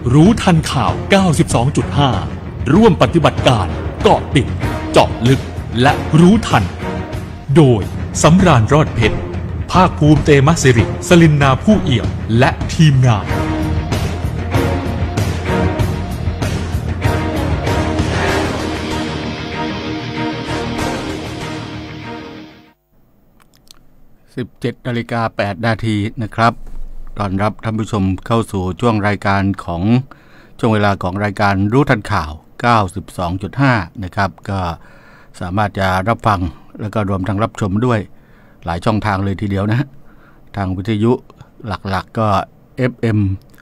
รู้ทันข่าว 92.5 ร่วมปฏิบัติการเกาะติดเจาะลึกและรู้ทันโดยสำราญรอดเพชรภาคภูมิเตมะสิริสลินนาผู้เอี่ยมและทีมงาน 17:08 นาทีนะครับต้อนรับท่านผู้ชมเข้าสู่ช่วงรายการของช่วงเวลาของรายการรู้ทันข่าว 92.5 นะครับก็สามารถจะรับฟังแล้วก็รวมทั้งรับชมด้วยหลายช่องทางเลยทีเดียวนะทางวิทยุหลักๆก็ FM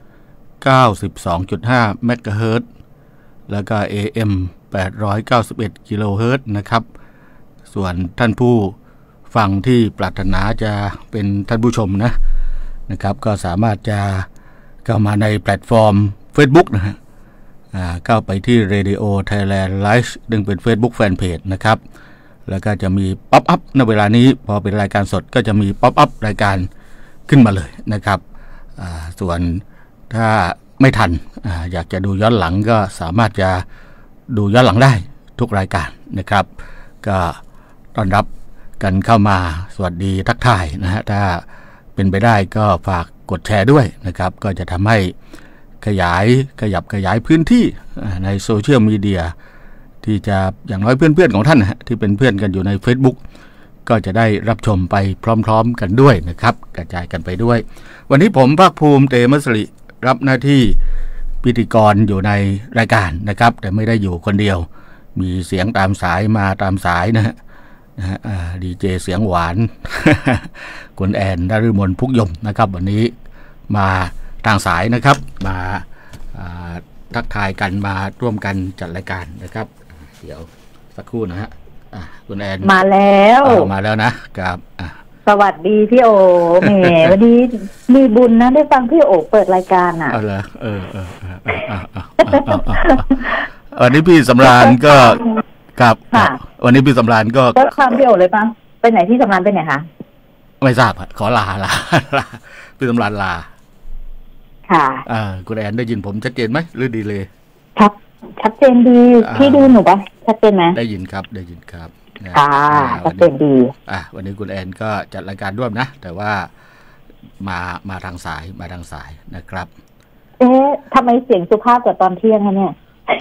92.5 เมกะเฮิรตซ์แล้วก็ AM 891 กิโลเฮิรตซ์นะครับส่วนท่านผู้ฟังที่ปรารถนาจะเป็นท่านผู้ชมนะครับก็สามารถจะเข้ามาในแพลตฟอร์ม Facebook นะฮะเข้าไปที่ Radio Thailand Live ซึ่งเป็น Facebook Fanpage นะครับแล้วก็จะมีป๊อปอัพในเวลานี้พอเป็นรายการสดก็จะมีป๊อปอัพรายการขึ้นมาเลยนะครับส่วนถ้าไม่ทันอยากจะดูย้อนหลังก็สามารถจะดูย้อนหลังได้ทุกรายการนะครับก็ต้อนรับกันเข้ามาสวัสดีทักทายนะฮะถ้าเป็นไปได้ก็ฝากกดแชร์ด้วยนะครับก็จะทำให้ขยับขยายพื้นที่ในโซเชียลมีเดียที่จะอย่างน้อยเพื่อนๆของท่านนะที่เป็นเพื่อนกันอยู่ใน Facebook ก็จะได้รับชมไปพร้อมๆกันด้วยนะครับกระจายกันไปด้วยวันนี้ผมภาคภูมิเตมะสิริรับหน้าที่พิธีกรอยู่ในรายการนะครับแต่ไม่ได้อยู่คนเดียวมีเสียงตามสายมาตามสายนะฮะดีเจเสียงหวาน คุณแอนนฤมลพุกยมนะครับวันนี้มาทางสายนะครับมาทักทายกันมาร่วมกันจัดรายการนะครับเดี๋ยวสักครู่นะฮะคุณแอนมาแล้วนะครับสวัสดีพี่โอแหมวันนี้มีบุญนะได้ฟังพี่โอเปิดรายการอ่ะเหรอวันนี้พี่สำราญก็ครับวันนี้พี่สำราญก็ความพี่โอเลยป่ะไปไหนที่สำราญไปไหนคะไม่ทราบขอลาพี่สำราญลาค่ะคุณแอนได้ยินผมชัดเจนไหมหรือดีเลยชัดเจนดีพี่ดูหนูป่ะชัดเจนไหมได้ยินครับค่ะชัดเจนดีวันนี้คุณแอนก็จัดรายการร่วมนะแต่ว่ามาทางสายนะครับทำไมเสียงสุภาพกว่าตอนเที่ยงคะเนี่ย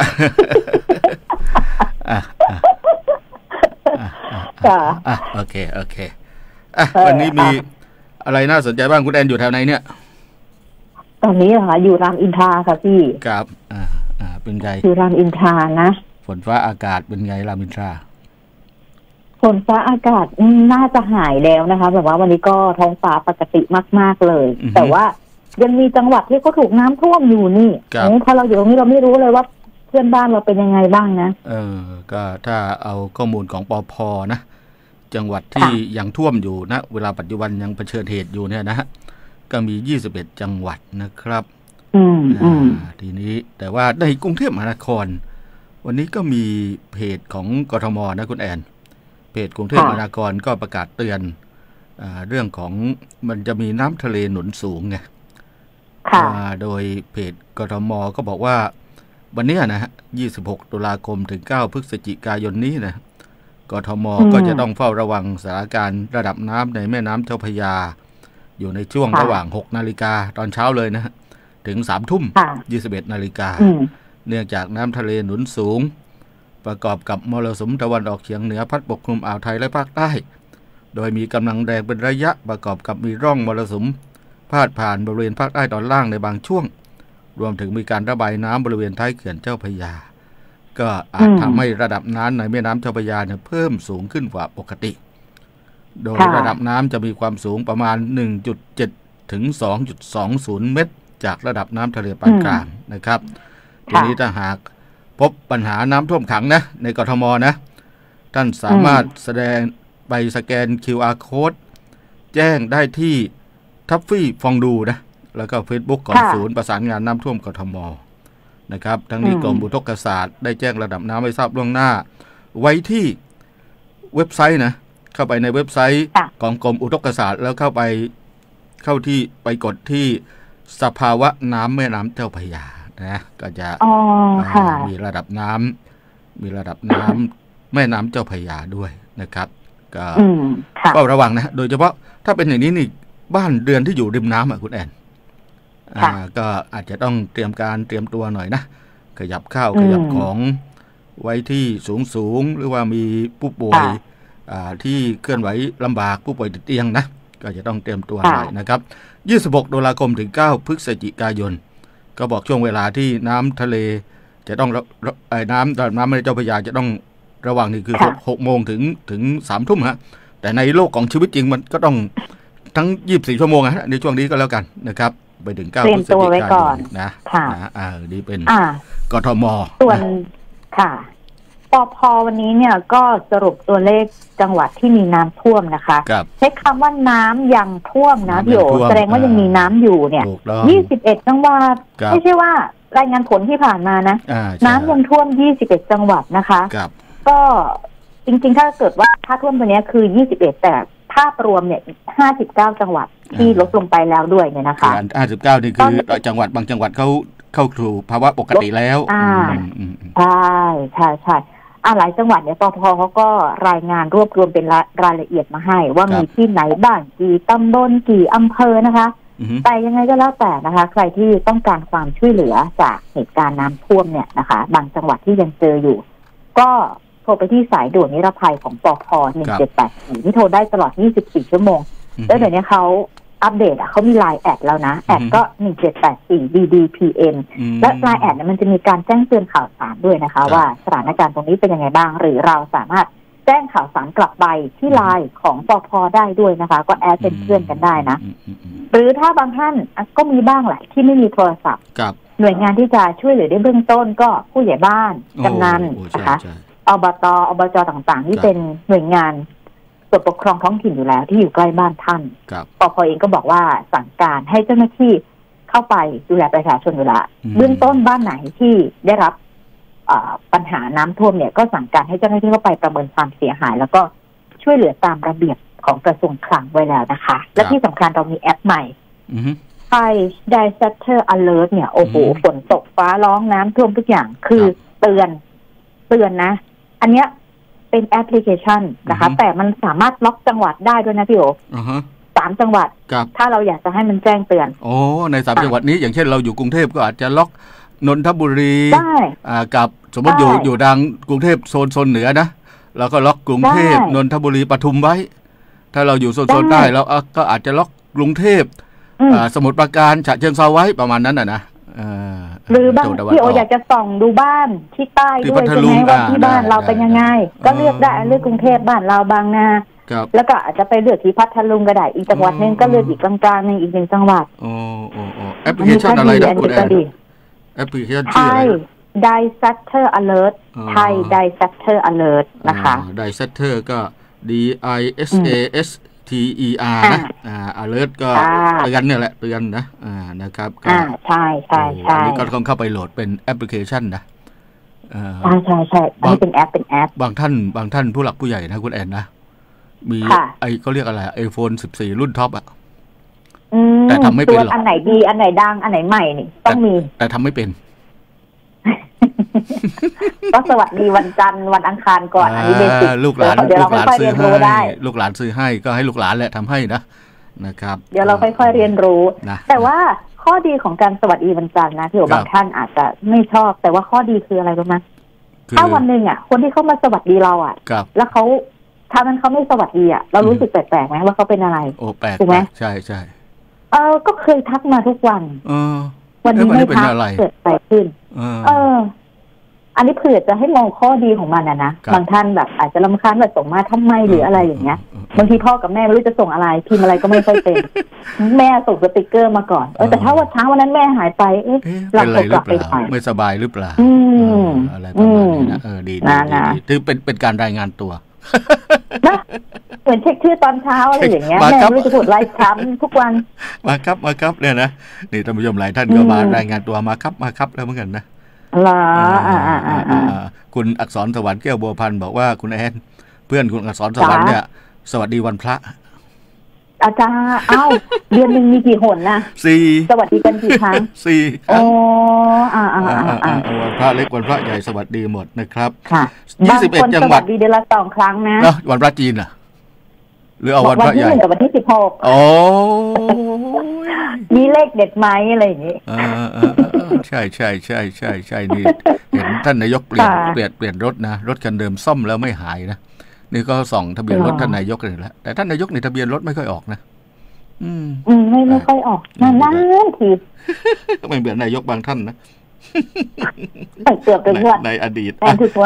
โอเควันนี้มีอะไรน่าสนใจบ้างคุณแอนอยู่แถวไหนเนี่ยตอนนี้เหรอคะอยู่รามอินทราค่ะพี่ครับเป็นไงอยู่รามอินทรานะฝนฟ้าอากาศเป็นไงรามอินทราฝนฟ้าอากาศน่าจะหายแล้วนะคะแบบว่าวันนี้ก็ท้องฟ้าปกติมากๆเลยแต่ว่ายังมีจังหวัดที่เขาถูกน้ำท่วมอยู่นี่พอเราอยู่ตรงนี้เราไม่รู้เลยว่าเพื่อนบ้านเราเป็นยังไงบ้างนะก็ถ้าเอาข้อมูลของปภ.นะจังหวัดที่ยังท่วมอยู่นะเวลาปัจจุบันยังเผชิญเหตุอยู่เนี่ยนะฮะก็มี21จังหวัดนะครับทีนี้แต่ว่าในกรุงเทพมหานครวันนี้ก็มีเพจของกทม.นะคุณแอนเพจกรุงเทพมหานครก็ประกาศเตือนเรื่องของมันจะมีน้ำทะเลหนุนสูงไงโดยเพจกทม.ก็บอกว่าวันนี้นะฮะ26ตุลาคมถึง9พฤศจิกายนนี้นะกทม.ก็จะต้องเฝ้าระวังสถานการณ์ระดับน้ำในแม่น้ำเจ้าพระยาอยู่ในช่วงระหว่าง 6 นาฬิกาตอนเช้าเลยนะถึง 3 ทุ่ม 21 นาฬิกาเนื่องจากน้ำทะเลหนุนสูงประกอบกับมรสุมตะวันออกเฉียงเหนือพัดปกคลุมอ่าวไทยและภาคใต้โดยมีกำลังแรงเป็นระยะประกอบกับมีร่องมรสุมพาดผ่านบริเวณภาคใต้ตอนล่างในบางช่วงรวมถึงมีการระบายน้ำบริเวณท้ายเขื่อนเจ้าพระยาก็อาจทำให้ระดับน้ำในแม่น้ำเจ้าพระยาเนี่ยเพิ่มสูงขึ้นกว่าปกติโดยระดับน้ำจะมีความสูงประมาณ 1.7 ถึง 2.20 เมตรจากระดับน้ำทะเลปานกลางนะครับทีนี้ถ้าหากพบปัญหาน้ำท่วมขังนะในกทม.นะท่านสามารถแสดงใบสแกน QR Code แจ้งได้ที่ทัฟฟี่ฟองดูนะแล้วก็ Facebook ของศูนย์ประสานงานน้ำท่วมกทม.นะครับทั้งนี้กรมอุทกศาสตร์ได้แจ้งระดับน้ำไว้ทราบล่วงหน้าไว้ที่เว็บไซต์นะเข้าไปในเว็บไซต์ของกรมอุทกศาสตร์แล้วเข้าไปกดที่สภาวะน้ำแม่น้ำเจ้าพระยานะก็จะมีระดับน้ำแม่น้ำเจ้าพระยาด้วยนะครับก็ระวังนะโดยเฉพาะถ้าเป็นอย่างนี้นี่บ้านเรือนที่อยู่ริมน้ำคุณแอนก็อาจจะต้องเตรียมตัวหน่อยนะขยับข้าวขยับของไว้ที่สูงหรือว่ามีผู้ป่วยที่เคลื่อนไหวลำบากผู้ป่วยติดเตียงนะก็จะต้องเตรียมตัวหน่อยนะครับ26 ตุลาคมถึง 9 พฤศจิกายนก็บอกช่วงเวลาที่น้ำทะเลจะต้องน้ำในเจ้าพระยาจะต้องระวังนี่คือ6 โมงถึง 3 ทุ่มฮะแต่ในโลกของชีวิตจริงมันก็ต้องทั้ง24 ชั่วโมงฮะในช่วงนี้ก็แล้วกันนะครับไปถึง 9 พฤศจิกายนนะนี่เป็นกทมส่วนค่ะปพ.วันนี้เนี่ยก็สรุปตัวเลขจังหวัดที่มีน้ำท่วมนะคะใช้คำว่าน้ำยังท่วมนะพี่โอแสดงว่ายังมีน้ำอยู่เนี่ย21 จังหวัดไม่ใช่ว่ารายงานผลที่ผ่านมานะน้ำยังท่วม21 จังหวัดนะคะก็จริงๆถ้าเกิดว่าถ้าท่วมตัวนี้คือ21แต่ภาพรวมเนี่ย59 จังหวัดที่ลดลงไปแล้วด้วยเนี่ยนะคะ 59นี่คือจังหวัดบางจังหวัดเขาเข้าสู่ภาวะปกติแล้วใช่หลายจังหวัดเนี่ยปพ.เขาก็รายงานรวบรวมเป็นรายละเอียดมาให้ว่ามีที่ไหนบ้างกี่ตำบลกี่อำเภอนะคะแต่ยังไงก็แล้วแต่นะคะใครที่ต้องการความช่วยเหลือจากเหตุการณ์น้ำท่วมเนี่ยนะคะบางจังหวัดที่ยังเจออยู่ก็โทรไปที่สายด่วนนิรภัยของปพ. 1784ที่โทรได้ตลอด24 ชั่วโมงแล้วเดี๋ยวนี้เขาอัปเดตเขามีไลน์แอดแล้วนะแอดก็1784 DDPM และไลน์แอดเนี่ยมันจะมีการแจ้งเตือนข่าวสารด้วยนะคะว่าสถานการณ์ตรงนี้เป็นยังไงบ้างหรือเราสามารถแจ้งข่าวสารกลับไปที่ไลน์ของปพ.ได้ด้วยนะคะก็แอดเป็นเพื่อนกันได้นะหรือถ้าบางท่านก็มีบ้างแหละที่ไม่มีโทรศัพท์หน่วยงานที่จะช่วยเหลือได้เบื้องต้นก็ผู้ใหญ่บ้านกำนันนะคะอบจต่างๆที่เป็นหน่วยงานส่วนปกครองท้องถิ่นอยู่แล้วที่อยู่ใกล้บ้านท่านปพ.เองก็บอกว่าสั่งการให้เจ้าหน้าที่เข้าไปดูแลประชาชนอยู่แล้วเบื้องต้นบ้านไหนที่ได้รับปัญหาน้ำท่วมเนี่ยก็สั่งการให้เจ้าหน้าที่เข้าไปประเมินความเสียหายแล้วก็ช่วยเหลือตามระเบียบของกระทรวงคลังไว้แล้วนะคะและที่สำคัญเรามีแอปใหม่Disaster Alert เนี่ยโอ้โหฝนตกฟ้าร้องน้ำท่วมทุกอย่างคือเตือนนะอันเนี้ยเป็นแอปพลิเคชันนะคะแต่มันสามารถล็อกจังหวัดได้ด้วยนะพี่โอ3 จังหวัดถ้าเราอยากจะให้มันแจ้งเตือนใน3 จังหวัดนี้อย่างเช่นเราอยู่กรุงเทพก็อาจจะล็อกนนทบุรีกับสมมติอยู่ดังกรุงเทพโซนเหนือนะเราก็ล็อกกรุงเทพนนทบุรีปทุมไว้ถ้าเราอยู่โซนใต้เราก็อาจจะล็อกกรุงเทพสมุทรปราการฉะเชิงเทราไว้ประมาณนั้นนะหรือบางที่อยากจะส่องดูบ้านที่ใต้ด้วยใช่ไหมว่าที่บ้านเราเป็นยังไงก็เลือกได้เลือกกรุงเทพบ้านเราบางนาแล้วก็อาจจะไปเลือกที่พัทลุงก็ได้อีกจังหวัดนึงก็เลือกอีกกลางๆนึงอีก1 จังหวัดแอปพลิเคชันอะไรนะคุณแอนแอปพลิเคชันชื่ออะไร Disaster Alert ไทย Disaster Alert นะคะ Disaster ก็ DISASTER นะalert ก็เตือนเนี่ยแหละเตือนนะนะครับใช่อันนี้ก็ต้องเข้าไปโหลดเป็นแอปพลิเคชันนะใช่อันนี้เป็นแอปบางท่านผู้หลักผู้ใหญ่นะคุณแอนนะมีเขาเรียกอะไร iPhone 14 รุ่นท็อปแต่ทำไม่เป็นหรอกอันไหนดีอันไหนดังอันไหนใหม่นี่ต้องมีแต่ทำไม่เป็นก็สวัสดีวันจันทร์วันอังคารก่อนอันนี้เบสิกลูกหลานซื้อให้ลูกหลานซื้อให้ก็ให้ลูกหลานแหละทำให้นะครับเดี๋ยวเราค่อยๆเรียนรู้แต่ว่าข้อดีของการสวัสดีวันจันทร์นะที่บางท่านอาจจะไม่ชอบแต่ว่าข้อดีคืออะไรรู้ไหมถ้าวันหนึ่งคนที่เข้ามาสวัสดีเราแล้วเขาถ้านั้นเขาไม่สวัสดีเรารู้สึกแปลกๆไหมว่าเขาเป็นอะไรถูกไหมใช่ก็เคยทักมาทุกวันวันนี้ไม่ทักเกิดอะไรขึ้นอันนี้เผื่อจะให้มองข้อดีของมันนะบางท่านแบบอาจจะรำคาญแบบส่งมาทำไมหรืออะไรอย่างเงี้ยบางทีพ่อกับแม่ไม่รู้จะส่งอะไรพิมพ์อะไรก็ไม่ค่อยเป็นแม่ส่งสติกเกอร์มาก่อนแต่ถ้าวันเช้าวันนั้นแม่หายไปเราตกกลับไปไม่สบายหรือเปล่าอะไรประมาณนี้นะดีถือเป็นการรายงานตัวนะเหมือนเช็คชื่อตอนเช้าอะไรอย่างเงี้ยแม่ไม่รู้จะพูดไลฟ์ซ้ำทุกวันมาครับเนี่ยนะนี่ท่านผู้ชมหลายท่านก็มารายงานตัวมาครับแล้วเหมือนกันนะคุณอักษรสวรรค์แก้วบัวพันธ์บอกว่าคุณแอนเพื่อนคุณอักษรสวรรค์เนี่ยสวัสดีวันพระอาจารย์เดือนหนึ่งมีกี่หนนะ 4 สวัสดีกันกี่ครั้ง 4 อ๋อวันพระเล็กวันพระใหญ่สวัสดีหมดนะครับค่ะ 21จังหวัดสวัสดีเดือนละ2ครั้งนะวันพระจีนน่ะหรือเอาวันพระใหญ่วันที่1กับวันที่16 โอ้มีเลขเด็ดไหมอะไรอย่างนี้ใช่นี่เห็นท่านนายกเปลี่ยนรถนะรถคันเดิมซ่อมแล้วไม่หายนะนี่ก็ส่องทะเบียนรถท่านนายกเลยแล้วแต่ท่านนายกในทะเบียนรถไม่ค่อยออกนะไม่ค่อยออกนานทีไม่เหมือนนายกบางท่านนะเกือบเป็นว่าในอดีต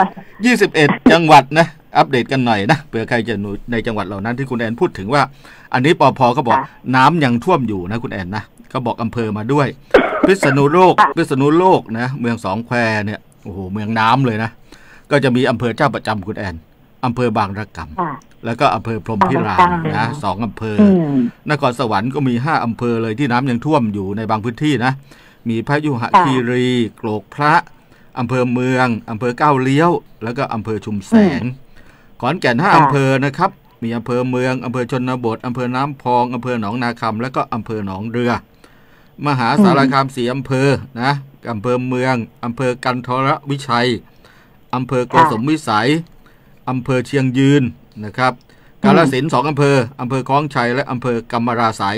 21จังหวัดนะอัปเดตกันหน่อยนะเผื่อใครจะในจังหวัดเหล่านั้นที่คุณแอนพูดถึงว่าอันนี้ปภ.เขาบอกน้ำยังท่วมอยู่นะคุณแอนนะเขาบอกอำเภอมาด้วยพิษณุโลกนะเมืองสองแควเนี่ยโอ้โหเมืองน้ำเลยนะก็จะมีอำเภอเจ้าประจำคุณแอนอำเภอบางระกำแล้วก็อำเภอพรหมพิรามนะ2อำเภอนครสวรรค์ก็มี5อำเภอเลยที่น้ำยังท่วมอยู่ในบางพื้นที่นะมีพยุหคีรีโกรกพระอำเภอเมืองอำเภอก้าวเลี้ยวแล้วก็อำเภอชุมแสงขอนแก่น5อำเภอนะครับมีอำเภอเมืองอำเภอชนบทอำเภอน้ำพองอำเภอหนองนาคำแล้วก็อำเภอหนองเรือมหาสารคาม4อำเภอนะอำเภอเมืองอำเภอกันทรวิชัยอำเภอโกสมวิสัยอำเภอเชียงยืนนะครับกาฬสินธุ์2อำเภออำเภอคลองชัยและอำเภอกำมะราไส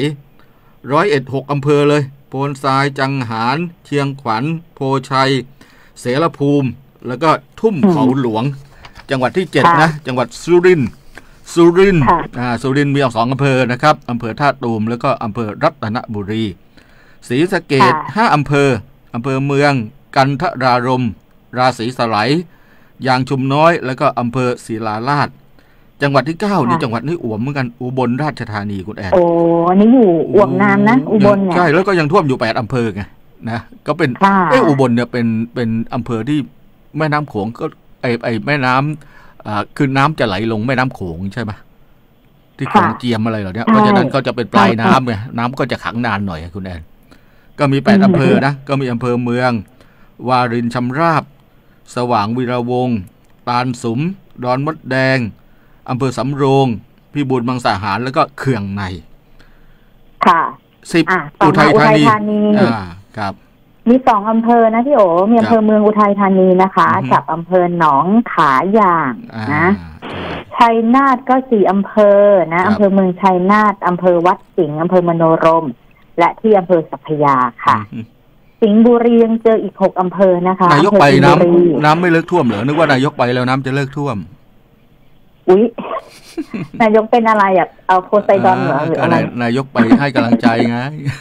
101 6อำเภอเลยโพนทรายจังหารเชียงขวัญโพชัยเสรภูมิแล้วก็ทุ่มเขาหลวงจังหวัดที่7นะจังหวัดสุรินทร์มี2อำเภอนะครับอำเภอท่าตูมแล้วก็อำเภอรัตนบุรีศรีสะเกษ5อำเภออำเภอเมืองกันทรารมราศีสไลยางชุมน้อยแล้วก็อำเภอศิลาลาดจังหวัดที่9นี่จังหวัดนี้อ่วมเหมือนกันอุบลราชธานีคุณแอนโอ้อันนี้อยู่อ่วมนานนะอุบลเนี่ยใช่แล้วก็ยังท่วมอยู่8อำเภอไงนะก็เป็นอุบลเนี่ยเป็นอำเภอที่แม่น้ำโขงก็ไอแม่น้ำคือน้ำจะไหลลงแม่น้ำโขงใช่ไหมที่ของเจียมอะไรเหล่านี้เพราะฉะนั้นก็จะเป็นปลายน้ำไงน้ำก็จะขังนานหน่อยคุณแอนก็มี8อำเภอนะก็มีอำเภอเมืองวารินชำราบสว่างวีระวงศ์ตาลสุมดอนมดแดงอำเภอสำโรงพิบูลมังสาหารแล้วก็เขื่องในค่ะ 10อุทัยธานีครับมี2อำเภอนะพี่โอมีอำเภอเมืองอุทัยธานีนะคะกับอำเภอหนองขายางนะชัยนาทก็4อำเภอนะอำเภอเมืองชัยนาทอำเภอวัดสิงห์อำเภอมโนรมและที่อำเภอสัพพยาค่ะสิงห์บุรียังเจออีก6อำเภอนะคะนายกไปน้ำไม่เลิกท่วมเหรอนึกว่านายกไปแล้วน้ำจะเลิกท่วมอุ๊ยนายกเป็นอะไรเอาโพไซดอนเหรอหรืออะไรนายกไปให้กำลังใจไง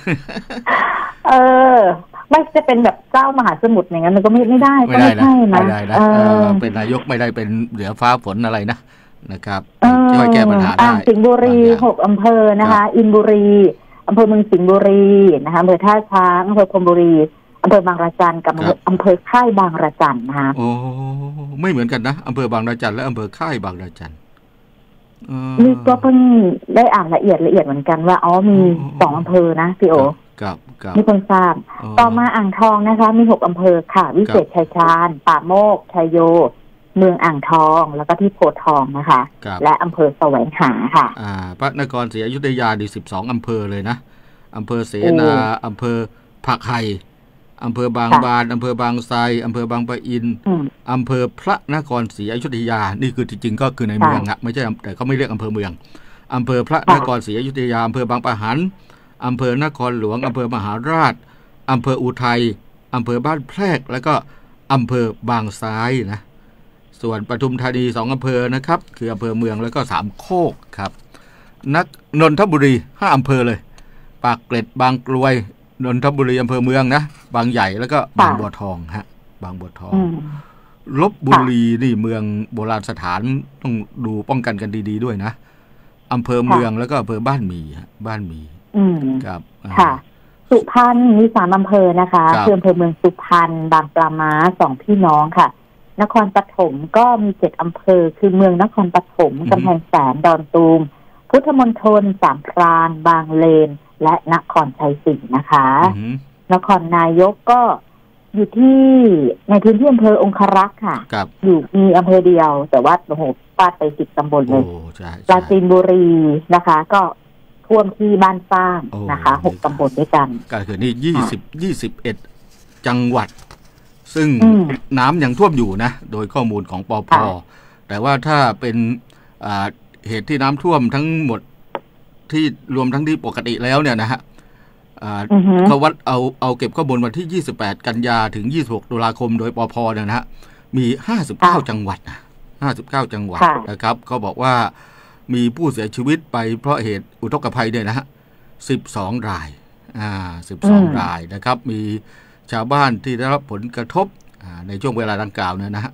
ไม่จะเป็นแบบเจ้ามหาสมุทรอย่างนั้นมันก็ไม่ได้ไม่ได้นะเป็นนายกไม่ได้เป็นเหลือฟ้าฝนอะไรนะครับช่วยแก้ปัญหาได้สิงห์บุรี6อำเภอนะคะอินบุรีอำเภอเมืองสิงห์บุรีนะคะอำเภอท่าช้างอำเภอพรหมบุรีอำเภอบางระจันกับอำเภอค่ายบางระจันนะคะโอ้ไม่เหมือนกันนะอำเภอบางระจันและอำเภอค่ายบางระจันนี่ก็เพิ่งได้อ่านละเอียดเหมือนกันว่ามี2อำเภอนะพี่โอนี่เพิ่งทราบต่อมาอ่างทองนะคะมี6อำเภอค่ะวิเศษชัยชาญป่าโมกชัยโยเมืองอ่างทองแล้วก็ที่โพธิ์ทองนะคะและอำเภอแสวงหาค่ะพระนครศรีอยุธยาดี12อำเภอเลยนะอำเภอเสนาอำเภอผักไห่อำเภอบางบานอำเภอบางไทรอำเภอบางปะอินอำเภอพระนครศรีอยุธยานี่คือจริงๆก็คือในเมืองไม่ใช่แต่เขาไม่เรียกอำเภอเมืองอำเภอพระนครศรีอยุธยาอำเภอบางปะหันอำเภอนครหลวงอำเภอมหาราชอำเภออุทัยอำเภอบ้านแพรกแล้วก็อำเภอบางซ้ายนะส่วนปทุมธานี2อำเภอนะครับคืออำเภอเมืองแล้วก็3โคกครับนนทบุรี5อำเภอเลยปากเกร็ดบางกลวยนนทบุรีอำเภอเมืองนะบางใหญ่แล้วก็บางบัวทองบางบัวทองลพบุรีนี่เมืองโบราณสถานต้องดูป้องกันกันดีๆด้วยนะอำเภอเมืองแล้วก็อำเภอบ้านหมี่ครับค่ะสุพรรณมี3อำเภอนะคะคืออำเภอเมืองสุพรรณบางปลาม้า2พี่น้องค่ะนครปฐมก็มี7อำเภอคือเมืองนครปฐมกำแพงแสนดอนตูมพุทธมณฑลสามพรานบางเลนและนครชัยศรีนะคะนครนายกก็อยู่ที่ในพื้นที่อำเภอองครักษ์ค่ะอยู่มีอำเภอเดียวแต่ว่าโอ้โหฟาดไป10ตำบลเลยปราจีนบุรีนะคะก็ท่วมที่บ้านสร้างนะคะ6 ตำบลด้วยกันก็คือนี่21 จังหวัดซึ่งน้ำยังท่วมอยู่นะโดยข้อมูลของปภ.แต่ว่าถ้าเป็นเหตุที่น้ำท่วมทั้งหมดที่รวมทั้งที่ปกติแล้วเนี่ยนะฮะเขาวัดเอาเก็บข้อมูลวันที่28 กันยาถึง26 ตุลาคมโดยปภ.เนี่ยนะฮะมี59 จังหวัดนะ59 จังหวัดนะครับเขาบอกว่ามีผู้เสียชีวิตไปเพราะเหตุอุทกภัยเนี่ยนะฮะ12 ราย12 รายนะครับมีชาวบ้านที่ได้รับผลกระทบในช่วงเวลาดังกล่าวเนี่ยนะฮะ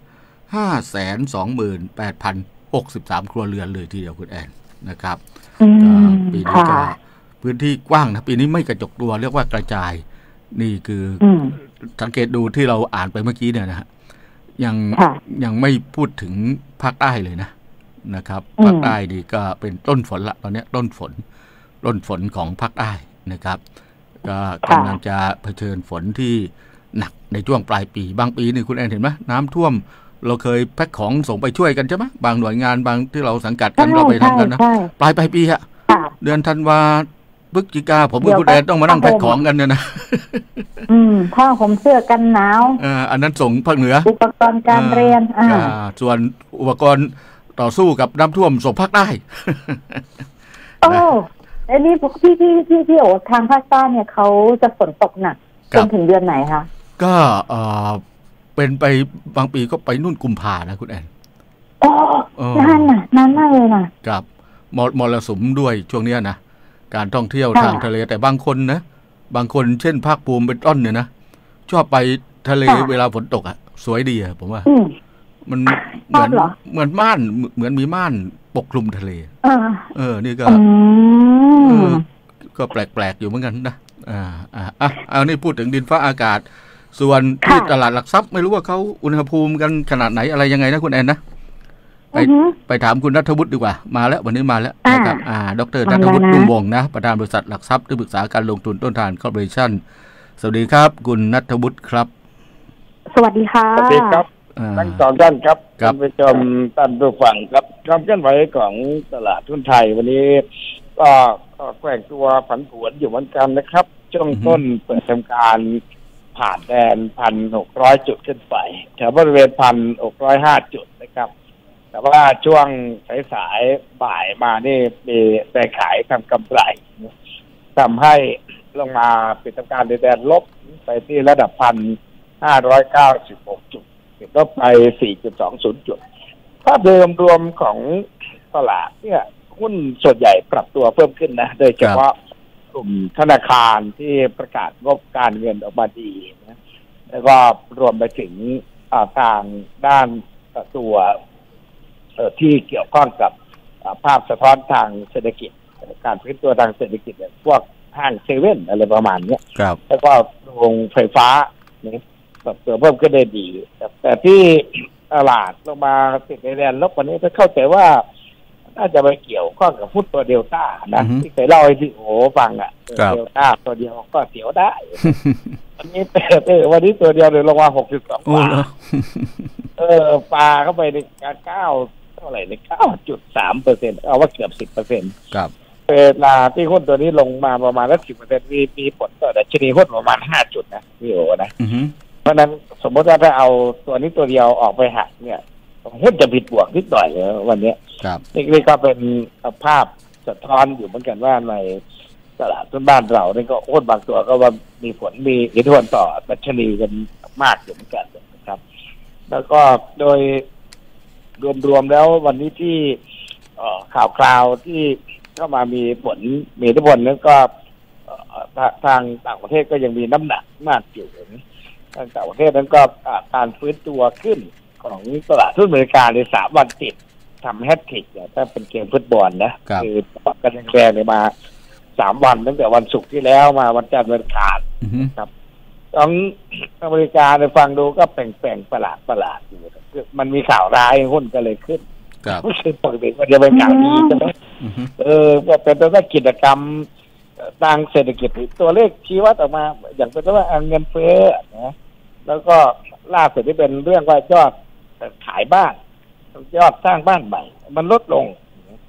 528,063 ครัวเรือนเลยทีเดียวคุณแอนนะครับปีนี้ก็พื้นที่กว้างนะปีนี้ไม่กระจกตัวเรียกว่ากระจายนี่คือสังเกตดูที่เราอ่านไปเมื่อกี้เนี่ยนะฮะยังไม่พูดถึงภาคใต้เลยนะครับภาคใต้นี่ก็เป็นต้นฝนละตอนนี้ต้นฝนของภาคใต้นะครับก็กำลังจะเผชิญฝนที่หนักในช่วงปลายปีบางปีนี่คุณแอนเห็นไหมน้ำท่วมเราเคยแพ็คของส่งไปช่วยกันใช่ไหมบางหน่วยงานบางที่เราสังกัดกันเราไปทำกันนะปลายปีฮะเดือนธันวาพฤศจิกาผมกับคุณแอนต้องมานั่งแพ็คของกันเนี่ยนะผ้าห่มเสื้อกันหนาวอันนั้นส่งภาคเหนืออุปกรณ์การเรียนส่วนอุปกรณ์ต่อสู้กับน้ำท่วมส่งภาคใต้โอ้อันนี้พี่โอทางภาคใต้เนี่ยเขาจะฝนตกหนักจนถึงเดือนไหนคะก็เป็นไปบางปีก็ไปนู่นกุมภานะคุณแอนนานมากเลยนะครับมรสุมด้วยช่วงนี้นะการท่องเที่ยวทางทะเลแต่บางคนเช่นภาคภูมิเป็นต้นเนี่ยนะชอบไปทะเลเวลาฝนตกอ่ะสวยดีผมว่ามันเหมือนม่านเหมือนมีม่านปกคลุมทะเลนี่ก็แปลกๆอยู่เหมือนกันนะเอานี่พูดถึงดินฟ้าอากาศส่วนที่ตลาดหลักทรัพย์ไม่รู้ว่าเขาอุณหภูมิกันขนาดไหนอะไรยังไงนะคุณแอนนะไปถามคุณณัฐวุฒิดีกว่ามาแล้ววันนี้มาแล้วนะครับดร.ณัฐวุฒินุ่มวงนะประธานบริษัทหลักทรัพย์ที่ปรึกษาการลงทุนต้นทานคอร์ปอเรชั่นสวัสดีครับคุณณัฐวุฒิครับสวัสดีค่ะสวัสดีครับทั้งสองท่านครับท่านผู้ชมท่านผู้ฟังครับความเคลื่อนไหวของตลาดหุ้นไทยวันนี้ก็แกว่งตัวผันผวนอยู่เหมือนกันนะครับช่วงต้นเปิดทำการผ่านแดน 1,600 จุดขึ้นไปแถวบริเวณ 1,605 จุดนะครับแต่ว่าช่วงสายๆบ่ายมานี่มีแรงขายทำกำไรทำให้ลงมาปิดทำการในแดนลบไปที่ระดับ 1,596 จุดติดลบไป 4.20 จุดภาพโดยรวมของตลาดเนี่ยหุ้นส่วนใหญ่ปรับตัวเพิ่มขึ้นนะโดยเฉพาะกลุ่มธนาคารที่ประกาศงบการเงินออกมาดีนะแล้วก็รวมไปถึงทางด้านตัวที่เกี่ยวข้องกับภาพสะท้อนทางเศรษฐกิจการฟื้นตัวทางเศรษฐกิจเนี่ยพวกห้างเซเว่นอะไรประมาณนี้แล้วก็โรงไฟฟ้าเนี่ยปรับตัวเพิ่มขึ้นได้ดีแต่ที่ตลาดลงมาติดในแดนลบวันนี้จะเข้าใจว่าน่าจะไปเกี่ยวข้องกับหุ้นตัวเดลต้านะที่เคยเล่าให้ที่ฟังเดลต้าตัวเดียวก็เสียวได้วันนี้วันนี้ตัวเดียวเลยลงมา62 บาทปลาเข้าไปในการ9เท่าไหร่ใน 9.3% เอาว่าเกือบ 10% ครับเวลาที่หุ้นตัวนี้ลงมาประมาณ10% มีผลต่อดัชนีหุ้นประมาณ5 จุดนะพี่โอนะเพราะนั้นสมมติว่าถ้าเอาตัวนี้ตัวเดียวออกไปหักเนี่ยหุ้นจะผิดบวกนิดหน่อยเลยวันนี้นี่ก็เป็นภาพสะท้อนอยู่เหมือนกันว่าในตลาดบ้านเราเนี่ยก็หุ้นบางตัวก็ว่ามีผลมีอิทธิพลต่อดัชนีกันมากอยู่เหมือนกันนะครับแล้วก็โดยรวมแล้ววันนี้ที่ข่าวคราวที่เข้ามามีผลมีอิทธิพลนั้นก็ทางต่างประเทศก็ยังมีน้ำหนักมากอยู่ทางต่างประเทศนั้นก็การฟื้นตัวขึ้นของตลาดหุ้นอเมริกาใน3 วันติดทำแฮตทริกเนี่ยถ้าเป็นเกมฟุตบอลนะคือปักกันแรงเลยมา3 วันตั้งแต่วันศุกร์ที่แล้วมาวันจันทร์วันอังคารครับของอเมริกาในฟังดูก็แปลงประหลาดอยู่มันมีข่าวร้ายหุ้นก็เลยขึ้นไม่ใช่ปกติมันจะเป็นข่าวดีใช่ไหมก็เป็นตัวกิจกรรมทางเศรษฐกิจตัวเลขชี้วัดออกมาอย่างเป็นว่าเงินเฟ้อนะแล้วก็ล่าสุดที่เป็นเรื่องว่ายอดขายบ้านยอดสร้างบ้านใหม่มันลดลง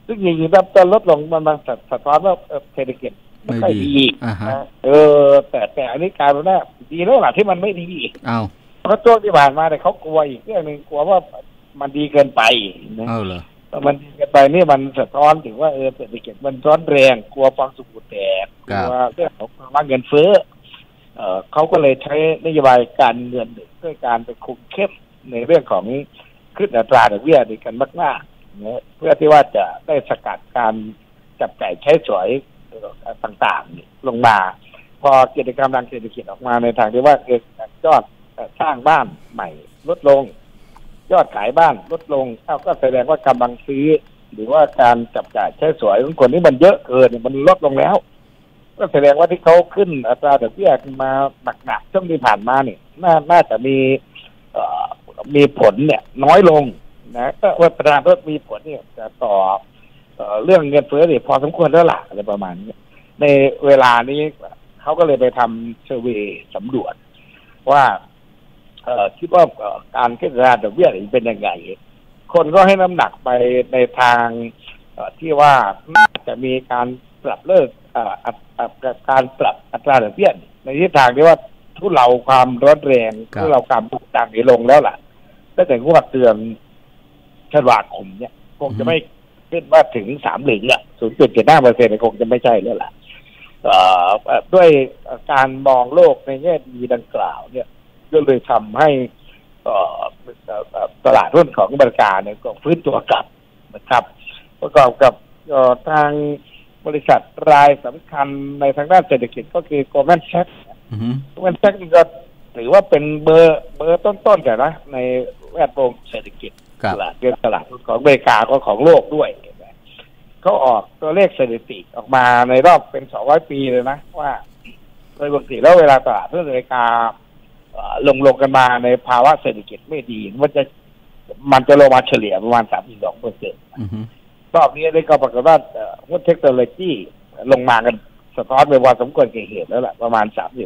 ซึ่งจริงๆถ้าลดลงมันสะท้อนว่าเศรษฐกิจไม่ค่อยดีแต่อันนี้กลายเป็นว่าดีแล้วหล่ะที่มันไม่ดีเพราะช่วงที่ผ่านมาเนี่ยเขากลัวอีกเรื่องนึงกลัวว่ามันดีเกินไปนะมันดีเกินไปนี่มันสะท้อนถึงว่าเศรษฐกิจมันร้อนแรงกลัวฟองสบู่แตกกลัวเรื่องของภาวะเงินเฟ้อเขาก็เลยใช้นโยบายการเงินด้วยการไปคุมเข้มในเรื่องของขึ้นอัตราดอกเบี้ยในกันมากๆนะเพื่อที่ว่าจะได้สกัดการจับจ่ายใช้สอยต่างๆลงมาพอกิจกรรมทางเศรษฐกิจออกมาในทางที่ว่ายอดสร้างบ้านใหม่ลดลงยอดขายบ้านลดลงก็แสดงว่ากำลังซื้อหรือว่าการจับจ่ายใช้สอยของคนที่มันเยอะเกินมันลดลงแล้วก็แสดงว่าที่เขาขึ้นอัตราดอกเบี้ยมาหนักๆช่วงที่ผ่านมาเนี่ยน่าจะมีผลเนี่ยน้อยลงนะก็ว่าประธานมีผลเนี่ยจะต่อเรื่องเงินเฟ้อเนี่ยพอสมควรแล้วล่ะอะไรประมาณนี้ในเวลานี้เขาก็เลยไปทำเซอร์เวย์สำรวจว่าคิดว่าการขึ้นอัตราดอกเบี้ยเป็นยังไงคนก็ให้น้ำหนักไปในทางที่ว่าน่าจะมีการปรับเลิกการปรับอัตราดอกเบี้ยในทิศทางที่ว่าทุเลาความร้อนแรงทุเลาความตุกต่างนี้ลงแล้วล่ะตั้งแต่งวดเดือนธันวาคมเนี่ยคงจะไม่ขึ้นว่าถึง0.75% คงจะไม่ใช่แล้วล่ะด้วยการมองโลกในแง่ดีดังกล่าวเนี่ยก็เลยทำให้ตลาดหุ้นของอเมริกาเนี่ยก็ฟื้นตัวกลับนะครับประกอบกับทางบริษัทรายสำคัญในทางด้านเศรษฐกิจก็คือ Goldman Sachs Goldman Sachs นี่ก็ถือว่าเป็นเบอร์ต้นๆแต่นะในแวดวงเศรษฐกิจตลาดของอเมริกาก็ของโลกด้วยเขาออกตัวเลขสถิติออกมาในรอบเป็น200 ปีเลยนะว่าโดยปกติแล้วเวลาตลาดหุ้นอเมริกาลงกันมาในภาวะเศรษฐกิจไม่ดีมันจะลงมาเฉลี่ยประมาณ 32%รอบนี้ได้ก็ปรากฏว่าหุ้นเทคโนโลยีลงมากันสะท้อนไปว่าสมควรแก่เหตุแล้วล่ะประมาณ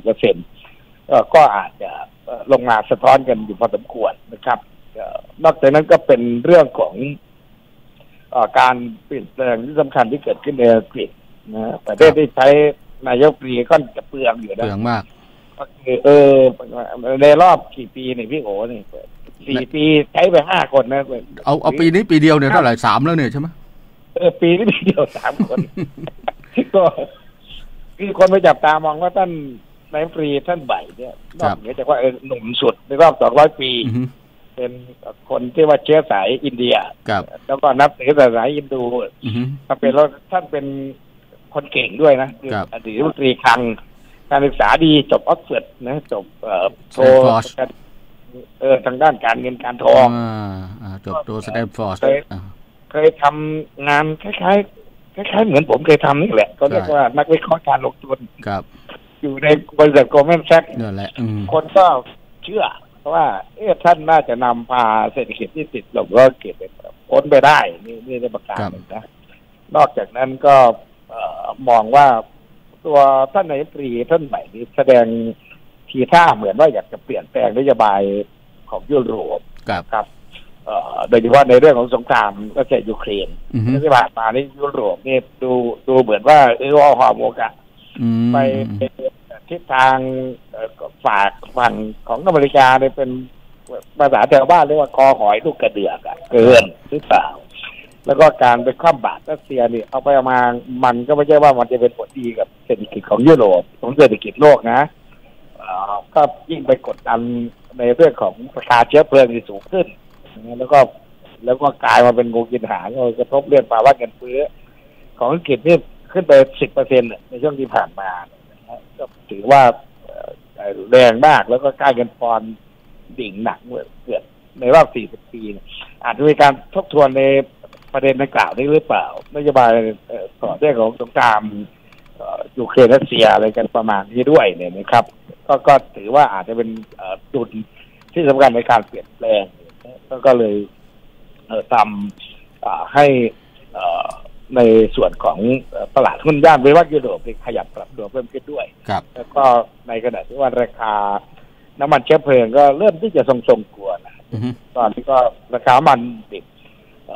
30%ก็อาจจะลงมาสะท้อนกันอยู่พอสมควรนะครับนอกจากนั้นก็เป็นเรื่องของการเปลี่ยนแปลงที่สำคัญที่เกิดขึ้นในอังกฤษนะประเทศที่ใช้นายกรัฐมนตรีก็จะเปลืองอยู่นะเปลืองมากก็คือในรอบกี่ปีเนี่ยพี่โอ๋นี่4 ปีใช้ไป5 คนนะเอาปีนี้ปีเดียวเนี่ยเท่าไหร่3แล้วเนี่ยใช่ไหมปีนี้ปีเดียว3 คนก็คือคนไปจับตามองว่าท่านนายกรัฐมนตรีท่านใบเนี่ยนอกเหนือจากว่าหนุ่มสุดในรอบ200 ปีเป็นคนที่ว่าเชื้อสายอินเดียแล้วก็นับถือศาสนาฮินดูถ้าเป็นแล้วท่านเป็นคนเก่งด้วยนะอดีตรัฐมนตรีคลังการศึกษาดีจบออกซฟอร์ดนะจบโททางด้านการเงินการทองจบโทสแตนฟอร์ดเคยทำงานคล้ายเหมือนผมเคยทำนี่แหละก็เรียกว่านักวิเคราะห์การลงทุนอยู่ในบริษัท Goldman Sachs นั่นแหละคนก็เชื่อว่าท่านน่าจะนำพาเศรษฐกิจที่ติดลบก็เก็บพ้นไปได้นี่ในประการหนึ่งนะนอกจากนั้นก็มองว่าตัวท่านนายกรัฐมนตรีท่านใหม่นี้แสดงทีท่าเหมือนว่าอยากจะเปลี่ยนแปลงนโยบายของยุโรปครับโดยเฉพาะในเรื่องของสงครามรัสเซียยูเครนที่ผ่านมาในยุโรปนี่ดูเหมือนว่าหอมโอกาสไปทิศทางฝากฝั่งของอเมริกาเนี่ยเป็นภาษาแถวบ้านเรียกว่าคอหอยลูกกระเดือกเกินหรือเปล่าแล้วก็การไปคว่ำบาตรรัสเซียนี่เอาไปมามันก็ไม่ใช่ว่ามันจะเป็นผลดีกับเศรษฐกิจของยุโรปของเศรษฐกิจโลกนะก็ยิ่งไปกดดันในเรื่องของราคาเชื้อเพลิงที่สูงขึ้นแล้วก็กลายมาเป็นงูกินหางกระทบเรื่องภาวะเงินเฟ้อของอังกฤษนี่ขึ้นไป 10% ในช่วงที่ผ่านมาก็ถือว่าแรงมากแล้วก็ค่าเงินปอนด์ดิ่งหนักเกือบในรอบ40 ปีอาจจะมีการทบทวนในประเด็นดังกล่าวนี้หรือเปล่านโยบายต่อเรื่องของสงครามยูเครนรัสเซียอะไรกันประมาณนี้ด้วยเนี่ยนะครับก็ถือว่าอาจจะเป็นจุดที่สำคัญในการเปลี่ยนแปลงก็เลยทำให้ในส่วนของตลาดหุ้นย่านเววัตยุโรปขยับปรับตัวเพิ่มขึ้นด้วยแล้วก็ในขณะที่ว่าราคาน้ำมันเชื้อเพลิงก็เริ่มที่จะทรงๆตัวนะตอนนี้ก็ราคามันดิบ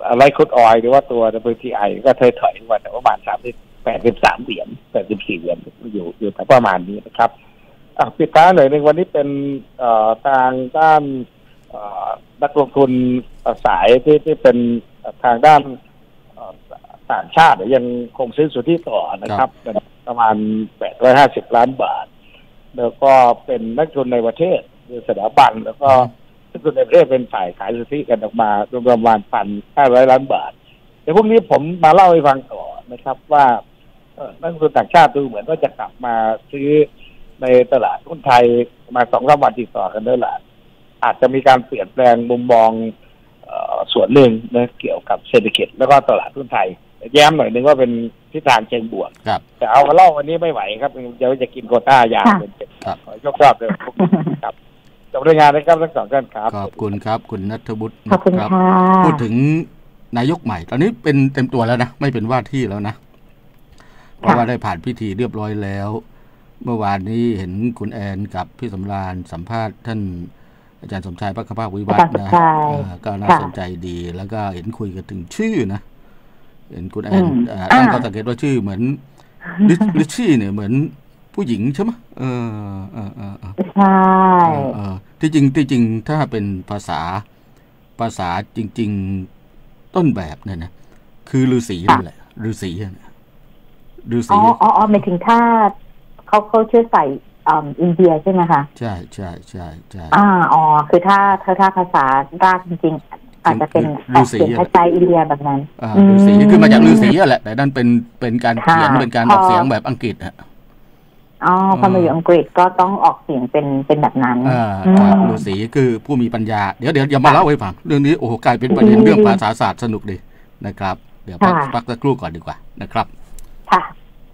ไลท์ครูดออยล์หรือว่าตัว WTI ก็ถอยมาแต่ประมาณ83 เหรียญ84 เหรียญอยู่แต่ประมาณนี้นะครับปิดท้ายหน่อยนึงวันนี้เป็นทางด้านนักลงทุนสายที่เป็นทางด้านต่างชาติยังคงซื้อสุทธิต่อนะครับประมาณ850 ล้านบาทแล้วก็เป็นนักทุนในประเทศสถาบันแล้วก็นักทุนในประเทศเป็นฝ่ายขายสุทธิกันออกมารวมประมาณ 1,500 ล้านบาทเดี๋ยวพรุ่งนี้ผมมาเล่าให้ฟังต่อนะครับว่านักทุนต่างชาติดูเหมือนว่าจะกลับมาซื้อในตลาดหุ้นไทยมา2-3 วันติดต่อกันด้วยล่ะอาจจะมีการเปลี่ยนแปลงมุมมองส่วนหนึ่งนะเกี่ยวกับเศรษฐกิจแล้วก็ตลาดหุ้นไทยแย้มหน่อยนึงว่าเป็นทิศทางเชิงบวกแต่เอามาเล่าวันนี้ไม่ไหวครับเดี๋ยวจะกินโควต้ายาวเป็นขอยกรอบเลยครับจบรายงานนะครับทั้งสองท่านครับขอบคุณครับคุณณัฐบุตรขอบคุณค่ะพูดถึงนายกใหม่ตอนนี้เป็นเต็มตัวแล้วนะไม่เป็นว่าที่แล้วนะเพราะว่าได้ผ่านพิธีเรียบร้อยแล้วเมื่อวานนี้เห็นคุณแอนกับพี่สำราญสัมภาษณ์ท่านอาจารย์สมชายปักภาควิวัฒน์นะก็น่าสนใจดีแล้วก็เห็นคุยกันถึงชื่อนะเห็นคุณแอนตั้งข้อสังเกตว่าชื่อเหมือนลิชชี่เนี่ยเหมือนผู้หญิงใช่ไหมใช่ที่จริงถ้าเป็นภาษาจริงๆต้นแบบเนี่ยนะคือฤาษีนั่นแหละฤาษีหมายถึงถ้าเขาเชื่อใส่อินเดียใช่ไหมคะใช่คือถ้าภาษารากจริงๆอาจจะเป็นฤาษีภาษาอินเดียแบบนั้นฤาษีคือมาจากฤาษีแหละแต่นั่นเป็นการเขียนเป็นการออกเสียงแบบอังกฤษพอมาอยู่อังกฤษก็ต้องออกเสียงเป็นแบบนั้นฤาษีคือผู้มีปัญญาเดี๋ยวอย่ามาเล่าให้ฟังเรื่องนี้โอ้โหกลายเป็นประเด็นเรื่องภาษาศาสตร์สนุกดีนะครับเดี๋ยวพักสักครู่ก่อนดีกว่านะครับค่ะ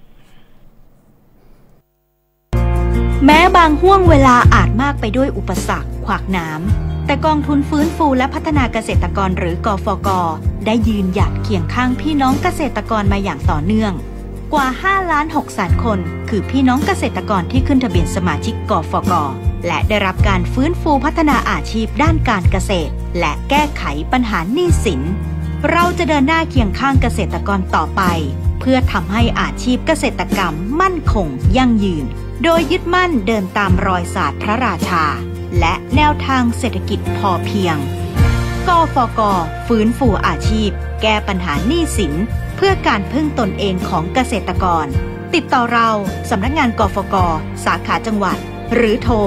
แม้บางห่วงเวลาอาจมากไปด้วยอุปสรรคขวากหนามแต่กองทุนฟื้นฟูและพัฒนาเกษตรกรหรือกฟก.ได้ยืนหยัดเคียงข้างพี่น้องเกษตรกรมาอย่างต่อเนื่องกว่า 5,600,000 คนคือพี่น้องเกษตรกรที่ขึ้นทะเบียนสมาชิกกฟก.และได้รับการฟื้นฟูพัฒนาอาชีพด้านการเกษตรและแก้ไขปัญหาหนี้สินเราจะเดินหน้าเคียงข้างเกษตรกรต่อไปเพื่อทำให้อาชีพเกษตรกรรมมั่นคงยั่งยืนโดยยึดมั่นเดินตามรอยศาสตร์พระราชาและแนวทางเศรษฐกิจพอเพียงกฟก.ฟื้นฟูอาชีพแก้ปัญหาหนี้สินเพื่อการพึ่งตนเองของเกษตรกรติดต่อเราสำนักงานกฟก.สาขาจังหวัดหรือโทร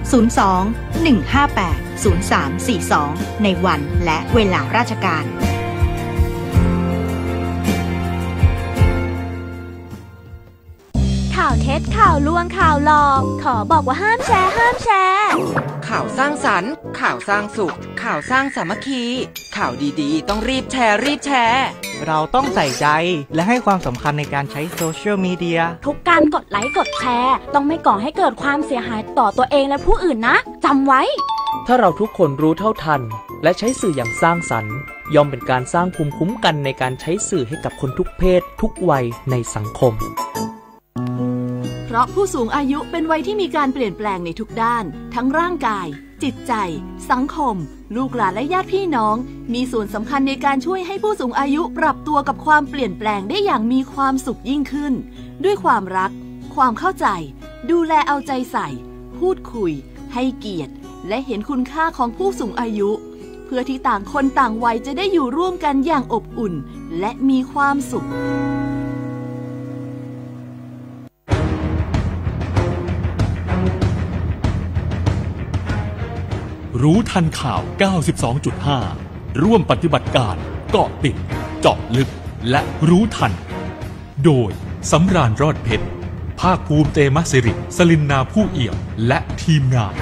02-158-0342 ในวันและเวลาราชการข่าวเท็จข่าวลวงข่าวหลอกขอบอกว่าห้ามแชร์ข่าวสร้างสรรค์ข่าวสร้างสุขข่าวสร้างสามัคคีข่าวดีๆต้องรีบแชร์เราต้องใส่ใจและให้ความสำคัญในการใช้โซเชียลมีเดียทุกการกดไลค์กดแชร์ต้องไม่ก่อให้เกิดความเสียหายต่อตัวเองและผู้อื่นนะจำไว้ถ้าเราทุกคนรู้เท่าทันและใช้สื่ออย่างสร้างสรรค์ย่อมเป็นการสร้างภูมิคุ้มกันในการใช้สื่อให้กับคนทุกเพศทุกวัยในสังคมเพราะผู้สูงอายุเป็นวัยที่มีการเปลี่ยนแปลงในทุกด้านทั้งร่างกายจิตใจสังคมลูกหลานและญาติพี่น้องมีส่วนสำคัญในการช่วยให้ผู้สูงอายุปรับตัวกับความเปลี่ยนแปลงได้อย่างมีความสุขยิ่งขึ้นด้วยความรักความเข้าใจดูแลเอาใจใส่พูดคุยให้เกียรติและเห็นคุณค่าของผู้สูงอายุเพื่อที่ต่างคนต่างวัยจะได้อยู่ร่วมกันอย่างอบอุ่นและมีความสุขรู้ทันข่าว 92.5 ร่วมปฏิบัติการเกาะติดเจาะลึกและรู้ทันโดยสำราญรอดเพชรภาคภูมิเตมะสิริสลินนาผู้เอี่ยมและทีมงาน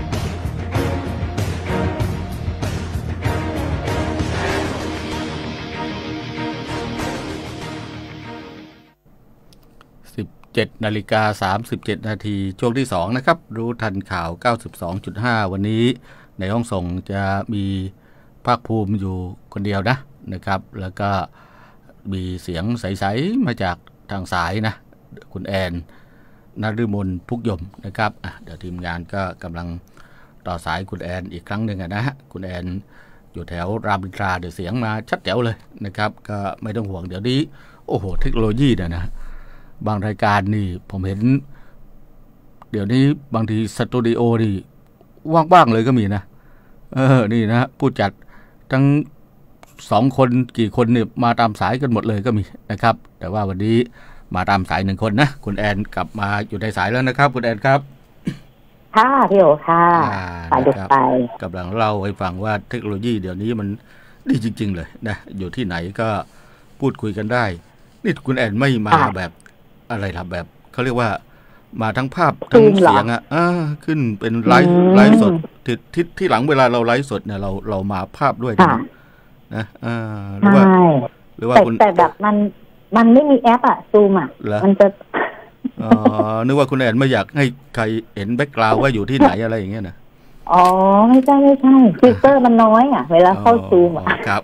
17:37 นาทีช่วงที่2นะครับรู้ทันข่าว 92.5 วันนี้ในห้องส่งจะมีภาคภูมิอยู่คนเดียวนะครับแล้วก็มีเสียงใสๆมาจากทางสายนะคุณแอนนฤมลพุกยมนะครับเดี๋ยวทีมงานก็กำลังต่อสายคุณแอนอีกครั้งหนึ่งนะฮะคุณแอนอยู่แถวรามอินทราเดี๋ยวเสียงมาชัดแจ๋วเลยนะครับก็ไม่ต้องห่วงเดี๋ยวนี้โอ้โหเทคโนโลยีนะบางรายการนี่ผมเห็นเดี๋ยวนี้บางทีสตูดิโอนี่ว่างๆเลยก็มีนะนี่นะผู้จัดทั้ง2 คนกี่คนเนี่ยมาตามสายกันหมดเลยก็มีนะครับแต่ว่าวันนี้มาตามสาย1 คนนะคุณแอนกลับมาอยู่ในสายแล้วนะครับคุณแอนครับค่ะพี่โอค่ะสายไปกำลังเล่าให้ฟังว่าเทคโนโลยีเดี๋ยวนี้มันดีจริงๆเลยนะอยู่ที่ไหนก็พูดคุยกันได้นี่คุณแอนไม่มาแบบอะไรล่ะแบบเขาเรียกว่ามาทั้งภาพทั้งเสียงขึ้นเป็นไลฟ์สดที่หลังเวลาเราไลฟ์สดเนี่ยเรามาภาพด้วยนะหรือว่าแต่แบบมันไม่มีแอปซูมมันจะนึกว่าคุณแอนไม่อยากให้ใครเห็นแบ็คกราวด์ว่าอยู่ที่ไหนอะไรอย่างเงี้ยนะอ๋อไม่ใช่ฟิลเตอร์มันน้อยเวลาเข้าซูมครับ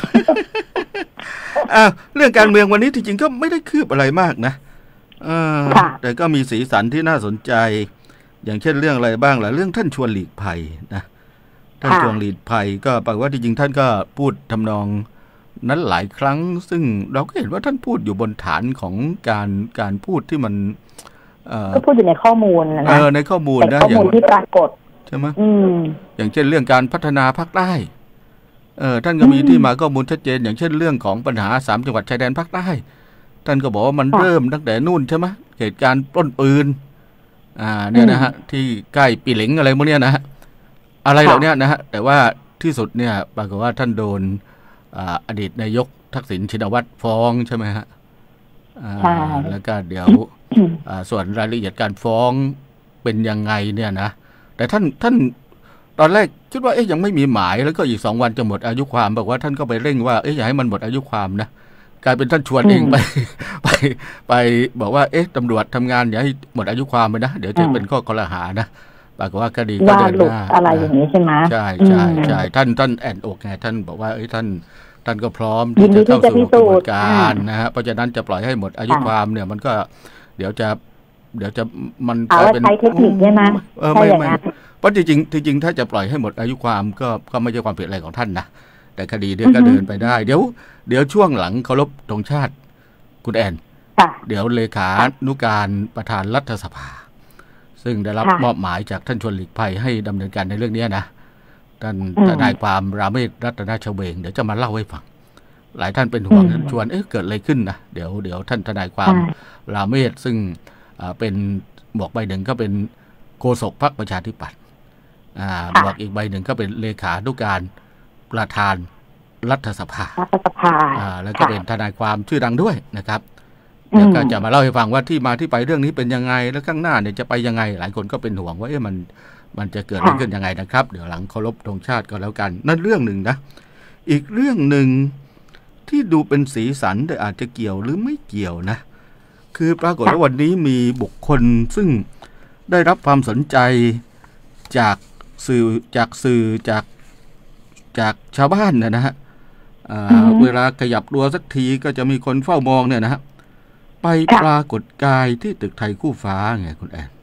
เรื่องการเมืองวันนี้จริงๆก็ไม่ได้คืบอะไรมากนะแต่ก็มีสีสันที่น่าสนใจอย่างเช่นเรื่องอะไรบ้างล่ะเรื่องท่านชวนหลีกภัยนะท่านชวนหลีกภัยก็แปลว่าจริงๆท่านก็พูดทำนองนั้นหลายครั้งซึ่งเราก็เห็นว่าท่านพูดอยู่บนฐานของการพูดที่มันก็พูดอยู่ในข้อมูลนะในข้อมูลนะข้อมูลที่ปรากฏใช่ไหมอย่างเช่นเรื่องการพัฒนาภาคใต้ท่านก็มีที่มาข้อมูลชัดเจนอย่างเช่นเรื่องของปัญหา3 จังหวัดชายแดนภาคใต้ท่านก็บอกว่ามันเริ่มตั้งแต่นู่นใช่ไหมเหตุการณ์ปล้นปืนเนี่ยนะฮะที่ใกล้ปีเหล็งอะไรพวกเนี้ยนะฮะอะไรเหล่านี้นะฮะแต่ว่าที่สุดเนี่ยปรากฏว่าท่านโดนอดีตนายกทักษิณชินวัตรฟ้องใช่ไหมฮะแล้วก็เดี๋ยวส่วนรายละเอียดการฟ้องเป็นยังไงเนี่ยนะแต่ท่านตอนแรกคิดว่ายังไม่มีหมายแล้วก็อีก2 วันจะหมดอายุความบอกว่าท่านก็ไปเร่งว่าอย่าให้มันหมดอายุความนะกลายเป็นท่านชวนเองไปบอกว่าตำรวจทำงานอย่าให้หมดอายุความไปนะเดี๋ยวจะเป็นข้อกล่าวหานะปรากฏว่าคดีก็เดินหน้าอะไรอย่างนี้ใช่ไหมใช่ท่านแอนอกไงท่านบอกว่าท่านก็พร้อมที่จะเข้าสู่กระบวนการนะฮะเพราะฉะนั้นจะปล่อยให้หมดอายุความเนี่ยมันก็เดี๋ยวจะมันกลายเป็นใช้เทคนิคใช่ไหมไม่เพราะจริงถ้าจะปล่อยให้หมดอายุความก็ไม่ใช่ความผิดอะไรของท่านนะแต่คดีเนี่ยก็เดินไปได้เดี๋ยวช่วงหลังเคารพธงชาติคุณแอนเดี๋ยวเลขานุการประธานรัฐสภาซึ่งได้รับมอบหมายจากท่านชวนหลีกภัยให้ดำเนินการในเรื่องนี้นะท่านทนายความราเมศรัตนชเวงเดี๋ยวจะมาเล่าให้ฟังหลายท่านเป็นห่วงชวนเกิดอะไรขึ้นนะเดี๋ยวท่านทนายความราเมศซึ่งเป็นบอกใบหนึ่งก็เป็นโฆษกพรรคประชาธิปัตย์บอกอีกใบหนึ่งก็เป็นเลขานุการประธานรัฐสภาแล้วก็เป็นทนายความชื่อดังด้วยนะครับเดี๋ยวก็จะมาเล่าให้ฟังว่าที่มาที่ไปเรื่องนี้เป็นยังไงแล้วข้างหน้าเนี่ยจะไปยังไงหลายคนก็เป็นห่วงว่ามันจะเกิดอะไรขึ้นยังไงนะครับเดี๋ยวหลังเคารพธงชาติก็แล้วกันนั่นเรื่องหนึ่งนะอีกเรื่องหนึ่งที่ดูเป็นสีสันแต่อาจจะเกี่ยวหรือไม่เกี่ยวนะคือปรากฏว่าวันนี้มีบุคคลซึ่งได้รับความสนใจจากสื่อจากชาวบ้านนะฮะเวลาขยับตัวสักทีก็จะมีคนเฝ้ามองเนี่ยนะฮะไปปรากฏกายที่ตึกไทยคู่ฟ้าไงคุณแอน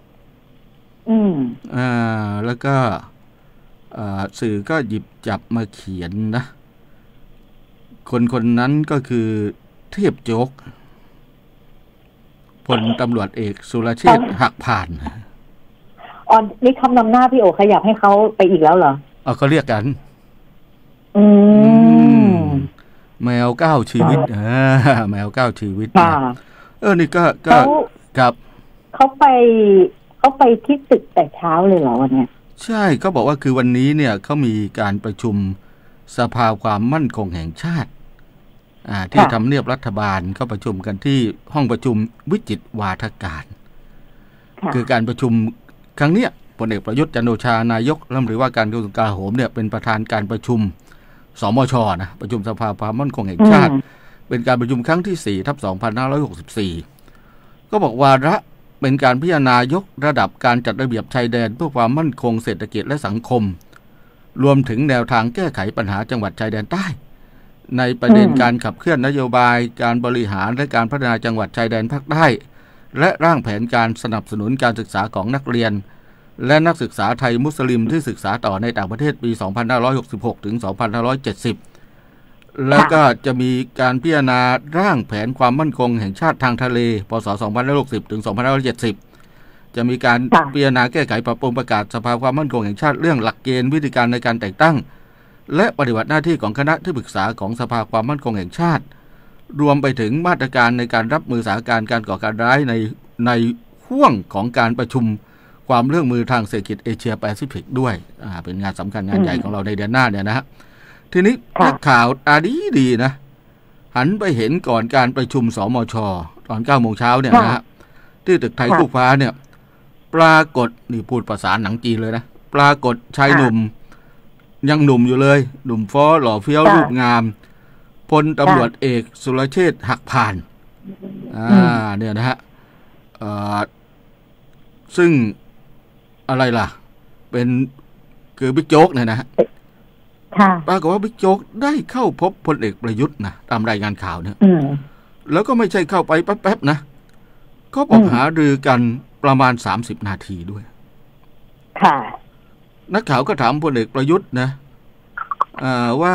แล้วก็สื่อก็หยิบจับมาเขียนนะคนนั้นก็คือเทพโจ๊กพลตำรวจเอกสุรเชษฐ์หักผ่านนี่คำนำหน้าพี่โอขยับให้เขาไปอีกแล้วเหรอเขาเรียกกันแมว9 ชีวิตแมว9 ชีวิตนี่ก็ครับเขาไปที่ตึกแต่เช้าเลยเหรอวันนี้ใช่เขาบอกว่าคือวันนี้เนี่ยเขามีการประชุมสภาความมั่นคงแห่งชาติที่ทำเนียบรัฐบาลเขาประชุมกันที่ห้องประชุมวิจิตรวาทการคือการประชุมครั้งเนี้ยพลเอกประยุทธ์จันทร์โอชานายกรัฐมนตรีว่าการกระทรวงกลาโหมเนี่ยเป็นประธานการประชุมสมช.นะประชุมสภาความมั่นคงแห่งชาติเป็นการประชุมครั้งที่4/2564ก็บอกวาระเป็นการพิจารณายกระดับการจัดระเบียบชายแดนเพื่อความมั่นคงเศรษฐกิจและสังคมรวมถึงแนวทางแก้ไขปัญหาจังหวัดชายแดนใต้ในประเด็นการขับเคลื่อนนโยบายการบริหารและการพัฒนาจังหวัดชายแดนภาคใต้และร่างแผนการสนับสนุนการศึกษาของนักเรียนและนักศึกษาไทยมุสลิมที่ศึกษาต่อในต่างประเทศปี 2566 ถึง 2570 แล้วก็จะมีการพิจารณาร่างแผนความมั่นคงแห่งชาติทางทะเลพ.ศ. 2560 ถึง 2570 จะมีการพิจารณาแก้ไขปรับปรุงประกาศสภาความมั่นคงแห่งชาติเรื่องหลักเกณฑ์วิธีการในการแต่งตั้งและปฏิบัติหน้าที่ของคณะที่ปรึกษาของสภาความมั่นคงแห่งชาติรวมไปถึงมาตรการในการรับมือสถานการณ์การก่อการร้ายในห่วงของการประชุมความร่วมมือทางเศรษฐกิจเอเชียแปซิฟิกด้วยเป็นงานสำคัญงานใหญ่ของเราในเดือนหน้าเนี่ยนะฮะทีนี้นักข่าวตาดีนะหันไปเห็นก่อนการประชุมสมช.ตอน 9:00 น.เนี่ยนะฮะที่ตึกไทยคู่ฟ้าเนี่ยปรากฏนี่พูดภาษาหนังจีนเลยนะปรากฏชายหนุ่มยังหนุ่มอยู่เลยหนุ่มฟ้อหล่อเฟี้ยวรูปงามพลตำรวจเอกสุรเชษฐ์หักพานเนี่ยนะฮะซึ่งอะไรล่ะเป็นคือบิ๊กโจ๊กเนี่ยนะฮะปรากฏว่าบิ๊กโจ๊กได้เข้าพบพลเอกประยุทธ์นะตามรายงานข่าวเนี่ยแล้วก็ไม่ใช่เข้าไปแป๊บๆนะก็บอกหารือกันประมาณ30 นาทีด้วยค่ะนักข่าวก็ถามพลเอกประยุทธ์นะว่า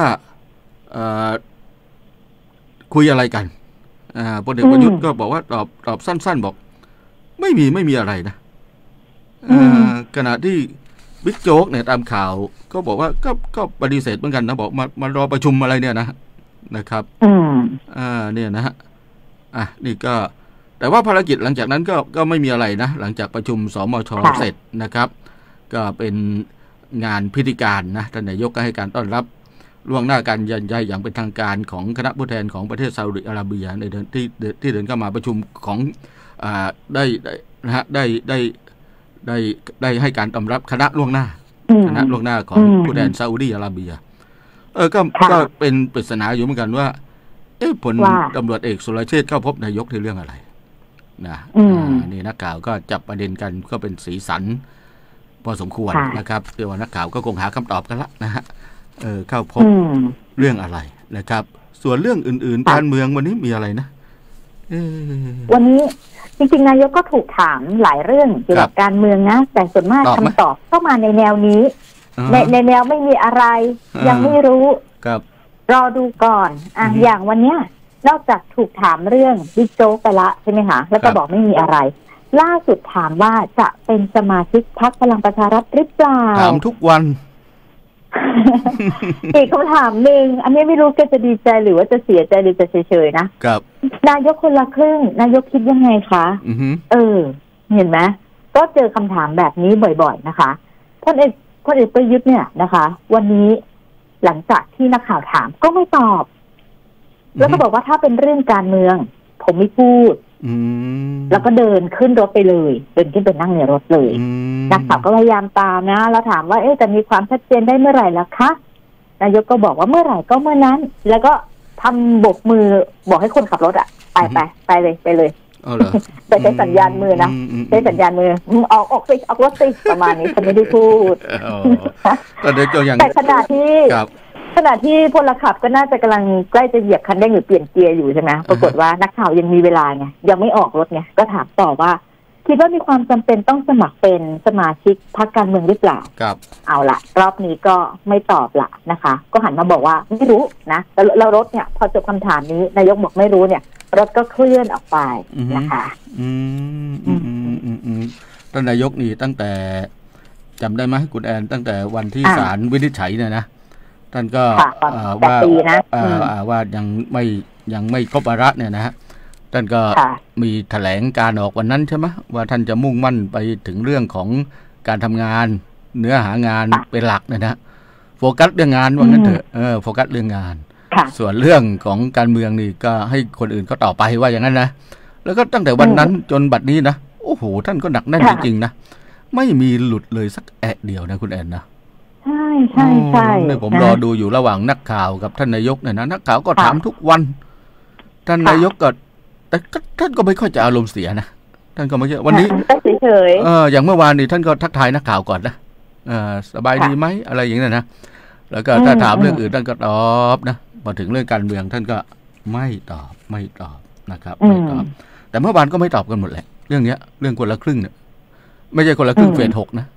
คุยอะไรกันพลเอกประยุทธ์ก็บอกว่าตอบสั้นๆบอกไม่มีอะไรนะขณะที่บิ๊กโจ๊กเนี่ยตามข่าวก็บอกว่าก็ปฏิเสธเหมือนกันนะบอกมารอประชุมอะไรเนี่ยนะครับเนี่ยนะฮะนี่ก็แต่ว่าภารกิจหลังจากนั้นก็ไม่มีอะไรนะหลังจากประชุมสมช.เสร็จนะครับก็เป็นงานพิธีการนะท่านนายกก็ให้การต้อนรับล่วงหน้าการยันใหญ่อย่างเป็นทางการของคณะผู้แทนของประเทศซาอุดิอาระเบียในเดือนที่เดินเข้ามาประชุมของได้นะฮะได้ให้การต้อนรับคณะล่วงหน้าของผู้แทนซาอุดิอาระเบียก็เป็นปริศนาอยู่เหมือนกันว่าผลตำรวจเอกสุรเชษฐ์เข้าพบนายกในเรื่องอะไรนะนี่นักข่าวก็จับประเด็นกันก็เป็นสีสันพอสมควรนะครับเดี๋ยวนักข่าวก็คงหาคำตอบกันละนะฮะเข้าพบเรื่องอะไรนะครับส่วนเรื่องอื่นๆการเมืองวันนี้มีอะไรนะวันนี้จริงๆนายกก็ถูกถามหลายเรื่องเกี่ยวกับการเมืองนะแต่ส่วนมากคำตอบเข้ามาในแนวนี้ในแนวไม่มีอะไรยังไม่รู้รอดูก่อนอย่างวันเนี้ยนอกจากถูกถามเรื่องบิ๊กโจ๊กไปละใช่ไหมคะแล้วก็บอกไม่มีอะไรล่าสุดถามว่าจะเป็นสมาชิกพรรคพลังประชารัฐหรือเปล่าถามทุกวันอีกคำถามหนึ่งอันนี้ไม่รู้แกจะดีใจหรือว่าจะเสียใจหรือจะเฉยๆนะครับนายกคนละครึ่งนายกคิดยังไงคะเห็นไหมก็เจอคำถามแบบนี้บ่อยๆนะคะพลเอกประยุทธ์เนี่ยนะคะวันนี้หลังจากที่นักข่าวถามก็ไม่ตอบแล้วก็บอกว่าถ้าเป็นเรื่องการเมืองผมไม่พูดแล้วก็เดินขึ้นรถไปเลยเดินขึ้นไปนั่งในรถเลยนักข่าวก็พยายามตามนะแล้วถามว่าจะมีความชัดเจนได้เมื่อไหร่ล่ะคะนายกก็บอกว่าเมื่อไหร่ก็เมื่อนั้นแล้วก็ทำโบกมือบอกให้คนขับรถไปเลยแต่ใช้สัญญาณมือนะใช้สัญญาณมือออกรถสิประมาณนี้ฉันไม่ได้พูดแต่ขณะที่พลขับก็น่าจะกำลังใกล้จะเหยียบคันเร่งหรือเปลี่ยนเกียร์อยู่ใช่ไหมปรากฏว่านักข่าวยังมีเวลาไงยังไม่ออกรถไงก็ถามต่อว่าคิดว่ามีความจำเป็นต้องสมัครเป็นสมาชิกพรรคการเมืองหรือเปล่าเอาละรอบนี้ก็ไม่ตอบละนะคะก็หันมาบอกว่าไม่รู้นะแล้วรถเนี่ยพอจบคำถามนี้นายกบอกไม่รู้เนี่ยรถก็เคลื่อนออกไปนะคะท่านนายกนี่ตั้งแต่จำได้ไหมคุณแอนตั้งแต่วันที่ศาลวินิจฉัยเนี่ยนะท่านก็ว่ายังไม่ครบวาระเนี่ยนะฮะท่านก็มีแถลงการออกวันนั้นใช่ไหมว่าท่านจะมุ่งมั่นไปถึงเรื่องของการทำงานเนื้อหางานเป็นหลักนะโฟกัสเรื่องงานว่างั้นเถอะโฟกัสเรื่องงานส่วนเรื่องของการเมืองนี่ก็ให้คนอื่นเขาต่อไปว่าอย่างนั้นนะแล้วก็ตั้งแต่วันนั้นจนบัดนี้นะโอ้โหท่านก็หนักแน่นจริงๆนะไม่มีหลุดเลยสักแอะเดียวนะคุณแอนนะใช่เนี่ยผมรอดูอยู่ระหว่างนักข่าวกับท่านนายกเนี่ยนะนักข่าวก็ถามทุกวันท่านนายกก็แต่ท่านก็ไม่ค่อยจะอารมณ์เสียนะท่านก็ไม่ใช่วันนี้เฉยอย่างเมื่อวานนี้ท่านก็ทักทายนักข่าวก่อนนะสบายดีไหมอะไรอย่างนี้นะแล้วก็ถ้าถามเรื่องอื่นท่านก็ตอบนะพอถึงเรื่องการเมืองท่านก็ไม่ตอบนะครับไม่ตอบแต่เมื่อวานก็ไม่ตอบกันหมดแหละเรื่องนี้เรื่องคนละครึ่งเนี่ยไม่ใช่คนละครึ่งเฟส 6นะ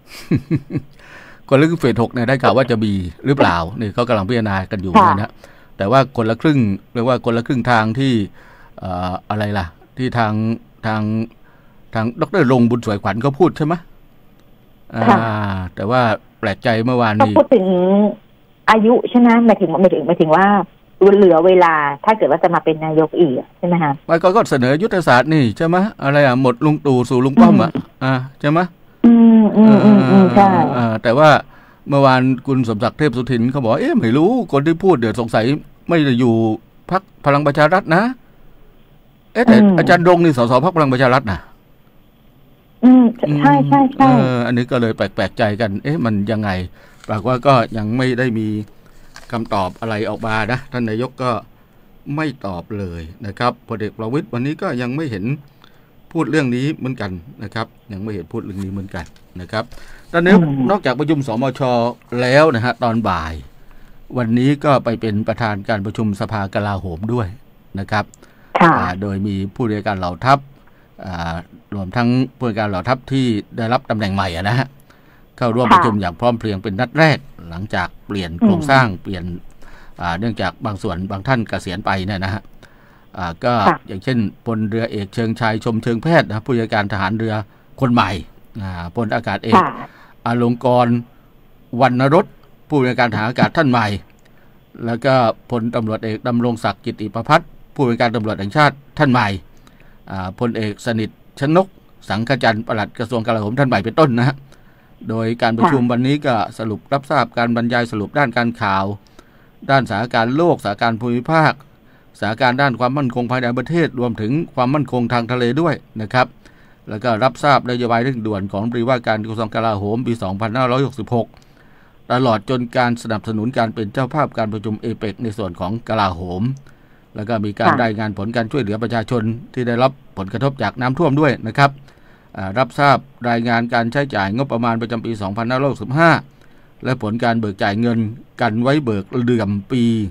คนละครึ่งเฟส 6เนี่ยได้ข่าวว่าจะมีหรือเปล่านี่เขากำลังพิจารณากันอยู่นะแต่ว่าคนละครึ่งเรียกว่าคนละครึ่งทางที่อะไรล่ะที่ทางดร.รงค์บุญสวยขวัญเขาพูดใช่ไหมแต่ว่าแปลกใจเมื่อวานนี้พูดถึงอายุใช่ไหมหมายถึงว่าเหลือเวลาถ้าเกิดว่าจะมาเป็นนายกอีกใช่ไหมคะก็เสนอยุทธศาสตร์นี่ใช่ไหมอะไรหมดลุงตู่สู่ลุงป้อมใช่ไหมใช่แต่ว่าเมื่อวานคุณสมศักดิ์เทพสุทินเขาบอกไม่รู้คนที่พูดเดี๋ยวสงสัยไม่ได้อยู่พรรคพลังประชารัฐนะแต่อาจารย์รงค์นี่สสพรรคพลังประชารัฐนะใช่อันนี้ก็เลยแปลกใจกันมันยังไงปรากฏว่าก็ยังไม่ได้มีคำตอบอะไรออกมานะท่านนายกก็ไม่ตอบเลยนะครับพลเอกประวิตรวันนี้ก็ยังไม่เห็นพูดเรื่องนี้เหมือนกันนะครับยังไม่เห็นพูดเรื่องนี้เหมือนกันนะครับตอนนี้นอกจากประชุมสมช.แล้วนะฮะตอนบ่ายวันนี้ก็ไปเป็นประธานการประชุมสภากลาโหมด้วยนะครับโดยมีผู้บริการเหล่าทัพรวมทั้งผู้บริการเหล่าทัพที่ได้รับตำแหน่งใหม่นะฮะเข้าร่วมประชุมอย่างพร้อมเพรียงเป็นนัดแรกหลังจากเปลี่ยนโครงสร้างเปลี่ยนเนื่องจากบางส่วนบางท่านเกษียณไปเนี่ยนะฮะก็อย่างเช่นพลเรือเอกเชิงชายชมเชิงแพทย์นะผู้จัดการทหารเรือคนใหม่พลอากาศเอกอลงกรณ์วรรณรสผู้จัดการทหารอากาศท่านใหม่แล้วก็พลตำรวจเอกดำรงศักดิ์กิติประภัสผู้จัดการตำรวจแห่งชาติท่านใหม่พลเอกสนิทชนกสังขจันทร์ปลัดกระทรวงกลาโหมท่านใหม่เป็นต้นนะฮะโดยการประชุมวันนี้ก็สรุปรับทราบการบรรยายสรุปด้านการข่าวด้านสถานการณ์โลกสถานการณ์ภูมิภาคสถานการณ์ด้านความมั่นคงภายในประเทศรวมถึงความมั่นคงทางทะเลด้วยนะครับแล้วก็รับทราบนโยบายเร่งด่วนของรัฐมนตรีว่าการกระทรวงกลาโหมปี 2566 ตลอดจนการสนับสนุนการเป็นเจ้าภาพการประชุมเอเปกในส่วนของกลาโหมแล้วก็มีการรายงานผลการช่วยเหลือประชาชนที่ได้รับผลกระทบจากน้ำท่วมด้วยนะครับรับทราบรายงานการใช้จ่ายงบประมาณประจำปี 2565 และผลการเบิกจ่ายเงินกันไว้เบิกเดือนปี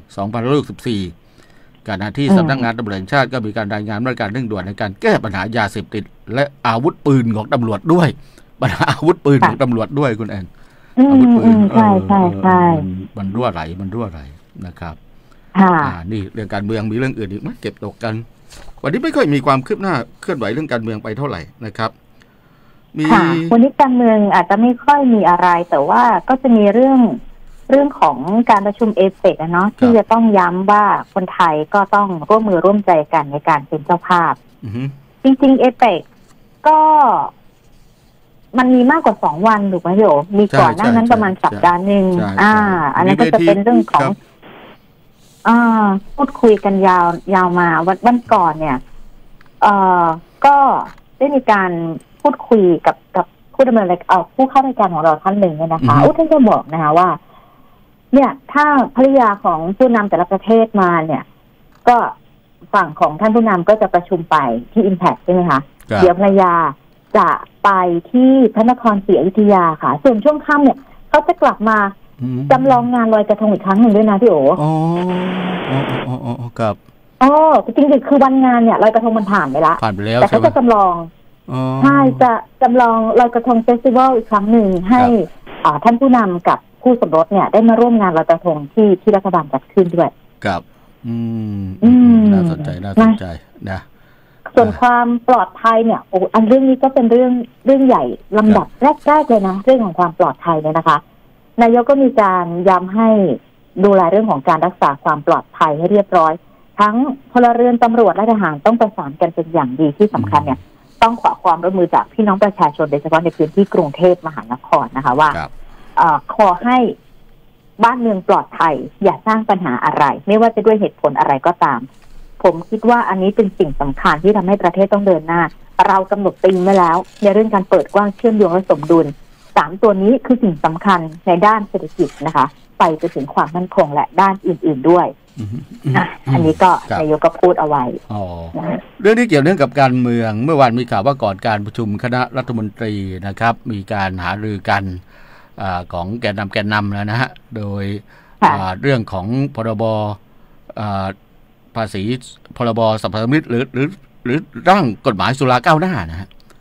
2564 ขณะที่สำนักงานตำรวจแห่งชาติก็มีการรายงานมาตรการเร่งด่วนในการแก้ปัญหายาเสพติดและอาวุธปืนของตำรวจด้วยปัญหาอาวุธปืนของตำรวจด้วยคุณแอนอาวุธปืนใช่มันรั่วไหลนะครับนี่เรื่องการเมืองมีเรื่องอื่นอีกไหมเก็บตกกันวันนี้ไม่ค่อยมีความคืบหน้าเคลื่อนไหวเรื่องการเมืองไปเท่าไหร่นะครับวันนี้การเมืองอาจจะไม่ค่อยมีอะไรแต่ว่าก็จะมีเรื่องของการประชุมเอเปกเนาะที่จะต้องย้ำว่าคนไทยก็ต้องร่วมมือร่วมใจกันในการเป็นเจ้าภาพจริงๆเอเปกก็มันมีมากกว่า2 วันถูกไหมโยมีก่อนหน้านั้นประมาณสัปดาห์นึงอันนั้นก็จะเป็นเรื่องของพูดคุยกันยาวมาวันก่อนเนี่ยก็ได้มีการพูดคุยกับผู้ดำเนินรายการผู้เข้ารายการของเราท่านหนึ่งเนี่ยนะคะท่านก็บอกนะคะว่าเนี่ยถ้าภริยาของผู้นำแต่ละประเทศมาเนี่ยก็ฝั่งของท่านผู้นำก็จะประชุมไปที่ Impact ใช่ไหมคะเดี๋ยวภรรยาจะไปที่พระนครศรีอยุธยาค่ะส่วนช่วงค่ำเนี่ยเขาจะกลับมาจำลองงานลอยกระทงอีกครั้งหนึ่งด้วยนะพี่โอ๋ครับจริงๆคือวันงานเนี่ยลอยกระทงมันผ่านไปแล้วแต่เขาจะจำลองใช่จะจำลองลอยกระทงเฟสติวัลอีกครั้งหนึ่งให้ท่านผู้นำกับผู้สมรสเนี่ยได้มาร่วมงานลอยกระทงที่รัฐบาลจัดขึ้นด้วยครับน่าสนใจนะส่วนความปลอดภัยเนี่ยอันเรื่องนี้ก็เป็นเรื่องใหญ่ลำดับแรกๆเลยนะเรื่องของความปลอดภัยเนี่ยนะคะนายกก็มีการย้ำให้ดูแลเรื่องของการรักษาความปลอดภัยให้เรียบร้อยทั้งพลเรือนตำรวจและทหารต้องประสานกันเป็นอย่างดีที่สำคัญเนี่ยต้องขอความร่วมมือจากพี่น้องประชาชนโดยเฉพาะในพื้นที่กรุงเทพมหานครนะคะว่าขอให้บ้านเมืองปลอดภัยอย่าสร้างปัญหาอะไรไม่ว่าจะด้วยเหตุผลอะไรก็ตามผมคิดว่าอันนี้เป็นสิ่งสำคัญที่ทำให้ประเทศต้องเดินหน้าเรากำหนดธีมไว้แล้วในเรื่องการเปิดกว้างเชื่อมโยงและสมดุล3 ตัวนี้คือสิ่งสำคัญในด้านเศรษฐกิจนะคะไปจนถึงความมั่นคงและด้านอื่นๆด้วยอันนี้ก็นายกก็พูดเอาไว้เรื่องที่เกี่ยวเนื่องกับการเมืองเมื่อวานมีข่าวว่าก่อนการประชุมคณะรัฐมนตรีนะครับมีการหารือกันของแกนนำแล้วนะฮะโดยเรื่องของพรบภาษีพรบสรรพสามิตหรือร่างกฎหมายสุราก้าวหน้านะฮะ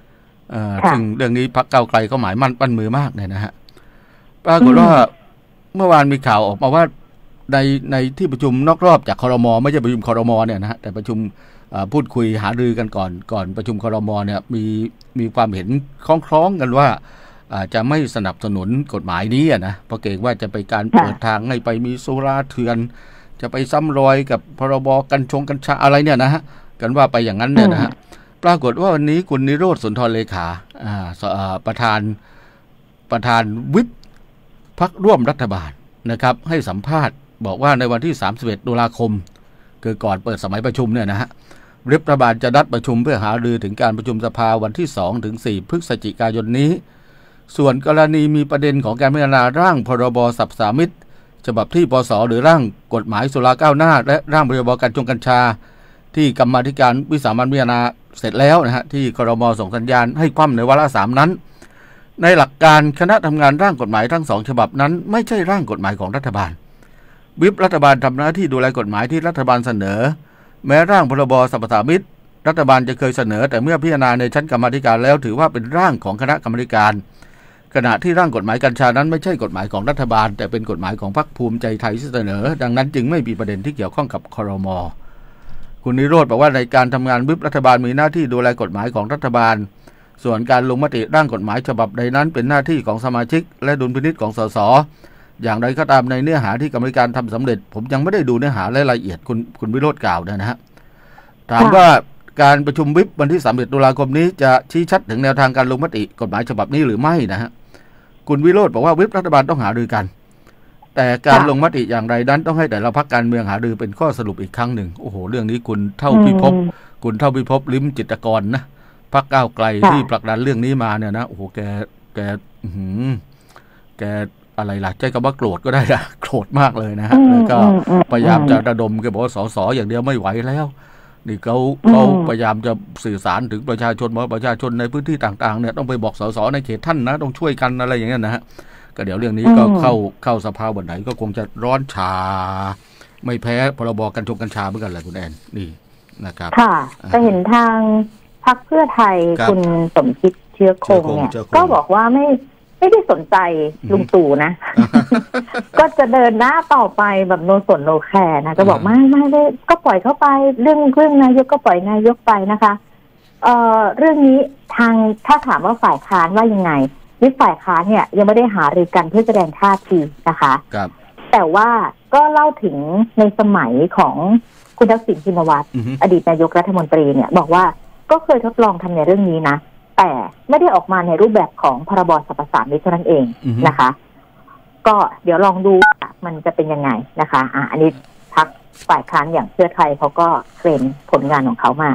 ซึ่งเรื่องนี้พรรคก้าวไกลก็หมายมั่นปั้นมือมากเนี่ยนะฮะปรากฏว่าเมื่อวานมีข่าวออกมาว่าในที่ประชุมนอกรอบจากครม.ไม่ใช่ประชุมครม.เนี่ยนะฮะแต่ประชุมพูดคุยหารือกันก่อนประชุมครม.เนี่ยมีความเห็นคล้องกันว่าจะไม่สนับสนุนกฎหมายนี้นะเพราะเกรงว่าจะไปการเปิดทางให้ไปมีสุราเถื่อนจะไปซ้ำรอยกับพรบกัญชาอะไรเนี่ยนะฮะกันว่าไปอย่างนั้นเนี่ยนะฮะปรากฏว่าวันนี้คุณนิโรธสุนทรเลขาประธานวิปพรรคร่วมรัฐบาลนะครับให้สัมภาษณ์บอกว่าในวันที่31 ตุลาคมคือก่อนเปิดสมัยประชุมเนี่ยนะฮะรัฐบาลจะนัดประชุมเพื่อหารือถึงการประชุมสภาวันที่2 ถึง 4 พฤศจิกายนนี้ส่วนกรณีมีประเด็นของการพิจารณาร่างพรบสรรพสามิตฉบับที่ปส.หรือร่างกฎหมายสุราก้าวหน้าและร่างพรบกัญชาที่กรรมาธิการวิสามัญพิจารณาเสร็จแล้วนะฮะที่ครม.ส่งสัญญาณให้คว่ำในวาระ3นั้นในหลักการคณะทำงานร่างกฎหมายทั้ง2ฉบับนั้นไม่ใช่ร่างกฎหมายของรัฐบาลวิปรัฐบาลทำหน้าที่ดูแลกฎหมายที่รัฐบาลเสนอแม้ร่างพรบสรรพสามิตรัฐบาลจะเคยเสนอแต่เมื่อพิจารณาในชั้นกรรมาธิการแล้วถือว่าเป็นร่างของคณะกรรมาธิการขณะที่ร่างกฎหมายกัญชานั้นไม่ใช่กฎหมายของรัฐบาลแต่เป็นกฎหมายของพรรคภูมิใจไทยที่เสนอดังนั้นจึงไม่มีประเด็นที่เกี่ยวข้องกับครม.คุณนิโรธบอกว่าในการทำงานวิปรัฐบาลมีหน้าที่ดูแลกฎหมายของรัฐบาลส่วนการลงมติร่างกฎหมายฉบับใดนั้นเป็นหน้าที่ของสมาชิกและดุลพินิจของสสอย่างไรก็ตามในเนื้อหาที่กรรมการทำสำเร็จผมยังไม่ได้ดูเนื้อหาและรายละเอียดคุณวิโรจน์กล่าวนะฮะถามว่าการประชุมวิปวันที่31 ตุลาคมนี้จะชี้ชัดถึงแนวทางการลงมติกฎหมายฉบับนี้หรือไม่นะฮะคุณวิโรจน์บอกว่าวิปรัฐบาลต้องหารือกันแต่การลงมติอย่างไรนั้นต้องให้แต่ละพรรคการเมืองหารือเป็นข้อสรุปอีกครั้งหนึ่งโอ้โหเรื่องนี้คุณเท่าพิภพลิ้มจิตรกรนะพรรคก้าวไกลที่ผลักดันเรื่องนี้มาเนี่ยนะโอ้โหแกอะไรล่ะใจคำว่าโกรธก็ได้นะโกรธมากเลยนะฮะแล้วก็พยายามจะระดมแกบอกว่าส.อย่างเดียวไม่ไหวแล้วนี่เขาพยายามจะสื่อสารถึงประชาชนว่าประชาชนในพื้นที่ต่างๆเนี่ยต้องไปบอกส.ในเขตท่านนะต้องช่วยกันอะไรอย่างเงี้ยนะฮะก็เดี๋ยวเรื่องนี้ก็เข้าสภาวันไหนก็คงจะร้อนชาไม่แพ้พรบกัญชาเหมือนกันแหละคุณแอนนี่นะครับค่ะจะเห็นทางพรรคเพื่อไทยคุณสมคิดเชื้อคงเนี่ยก็บอกว่าไม่ได้สนใจลุงตู่นะ ก็จะเดินหน้าต่อไปแบบโนสนโนแคร์นะจะบอกไม่ได้ก็ปล่อยเข้าไปเรื่องนายกก็ปล่อยนายกไปนะคะเรื่องนี้ทางถ้าถามว่าฝ่ายค้านว่ายังไงวิปฝ่ายค้านเนี่ยยังไม่ได้หารือกันเพื่อแสดงท่าทีนะคะครับแต่ว่าก็เล่าถึงในสมัยของคุณทักษิณชินวัตรอดีตนายกรัฐมนตรีเนี่ยบอกว่าก็เคยทดลองทำในเรื่องนี้นะแต่ไม่ได้ออกมาในรูปแบบของพรบสรรพสามิตเท่านั้นเองนะคะก็เดี๋ยวลองดูมันจะเป็นยังไงนะคะอันนี้พรรคฝ่ายค้านอย่างเพื่อไทยเขาก็เคลมผลงานของเขามา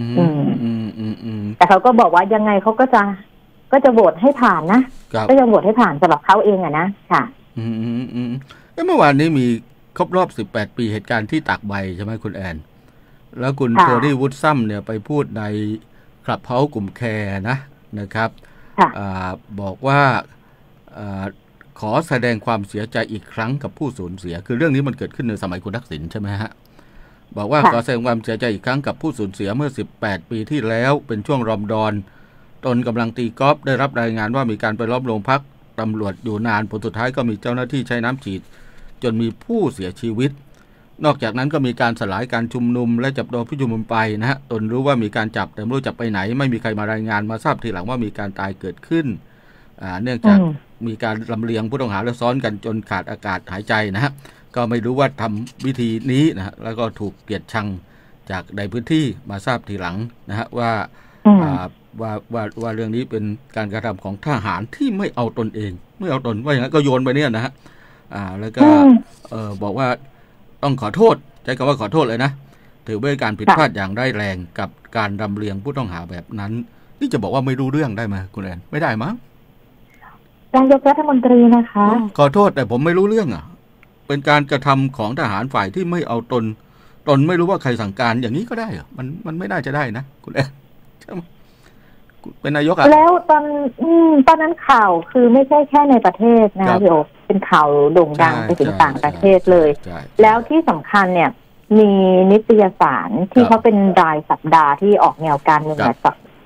แต่เขาก็บอกว่ายังไงเขาก็จะโหวตให้ผ่านนะก็จะโหวตให้ผ่านสำหรับเขาเองอะนะค่ะเมื่อวานนี้มีครบรอบ18 ปีเหตุการณ์ที่ตากใบใช่ไหมคุณแอนแล้วคุณเทอร์รี่วูดซัมเนี่ยไปพูดในคลับเฮ้าส์กลุ่มแคร์นะครับบอกว่าขอแสดงความเสียใจอีกครั้งกับผู้สูญเสียคือเรื่องนี้มันเกิดขึ้นในสมัยคุณทักษิณใช่ไหมฮะบอกว่าขอแสดงความเสียใจอีกครั้งกับผู้สูญเสียเมื่อ18 ปีที่แล้วเป็นช่วงรอมฎอนตนกำลังตีกอล์ฟได้รับรายงานว่ามีการไปล้อมโรงพักตำรวจอยู่นานผลสุดท้ายก็มีเจ้าหน้าที่ใช้น้ำฉีดจนมีผู้เสียชีวิตนอกจากนั้นก็มีการสลายการชุมนุมและจับตัวผู้ชุมนุมไปนะฮะตนรู้ว่ามีการจับแต่ไม่รู้จับไปไหนไม่มีใครมารายงานมาทราบทีหลังว่ามีการตายเกิดขึ้นเนื่องจากมีการลำเลียงผู้ต้องหาและซ้อนกันจนขาดอากาศหายใจนะฮะก็ไม่รู้ว่าทำวิธีนี้นะฮะแล้วก็ถูกเกลียดชังจากในพื้นที่มาทราบทีหลังนะฮะว่าเรื่องนี้เป็นการกระทำของทหารที่ไม่เอาตนเองไม่เอาตนว่าอย่างนั้นก็โยนไปเนี่ยนะฮะแล้วก็บอกว่าต้องขอโทษใช้คำว่าขอโทษเลยนะถือเป็นการผิดพลาดอย่างร้ายแรงกับการลำเลียงผู้ต้องหาแบบนั้นนี่จะบอกว่าไม่รู้เรื่องได้ไหมคุณแอนไม่ได้มั้งนายกรัฐมนตรีนะคะขอโทษแต่ผมไม่รู้เรื่องเป็นการกระทำของทหารฝ่ายที่ไม่เอาตนไม่รู้ว่าใครสั่งการอย่างนี้ก็ได้เหรอมันไม่น่าจะได้นะคุณแอนเป็นนายกแล้วตอนนั้นข่าวคือไม่ใช่แค่ในประเทศนะพี่โอเป็นข่าวโด่งดังไปถึงต่างประเทศเลยแล้วที่สำคัญเนี่ยมีนิตยสารที่เขาเป็นรายสัปดาห์ที่ออกแนวการเมืองแบบ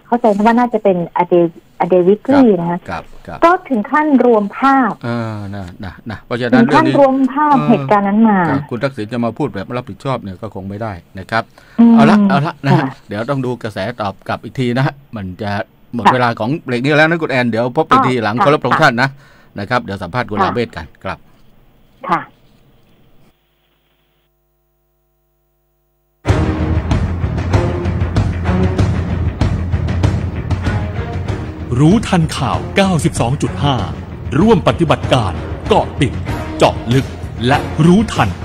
เข้าใจว่าน่าจะเป็นอเดวิกลี่นะคะก็ถึงขั้นรวมภาพนะเพราะฉะนั้นถึงขั้นรวมภาพเหตุการณ์นั้นมาคุณทักษิณจะมาพูดแบบรับผิดชอบเนี่ยก็คงไม่ได้นะครับเอาละนะเดี๋ยวต้องดูกระแสตอบกลับอีกทีนะมันจะหมดเวลาของเบรกนี้แล้วนะคุณแอนเดี๋ยวพบกันทีหลังเคารพธงชาตินะครับเดี๋ยวสัมภาษณ์คุณลาเบศกันครับค่ะรู้ทันข่าว 92.5 ร่วมปฏิบัติการเกาะติดเจาะลึกและรู้ทัน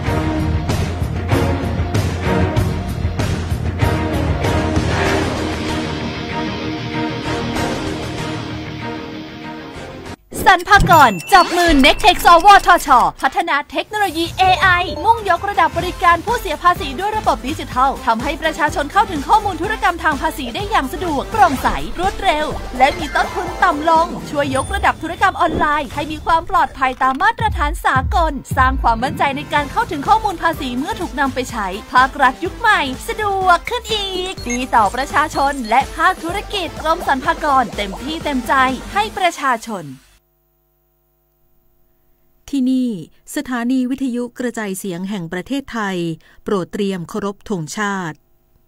สรรพากรจับมือ Nectex สวทช.พัฒนาเทคโนโลยี AI มุ่งยกระดับบริการผู้เสียภาษีด้วยระบบดิจิทัลทำให้ประชาชนเข้าถึงข้อมูลธุรกรรมทางภาษีได้อย่างสะดวกโปร่งใสรวดเร็วและมีต้นทุนต่ำลงช่วยยกระดับธุรกรรมออนไลน์ให้มีความปลอดภัยตามมาตรฐานสากลสร้างความมั่นใจในการเข้าถึงข้อมูลภาษีเมื่อถูกนำไปใช้ภาครัฐยุคใหม่สะดวกขึ้นอีกดีต่อประชาชนและภาคธุรกิจกรมสรรพากรเต็มที่เต็มใจให้ประชาชนที่นี่สถานีวิทยุกระจายเสียงแห่งประเทศไทยโปรดเตรียมเคารพธงชาติ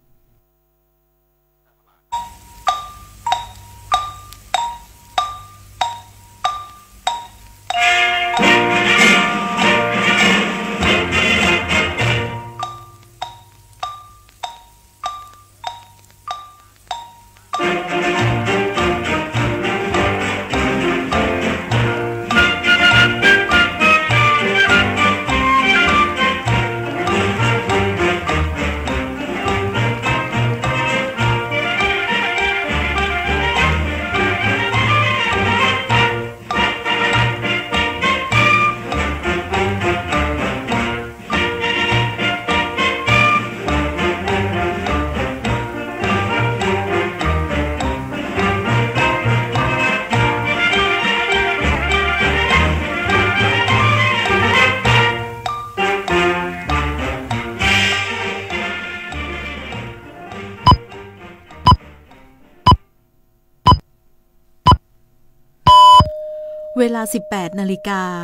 เวลา 18 นาฬิกา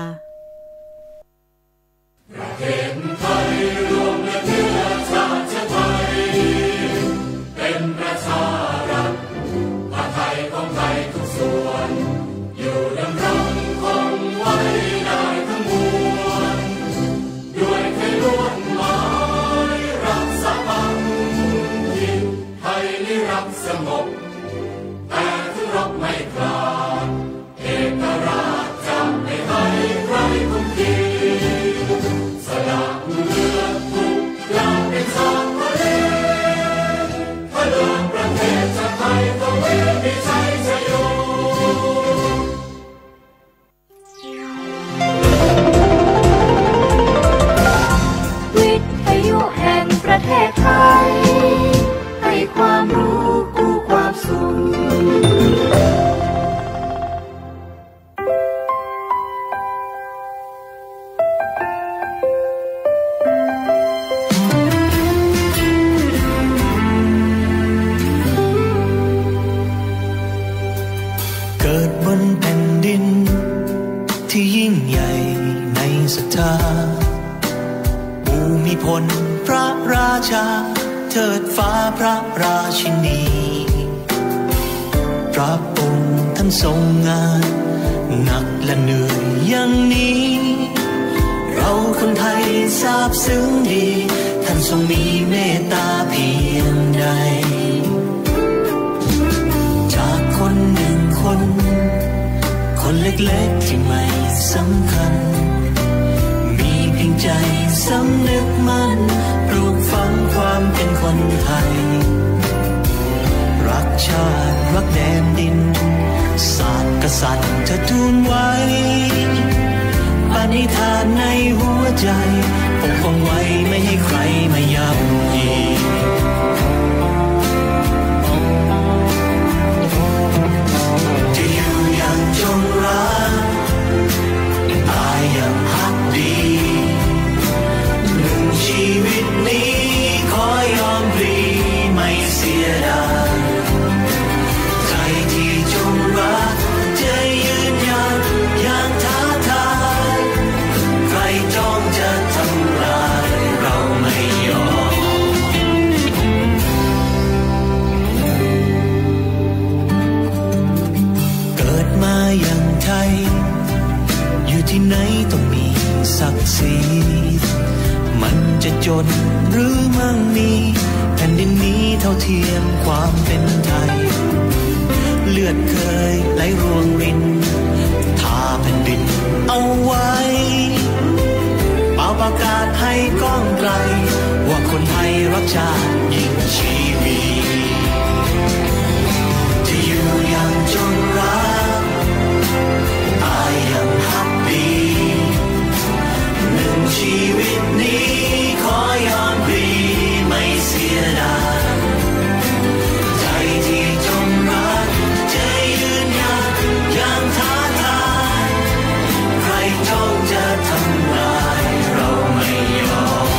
ประเทศไทยรวมเนื้อชาติไทยเป็นประชารัฐผ้าไทยของไทยทุกส่วนอยู่ดำรงคงไว้ได้ทั้งมวลด้วยไทยล้วนหมายรักษาพันถิ่นไทยนิรักสงบแต่ถึงรบไม่กล้าเอกราชจะไม่ให้ใครคุมขีสละเลือดทุกอย่างเป็นชาติทะเลพลังประเทศชาติไทยต้องมีชัยชโยวิทยุแห่งประเทศไทยให้ความรู้กู้ความสุขพระราชาเทิดฟ้าพระราชินีพระองค์ท่านทรงงานหนักและเหนื่อยอย่างนี้เราคนไทยซาบซึ้งดีท่านทรงมีเมตตาเพียงใดจากคนหนึ่งคนเล็กๆที่ไม่สำคัญมีเพียงใจสำนึกมั่นปลูกฝังความเป็นคนไทยรักชาติรักแดนดินศาสตร์กษัตริย์จะทูลไว้ปณิธานในหัวใจปกป้องไว้ไม่ให้ใครมาย่ำยีจะอยู่อย่างจงรักตายอย่างพักดีหนึ่งชีวิตนี้ขอยอมพลีไม่เสียดายสีมันจะจนหรือมั่งมีแผ่นดินนี้เท่าเทียมความเป็นไทยเลือดเคยไหลรวงรินทาแผ่นดินเอาไว้เป่าประกาศให้ก้องไกลว่าคนไทยรักชาติยิ่งชีวีจะอยู่อย่างจงรักตายอย่างฮักดีหนึ่งชีวิตนี้ขอยอมพลีไม่เสียดายใจที่จงรักจะยืนหยัดอย่างท้าทายใครจ้องจะทำลายเราไม่ยอม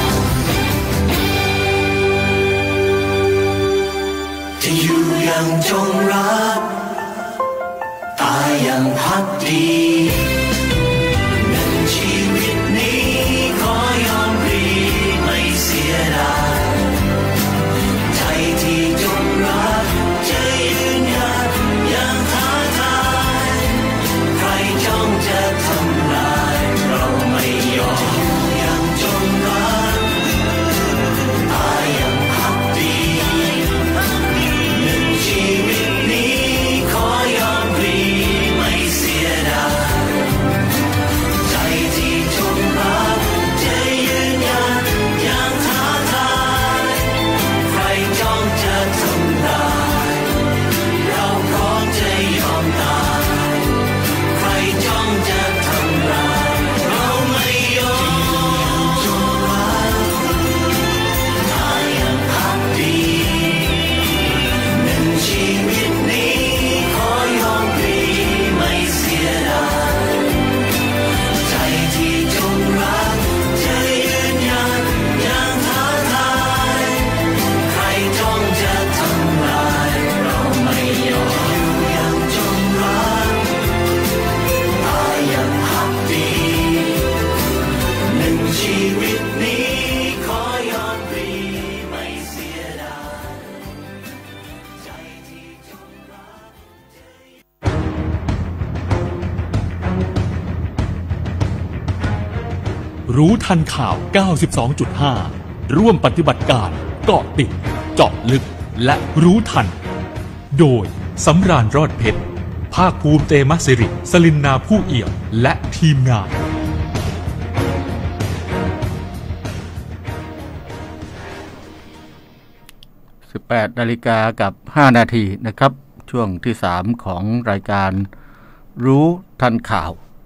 จะอยู่อย่างจงรักตายอย่างภักดีหนึ่งชีวิตนี้ขอยอมพลีไม่เสียดายใจที่จงรักจะยืนหยัดอย่างท้าทายใครจ้องจะทำลายเราไม่ยอมอยู่อย่างจงรักตายอย่างภักดีหนึ่งชีวิตนี้ขอยอมพลีไม่เสียดายใจที่จงรักจะยืนหยัดอย่างท้าทายใครจ้องจะทำลายเราพร้อมจะยอมตายใครจ้องจะทำลายเราไม่ยอมจงรักตายอย่างภักดีหนึ่งชีวิตนี้ขอยอมพลีไม่เสียดายใจที่จงรักจะยืนหยัดอย่างท้าทายใครจ้องจะทำลายเราไม่ยอมอยู่อย่างจงรักตายอย่างภักดีหนึ่งชีวิตนี้ขอยอมพลีไม่เสียดายใจที่จงรักรู้ทันข่าว 92.5 ร่วมปฏิบัติการเกาะติดเจาะลึกและรู้ทันโดยสำราญรอดเพชรภาคภูมิเตมะสิริสลินนาผู้เอี่ยมและทีมงาน 18 นาฬิกากับ 5 นาทีนะครับ ช่วงที่ 3 ของรายการรู้ทันข่าว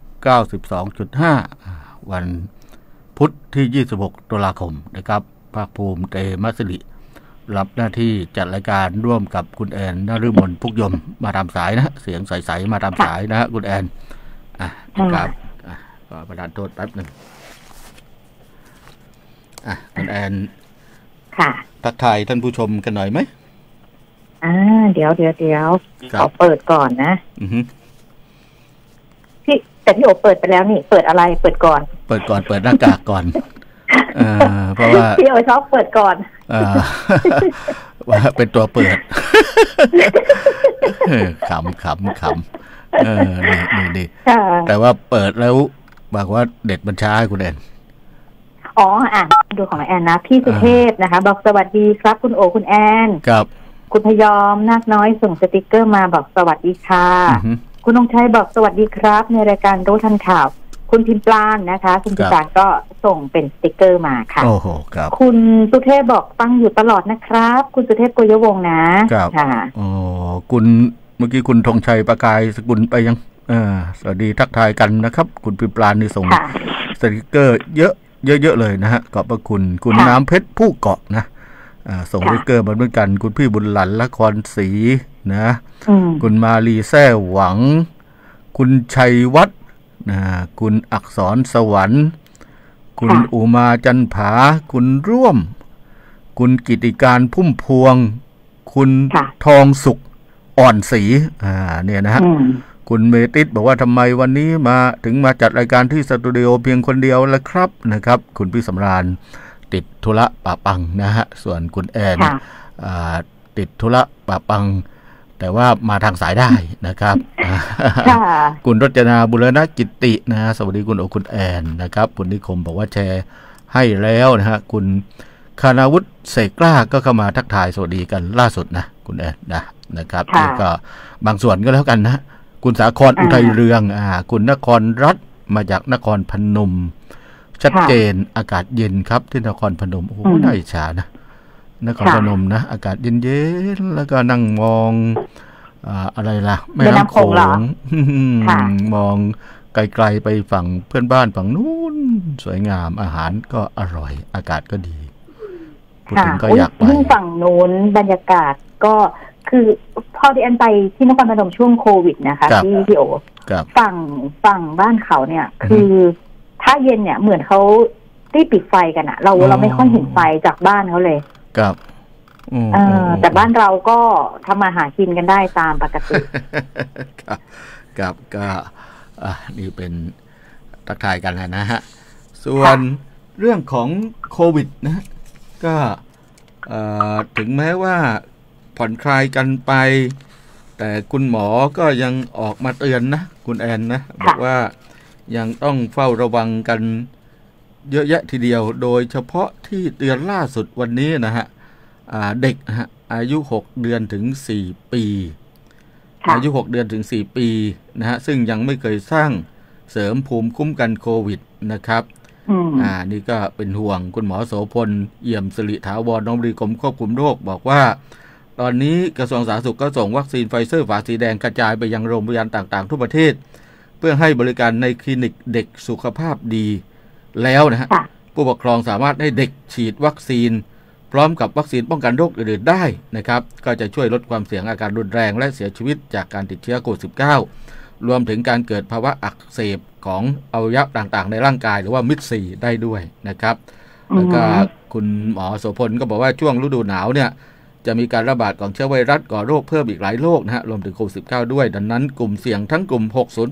92.5 วันพุธที่ 26 ตุลาคมนะครับภาคภูมิเตมะสิริรับหน้าที่จัดรายการร่วมกับคุณแอนนฤมลพุกยมมาตามสายนะเสียงใสๆมาตามสายนะคุณแอนครับก็ประทานโทษแป๊บหนึ่งคุณแอนค่ะทักทายท่านผู้ชมกันหน่อยไหมเดี๋ยวขอเปิดก่อนนะพี่โอเปิดไปแล้วนี่เปิดอะไรเปิดก่อนเปิดหน้ากากก่อนเพราะว่าพี่โอชอบเปิดก่อนว่าเป็นตัวเปิดขำนี่แต่ว่าเปิดแล้วบอกว่าเด็ดบัญชาให้คุณแอนดูของแอนนะพี่สุเทพนะคะบอกสวัสดีครับคุณโอคุณแอนครับคุณพยอมนาคน้อยส่งสติกเกอร์มาบอกสวัสดีค่ะคุณองค์ชัยบอกสวัสดีครับในรายการรู้ทันข่าวคุณพิมพ์ปลานนะคะคุณพิมพ์ปลานก็ส่งเป็นสติกเกอร์มาค่ะโอ้โหครับคุณสุเทพบอกฟังอยู่ตลอดนะครับคุณสุเทพโกยวงศ์นะครับค่ะคุณเมื่อกี้คุณธงชัยประกายสกุลไปยังสวัสดีทักทายกันนะครับคุณพิมพ์ปลานนี่ส่งสติกเกอร์เยอะเลยนะฮะขอบพระคุณคุณน้ำเพชรผู้เกาะนะส่งสติกเกอร์มาเหมือนกันคุณพี่บุญหลันละครศรีนะคุณมาลีแซ่หวังคุณชัยวัฒน์คุณอักษรสวรรค์คุณอุมาจันผาคุณร่วมคุณกิติการพุ่มพวงคุณทองสุขอ่อนศรีเนี่ยนะฮะคุณเมติสบอกว่าทำไมวันนี้มาจัดรายการที่สตูดิโอเพียงคนเดียวล่ะครับนะครับคุณพี่สำราญติดธุระป่าปังนะฮะส่วนคุณแอนติดธุระป่าปังแต่แต่ว่ามาทางสายได้นะครับคุณรจนาบุรณกิตินะสวัสดีคุณโอคุณแอนนะครับคุณนิคมบอกว่าแชร์ให้แล้วนะฮะคุณคณาวุฒิเสกกล้าก็เข้ามาทักทายสวัสดีกันล่าสุดนะคุณแอนนะครับนี่ก็บางส่วนก็แล้วกันนะคุณสาครอุทัยเรืองคุณนครรัฐมาจากนครพนมชัดเจนอากาศเย็นครับที่นครพนมโอ้โหน่าอิจฉานะนครพนมนะอากาศเย็นๆแล้วก็นั่งมองอะไรล่ะแม่น้ำโขงมองไกลๆไปฝั่งเพื่อนบ้านฝั่งนู้นสวยงามอาหารก็อร่อยอากาศก็ดีพูดถึงก็อยากไปฝั่งนู้นบรรยากาศก็คือพอที่อันไปที่นครพนมช่วงโควิดนะคะที่โอฝั่งบ้านเขาเนี่ยคือถ้าเย็นเนี่ยเหมือนเขารีบปิดไฟกันอะเราไม่ค่อยเห็นไฟจากบ้านเขาเลยครับแต่บ้านเราก็ทำมาหากินกันได้ตามปกติครับก็นี่เป็นทักทายกันนะฮะส่วนเรื่องของโควิดนะก็ถึงแม้ว่าผ่อนคลายกันไปแต่คุณหมอก็ยังออกมาเตือนนะคุณแอนนะบอกว่ายังต้องเฝ้าระวังกันเยอะแยะทีเดียวโดยเฉพาะที่เตือนล่าสุดวันนี้นะฮะเด็กนะฮะอายุ6เดือนถึง4ปีอายุ6เดือนถึง4ปีนะฮะซึ่งยังไม่เคยสร้างเสริมภูมิคุ้มกันโควิดนะครับนี่ก็เป็นห่วงคุณหมอโสพลเอี่ยมสิริถาวร อธิบดีกรมควบคุมโรคบอกว่าตอนนี้กระทรวงสาธารณสุขก็ส่งวัคซีนไฟเซอร์ฝาสีแดงกระจายไปยังโรงพยาบาลต่างๆทั่วประเทศเพื่อให้บริการในคลินิกเด็กสุขภาพดีแล้วนะฮะผู้ปกครองสามารถให้เด็กฉีดวัคซีนพร้อมกับวัคซีนป้องกันโรคอื่นๆได้นะครับก็จะช่วยลดความเสี่ยงอาการรุนแรงและเสียชีวิตจากการติดเชื้อโควิด -19 รวมถึงการเกิดภาวะอักเสบของอวัยวะต่างๆในร่างกายหรือว่ามิดซีได้ด้วยนะครับแล้วก็คุณหมอโสพลก็บอกว่าช่วงฤดูหนาวเนี่ยจะมีการระบาดของเชื้อไวรัสก่อโรคเพิ่มอีกหลายโรคนะฮะรวมถึงโควิด -19 ด้วยดังนั้นกลุ่มเสี่ยงทั้งกลุ่ม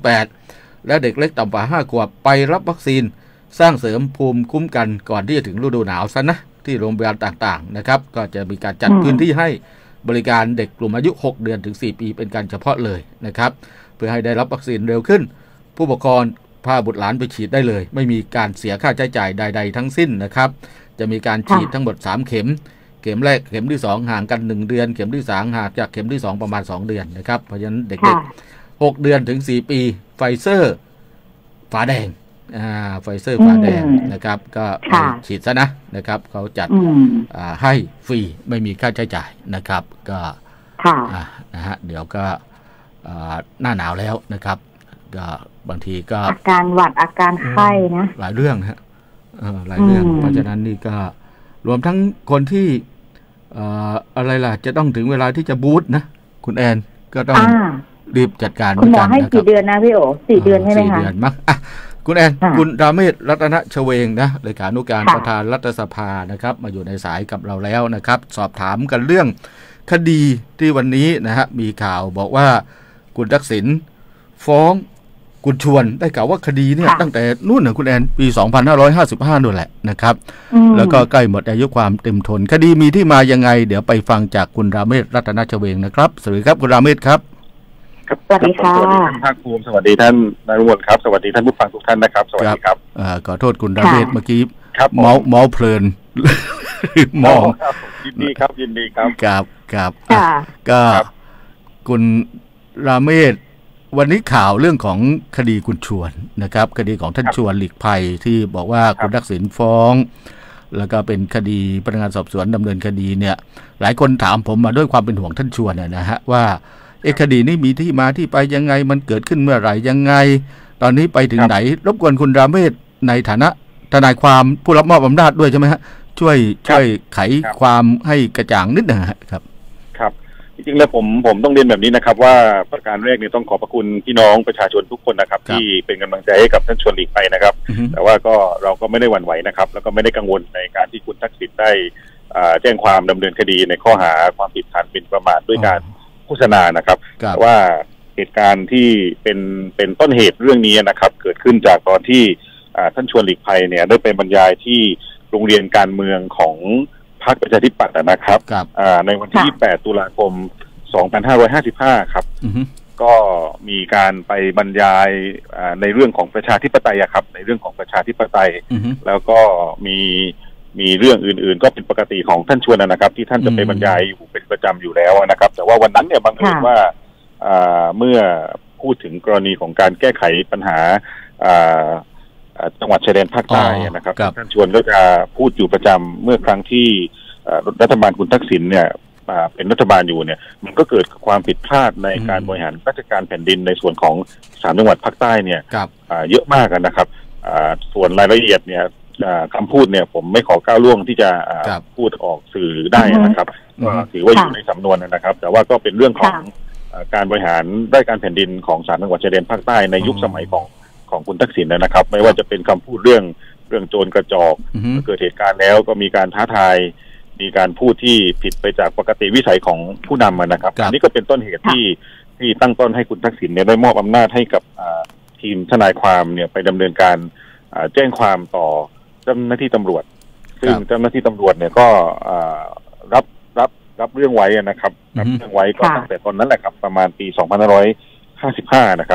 608และเด็กเล็กต่ำกว่า5ขวบไปรับวัคซีนสร้างเสริมภูมิคุ้มกันก่อนที่จะถึงฤดูหนาวซะนะที่โรงพยาบาลต่างๆนะครับก็จะมีการจัดพื้นที่ให้บริการเด็กกลุ่มอายุ6เดือนถึง4ปีเป็นการเฉพาะเลยนะครับเพื่อให้ได้รับวัคซีนเร็วขึ้นผู้ปกครองพาบุตรหลานไปฉีดได้เลยไม่มีการเสียค่าใช้จ่ายใดๆทั้งสิ้นนะครับจะมีการฉีดทั้งหมด3เข็มเข็มแรกเข็มที่2ห่างกัน1เดือนเข็มที่3ห่างจากเข็มที่2ประมาณ2เดือนนะครับเพราะฉะนั้นเด็กๆ6เดือนถึง4ปีไฟเซอร์ฝาแดงไฟเซอร์ฝาแดงนะครับก็ฉีดซะนะครับเขาจัดให้ฟรีไม่มีค่าใช้จ่ายนะครับก็นะฮะเดี๋ยวก็หน้าหนาวแล้วนะครับก็บางทีก็อาการหวัดอาการไข้นะหลายเรื่องฮะหลายเรื่องเพราะฉะนั้นนี่ก็รวมทั้งคนที่อะไรล่ะจะต้องถึงเวลาที่จะบูสต์นะคุณแอนก็ต้องรีบจัดการคุณหมอให้กี่เดือนนะพี่โอ4 เดือนใช่ไหมคะ 4 เดือนมั้งคุณแอนคุณราเมศรัตนชเวงนะเลขานุการประธานรัฐสภานะครับมาอยู่ในสายกับเราแล้วนะครับสอบถามกันเรื่องคดีที่วันนี้นะฮะมีข่าวบอกว่าคุณทักษิณฟ้องคุณชวนได้กล่าวว่าคดีเนี่ยตั้งแต่นู่นนะคุณแอนปี2555นู่นแหละนะครับแล้วก็ใกล้หมดอายุความเต็มทนคดีมีที่มายังไงเดี๋ยวไปฟังจากคุณราเมศรัตนชเวงนะครับสวัสดีครับคุณราเมศครับสวัสดีค่ะสวัสดีท่านภาคภูมิสวัสดีท่านนายวนครับสวัสดีท่านผู้ฟังทุกท่านนะครับสวัสดีครับขอโทษคุณราเมศเมื่อกี้เมาเพลินมองยินดีครับครับก็คุณราเมศวันนี้ข่าวเรื่องของคดีคุณชวนนะครับคดีของท่านชวนหลีกภัยที่บอกว่าคุณทักษิณฟ้องแล้วก็เป็นคดีพนักงานสอบสวนดำเนินคดีเนี่ยหลายคนถามผมมาด้วยความเป็นห่วงท่านชวนนะฮะว่าคดีนี้มีที่มาที่ไปยังไงมันเกิดขึ้นเมื่อไหร่ยังไงตอนนี้ไปถึงไหนรบกวนคุณราเมศในฐานะทนายความผู้รับมอบอำนาจด้วยใช่ไหมฮะช่วยไขความให้กระจ่างนิดหนึ่งครับครับจริงๆแล้วผมต้องเรียนแบบนี้นะครับว่าประการแรกเนี่ยต้องขอบพระคุณพี่น้องประชาชนทุกคนนะครับที่เป็นกำลังใจให้กับท่านชวนหลีกภัยนะครับแต่ว่าก็เราก็ไม่ได้หวั่นไหวนะครับแล้วก็ไม่ได้กังวลในการที่คุณทักษิณได้แจ้งความดำเนินคดีในข้อหาความผิดฐานหมิ่นประมาทด้วยการโฆษณานะครับว่าเหตุการณ์ที่เป็นต้นเหตุเรื่องนี้นะครับเกิดขึ้นจากตอนที่ท่านชวนหลีกภัยเนี่ยได้ไปบรรยายที่โรงเรียนการเมืองของพรรคประชาธิปัตย์นะครับในวันที่28 ตุลาคม 2555 ครับก็มีการไปบรรยายในเรื่องของประชาธิปไตยครับในเรื่องของประชาธิปไตยแล้วก็มีเรื่องอื่นๆก็เป็นปกติของท่านชวนนะครับที่ท่านจะไปบรรยายอยู่เป็นประจำอยู่แล้วนะครับแต่ว่าวันนั้นเนี่ยบังเอิญว่าเมื่อพูดถึงกรณีของการแก้ไขปัญหาจังหวัดชายแดนภาคใต้นะครับท่านชวนก็จะพูดอยู่ประจำเมื่อครั้งที่รัฐบาลคุณทักษิณเนี่ยเป็นรัฐบาลอยู่เนี่ยมันก็เกิดความผิดพลาดในการบริหารราชการแผ่นดินในส่วนของ3จังหวัดภาคใต้เนี่ยเยอะมากนะครับส่วนรายละเอียดเนี่ยคำพูดเนี่ยผมไม่ขอก้าวล่วงที่จะพูดออกสื่อได้นะครับก็ถือว่าอยู่ในสำนวนนะครับแต่ว่าก็เป็นเรื่องของการบริหารราชการแผ่นดินของ3จังหวัดชายแดนภาคใต้ในยุคสมัยของคุณทักษิณนะครับไม่ว่าจะเป็นคำพูดเรื่องโจรกระจอกเกิดเหตุการณ์แล้วก็มีการท้าทายมีการพูดที่ผิดไปจากปกติวิสัยของผู้นำนะครับอันนี้ก็เป็นต้นเหตุที่ตั้งต้นให้คุณทักษิณเนี่ยได้มอบอำนาจให้กับทีมทนายความเนี่ยไปดำเนินการแจ้งความต่อเจ้าหน้าที่ตำรวจซึ่งเจ้าหน้าที่ตำรวจเนี่ยก็รับเรื่องไว้นะครับรับเรื่องไว้ก็ตั้งแต่ตอนนั้นแหละครับประมาณปี2555นะครับ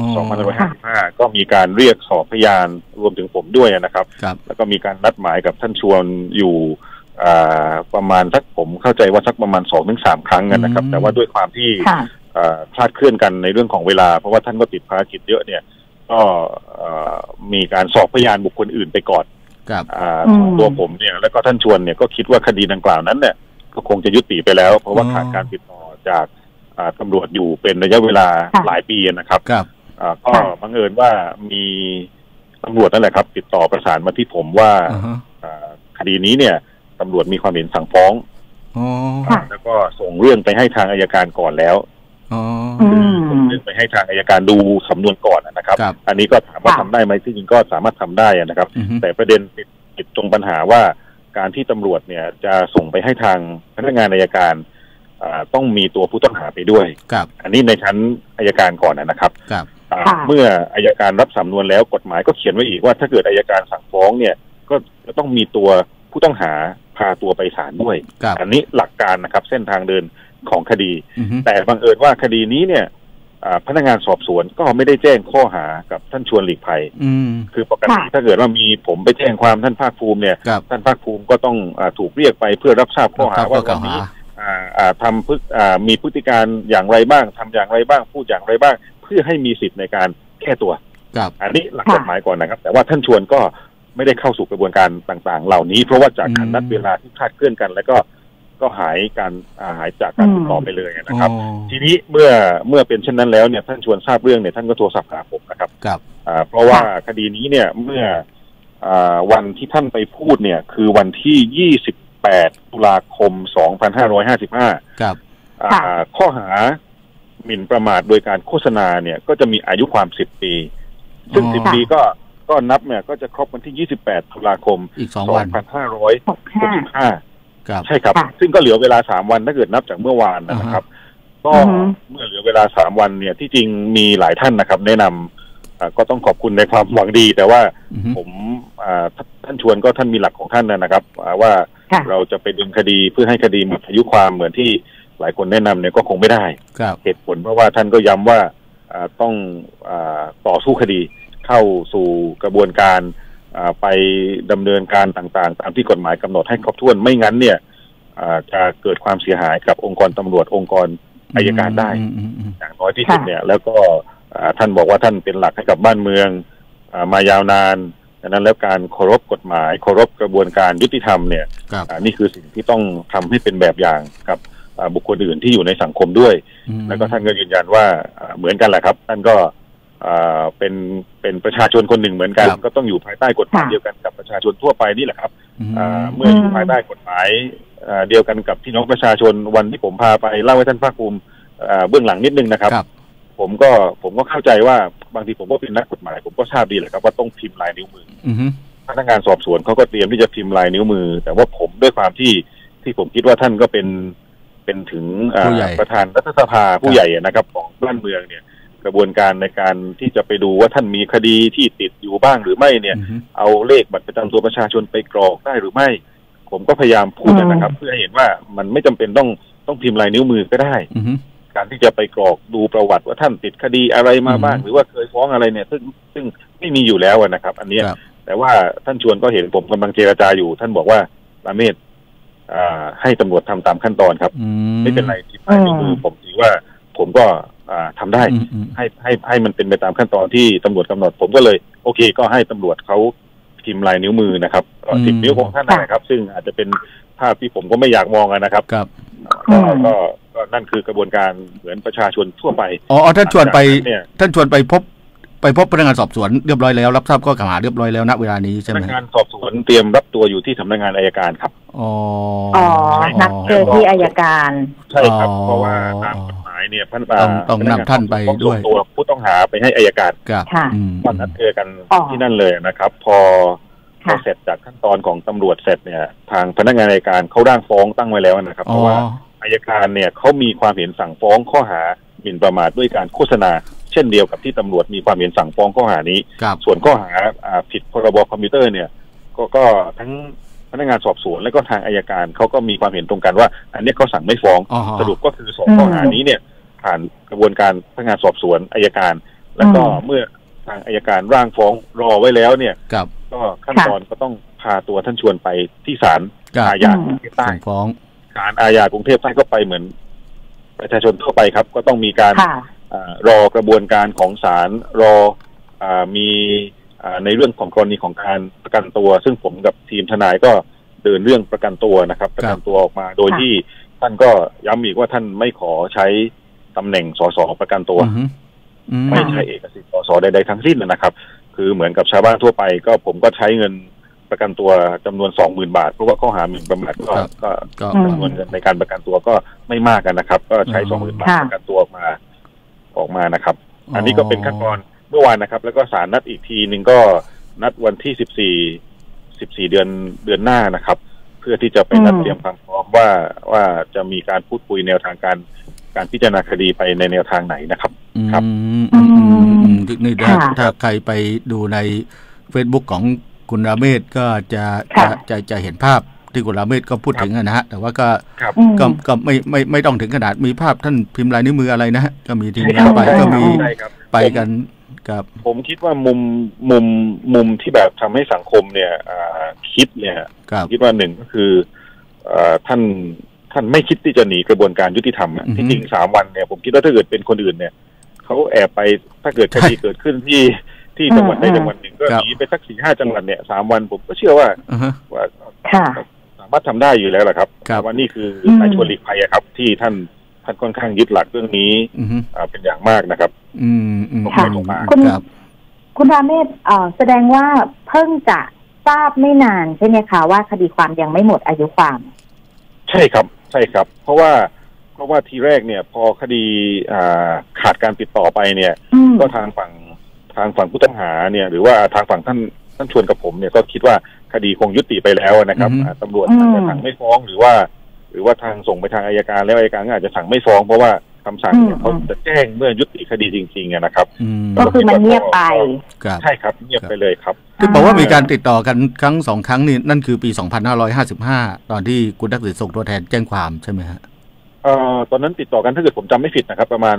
2555ก็มีการเรียกสอบพยานรวมถึงผมด้วยนะครับแล้วก็มีการนัดหมายกับท่านชวนอยู่ประมาณสักผมเข้าใจว่าสักประมาณ 2-3 ครั้งนะครับแต่ว่าด้วยความที่คลาดเคลื่อนกันในเรื่องของเวลาเพราะว่าท่านก็ติดภารกิจเยอะเนี่ยก็มีการสอบพยานบุคคลอื่นไปก่อนตัวผมเนี่ยแล้วก็ท่านชวนเนี่ยก็คิดว่าคดีดังกล่าวนั้นเนี่ยก็คงจะยุติไปแล้วเพราะว่าขาดการติดต่อจากตำรวจอยู่เป็นระยะเวลาหลายปีนะครับก็บังเอิญว่ามีตำรวจนั่นแหละครับติดต่อประสานมาที่ผมว่าคดีนี้เนี่ยตำรวจมีความเห็นสั่งฟ้องแล้วก็ส่งเรื่องไปให้ทางอัยการก่อนแล้วส่งเรื่องไปให้ทางอัยการดูสำนวนก่อนนะครับอันนี้ก็ถามว่าทำได้ไหมที่จริงก็สามารถทำได้นะครับแต่ประเด็นติดตรงปัญหาว่าการที่ตำรวจเนี่ยจะส่งไปให้ทางพนักงานอัยการต้องมีตัวผู้ต้องหาไปด้วยอันนี้ในชั้นอัยการก่อนนะครับเมื่ออัยการรับสำนวนแล้วกฎหมายก็เขียนไว้อีกว่าถ้าเกิดอัยการสั่งฟ้องเนี่ยก็จะต้องมีตัวผู้ต้องหาพาตัวไปศาลด้วยอันนี้หลักการนะครับเส้นทางเดินของคดีแต่บังเอิญว่าคดีนี้เนี่ยพนักงานสอบสวนก็ไม่ได้แจ้งข้อหากับท่านชวนหลีกภัยคือปกติถ้าเกิดว่ามีผมไปแจ้งความท่านภาคภูมิเนี่ยท่านภาคภูมิก็ต้องถูกเรียกไปเพื่อรับทราบข้อหาว่าวันนี้มีพฤติการอย่างไรบ้างทำอย่างไรบ้างพูดอย่างไรบ้างเพื่อให้มีสิทธิ์ในการแก้ตัวอันนี้หลักกฎหมายก่อนนะครับแต่ว่าท่านชวนก็ไม่ได้เข้าสู่กระบวนการต่างๆเหล่านี้เพราะว่าจากการนัดเวลาที่คลาดเคลื่อนกันแล้วก็หายจากการติดต่อไปเลยนะครับทีนี้เมื่อเป็นเช่นนั้นแล้วเนี่ยท่านชวนทราบเรื่องเนี่ยท่านก็โทรศัพท์หาผมนะครับเพราะว่าคดีนี้เนี่ยเมื่อวันที่ท่านไปพูดเนี่ยคือวันที่28 ตุลาคม 2555ข้อหาหมิ่นประมาทโดยการโฆษณาเนี่ยก็จะมีอายุความ10 ปีซึ่ง10 ปีก็นับเนี่ยก็จะครบวันที่28 ตุลาคม 2565ใช่ครับซึ่งก็เหลือเวลา3 วันถ้าเกิดนับจากเมื่อวานนะครับก็เมื่อเหลือเวลา3 วันเนี่ยที่จริงมีหลายท่านนะครับแนะนำก็ต้องขอบคุณในความหวังดีแต่ว่าผมท่านชวนก็ท่านมีหลักของท่านนะครับว่าเราจะไปดึงคดีเพื่อให้คดีหมดอายุความเหมือนที่หลายคนแนะนำเนี่ยก็คงไม่ได้เหตุผลเพราะว่าท่านก็ย้ำว่าต้องต่อสู้คดีเข้าสู่กระบวนการไปดำเนินการต่างๆตามที่กฎหมายกำหนดให้ครบถ้วนไม่งั้นเนี่ยจะเกิดความเสียหายกับองค์กรตำรวจองค์กรอัยการได้อย่างน้อยที่สุดเนี่ยแล้วก็ท่านบอกว่าท่านเป็นหลักให้กับบ้านเมืองมายาวนานดังนั้นแล้วการเคารพกฎหมายเคารพกระบวนการยุติธรรมเนี่ยนี่คือสิ่งที่ต้องทำให้เป็นแบบอย่างกับบุคคลอื่นที่อยู่ในสังคมด้วยแล้วก็ท่านก็ยืนยันว่าเหมือนกันแหละครับท่านก็เป็นประชาชนคนหนึ่งเหมือนกันก็ต้องอยู่ภายใต้กฎหมายเดียวกันกับประชาชนทั่วไปนี่แหละครับเมื่ออยู่ภายใต้กฎหมายเดียวกันกับพี่น้องประชาชนวันที่ผมพาไปเล่าให้ท่านภาคภูมิเบื้องหลังนิดนึงนะครับผมก็เข้าใจว่าบางทีผมก็เป็นนักกฎหมายผมก็ทราบดีแหละครับว่าต้องพิมพ์ลายนิ้วมือพนักงานสอบสวนเขาก็เตรียมที่จะพิมพ์ลายนิ้วมือแต่ว่าผมด้วยความที่ผมคิดว่าท่านก็เป็นถึงประธานรัฐสภาผู้ใหญ่นะครับของบ้านเมืองเนี่ยกระบวนการในการที่จะไปดูว่าท่านมีคดีที่ติดอยู่บ้างหรือไม่เนี่ยเอาเลขบัตรประจำตัวประชาชนไปกรอกได้หรือไม่ผมก็พยายามพูดนะครับเพื่อให้เห็นว่ามันไม่จำเป็นต้องพิมพ์ลายนิ้วมือก็ได้การที่จะไปกรอกดูประวัติว่าท่านติดคดีอะไรมาบ้างหรือว่าเคยฟ้องอะไรเนี่ยซึ่งไม่มีอยู่แล้วนะครับ อันนี้แต่ว่าท่านชวนก็เห็นผมกำลังเจรจาอยู่ท่านบอกว่าปาเมศให้ตำรวจทำตามขั้นตอนครับไม่เป็นไรที่ไปคือผมถือว่าผมก็ทำได้ให้มันเป็นไปตามขั้นตอนที่ตำรวจกำหนดผมก็เลยโอเคก็ให้ตำรวจเขาพิมพ์ลายนิ้วมือนะครับ10 นิ้วของท่านนะครับซึ่งอาจจะเป็นภาพที่ผมก็ไม่อยากมองนะครับก็นั่นคือกระบวนการเหมือนประชาชนทั่วไปท่านชวนไปพบพนักงานสอบสวนเรียบร้อยแล้วรับทราบข้อกล่าวหาเรียบร้อยแล้วณเวลานี้ใช่ไหมพนักงานสอบสวนเตรียมรับตัวอยู่ที่สำนักงานอัยการครับนัดเจอที่อัยการใช่ครับเพราะว่าตามกฎหมายเนี่ยต้องนำท่านไปด้วยตัวผู้ต้องหาไปให้อัยการวันนัดเจอกันที่นั่นเลยนะครับพอเสร็จจากขั้นตอนของตำรวจเสร็จเนี่ยทางพนักงานอัยการเขาร่างฟ้องตั้งไว้แล้วนะครับเพราะว่าอัยการเนี่ยเขามีความเห็นสั่งฟ้องข้อหาหมิ่นประมาทด้วยการโฆษณาเช่นเดียวกับที่ตำรวจมีความเห็นสั่งฟ้องข้อหานี้ส่วนข้อหาผิดพรบคอมพิวเตอร์เนี่ยก็ทั้งพนักงานสอบสวนและก็ทางอัยการเขาก็มีความเห็นตรงกันว่าอันนี้เขาสั่งไม่ฟ้องสรุปก็คือ2ข้อหานี้เนี่ยผ่านกระบวนการพนักงานสอบสวนอัยการแล้วก็เมื่อทางอัยการร่างฟ้องรอไว้แล้วเนี่ยก็ขั้นตอนก็ต้องพาตัวท่านชวนไปที่ศาลอาญากรุงเทพใต้ฟ้องศาลอาญากรุงเทพใต้ก็ไปเหมือนประชาชนทั่วไปครับก็ต้องมีการรอกระบวนการของศาลรอมีในเรื่องของกรณีของการประกันตัวซึ่งผมกับทีมทนายก็เดินเรื่องประกันตัวนะครับประกันตัวออกมาโดยที่ท่านก็ย้ำอีกว่าท่านไม่ขอใช้ตำแหน่งสสประกันตัวไม่ใช้เอกสิทธิ์สสใดๆทั้งสิ้นนะครับคือเหมือนกับชาวบ้านทั่วไปก็ผมก็ใช้เงินประกันตัวจำนวน 20,000 บาทเพราะว่าข้อหาหมิ่นประมาทก็จำนวนเงินในการประกันตัวก็ไม่มากกันนะครับก็ใช้ 20,000 บาทประกันตัวออกมานะครับอันนี้ก็เป็นขั้นตอนเมื่อวานนะครับแล้วก็ศาลนัดอีกทีนึงก็นัดวันที่14เดือนหน้านะครับเพื่อที่จะไปนัดเตรียมความพร้อมว่าจะมีการพูดคุยแนวทางการพิจารณาคดีไปในแนวทางไหนนะครับครับนี่ถ้าใครไปดูใน Facebook ของคุณราเมศก็จะเห็นภาพที่คุณราเมศก็พูดถึงนะฮะแต่ว่าก็ไม่ต้องถึงขนาดมีภาพท่านพิมพ์ลายนิ้วมืออะไรนะฮะก็มีทีมงานไปก็มีไปกันครับผมคิดว่ามุมที่แบบทำให้สังคมเนี่ยคิดเนี่ยคิดว่าหนึ่งก็คือท่านไม่คิดที่จะหนีกระบวนการยุติธรรมที่จริง3 วันเนี่ยผมคิดว่าถ้าเกิดเป็นคนอื่นเนี่ยเขาแอบไปถ้าเกิดคดีเกิดขึ้นที่จังหวัดใดจังหวัดหนึ่งก็หนีไปสัก 4-5 จังหวัดเนี่ย3 วันผมก็เชื่อว่าสามารถทำได้อยู่แล้วแหละครับว่านี่คือนายชวนหลีกภัยครับที่ท่านค่อนข้างยึดหลักเรื่องนี้เป็นอย่างมากนะครับคุณราเมศแสดงว่าเพิ่งจะทราบไม่นานใช่ไหมคะว่าคดีความยังไม่หมดอายุความใช่ครับเพราะว่าทีแรกเนี่ยพอคดีขาดการติดต่อไปเนี่ยก็ทางฝั่งผู้ต้องหาเนี่ยหรือว่าทางฝั่งท่านชวนกับผมเนี่ยก็คิดว่าคดีคงยุติไปแล้วนะครับตำรวจอาจจะสั่งไม่ฟ้องหรือว่าทางส่งไปทางอัยการแล้วอัยการอาจจะสั่งไม่ฟ้องเพราะว่าคำสั่งเนี่ยเขาจะแจ้งเมื่อยุติคดีจริงๆนะครับก็คือมันเงียบไปใช่ครับเงียบไปเลยครับที่บอกว่ามีการติดต่อกันครั้ง2 ครั้งนี่นั่นคือปี2555ตอนที่คุณทักษิณส่งตัวแทนแจ้งความใช่ไหมฮะตอนนั้นติดต่อกันถ้าเกิดผมจำไม่ผิดนะครับประมาณ